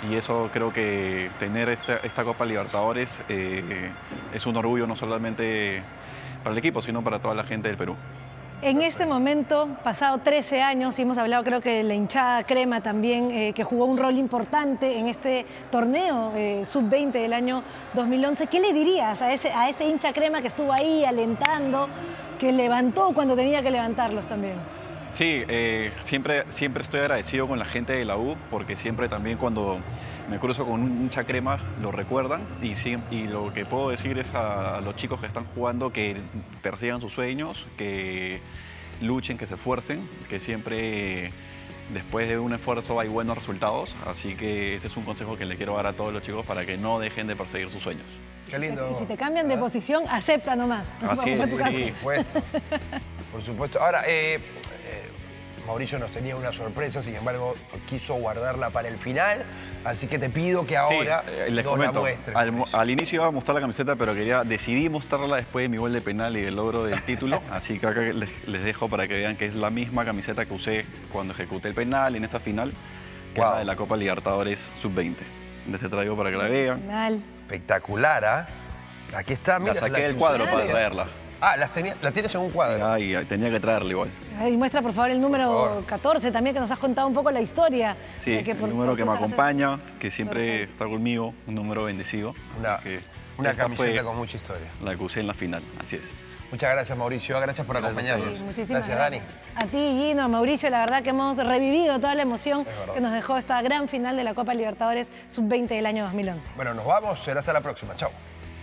y eso creo que tener esta, esta Copa Libertadores eh, es un orgullo no solamente para el equipo, sino para toda la gente del Perú. En este momento, pasado trece años, y hemos hablado creo que de la hinchada crema también, eh, que jugó un rol importante en este torneo eh, sub veinte del año dos mil once, ¿qué le dirías a ese, a ese hincha crema que estuvo ahí alentando, que levantó cuando tenía que levantarlos también? Sí, eh, siempre, siempre estoy agradecido con la gente de la U, porque siempre también cuando me cruzo con un hincha crema lo recuerdan, y, sí, y lo que puedo decir es a, a los chicos que están jugando que persigan sus sueños, que luchen, que se esfuercen, que siempre después de un esfuerzo hay buenos resultados, así que ese es un consejo que le quiero dar a todos los chicos para que no dejen de perseguir sus sueños. Qué lindo. Y si te cambian de posición, acepta nomás. Así es, tu caso. Por supuesto. Por supuesto. Ahora, eh, eh, Mauricio nos tenía una sorpresa, sin embargo, quiso guardarla para el final, así que te pido que ahora sí, eh, les nos comento, la muestres. al, al inicio iba a mostrar la camiseta, pero quería, decidí mostrarla después de mi gol de penal y del logro del título, así que acá les, les dejo para que vean que es la misma camiseta que usé cuando ejecuté el penal en esa final, que Wow. era de la Copa Libertadores sub veinte. Les he traído para que la vean. Final. Espectacular, ¿ah? Aquí está, mira. La saqué la del cuadro para funcionaria. traerla. Ah, las tenía, la tienes en un cuadro. Ay, ay, tenía que traerla igual. Y muestra por favor el Por número favor. catorce también, que nos has contado un poco la historia. Sí, de que el por- número por que me usar ese- acompaña, que siempre dorsal. está conmigo, un número bendecido. Una, Así que una esta camiseta fue con mucha historia. la que usé en la final, así es. Muchas gracias, Mauricio. Gracias por Gracias a acompañarnos. todos. Muchísimas Gracias, Dani. A ti, Gino, a Mauricio, la verdad que hemos revivido toda la emoción Es verdad. que nos dejó esta gran final de la Copa Libertadores sub veinte del año dos mil once. Bueno, nos vamos. Será hasta la próxima. Chao.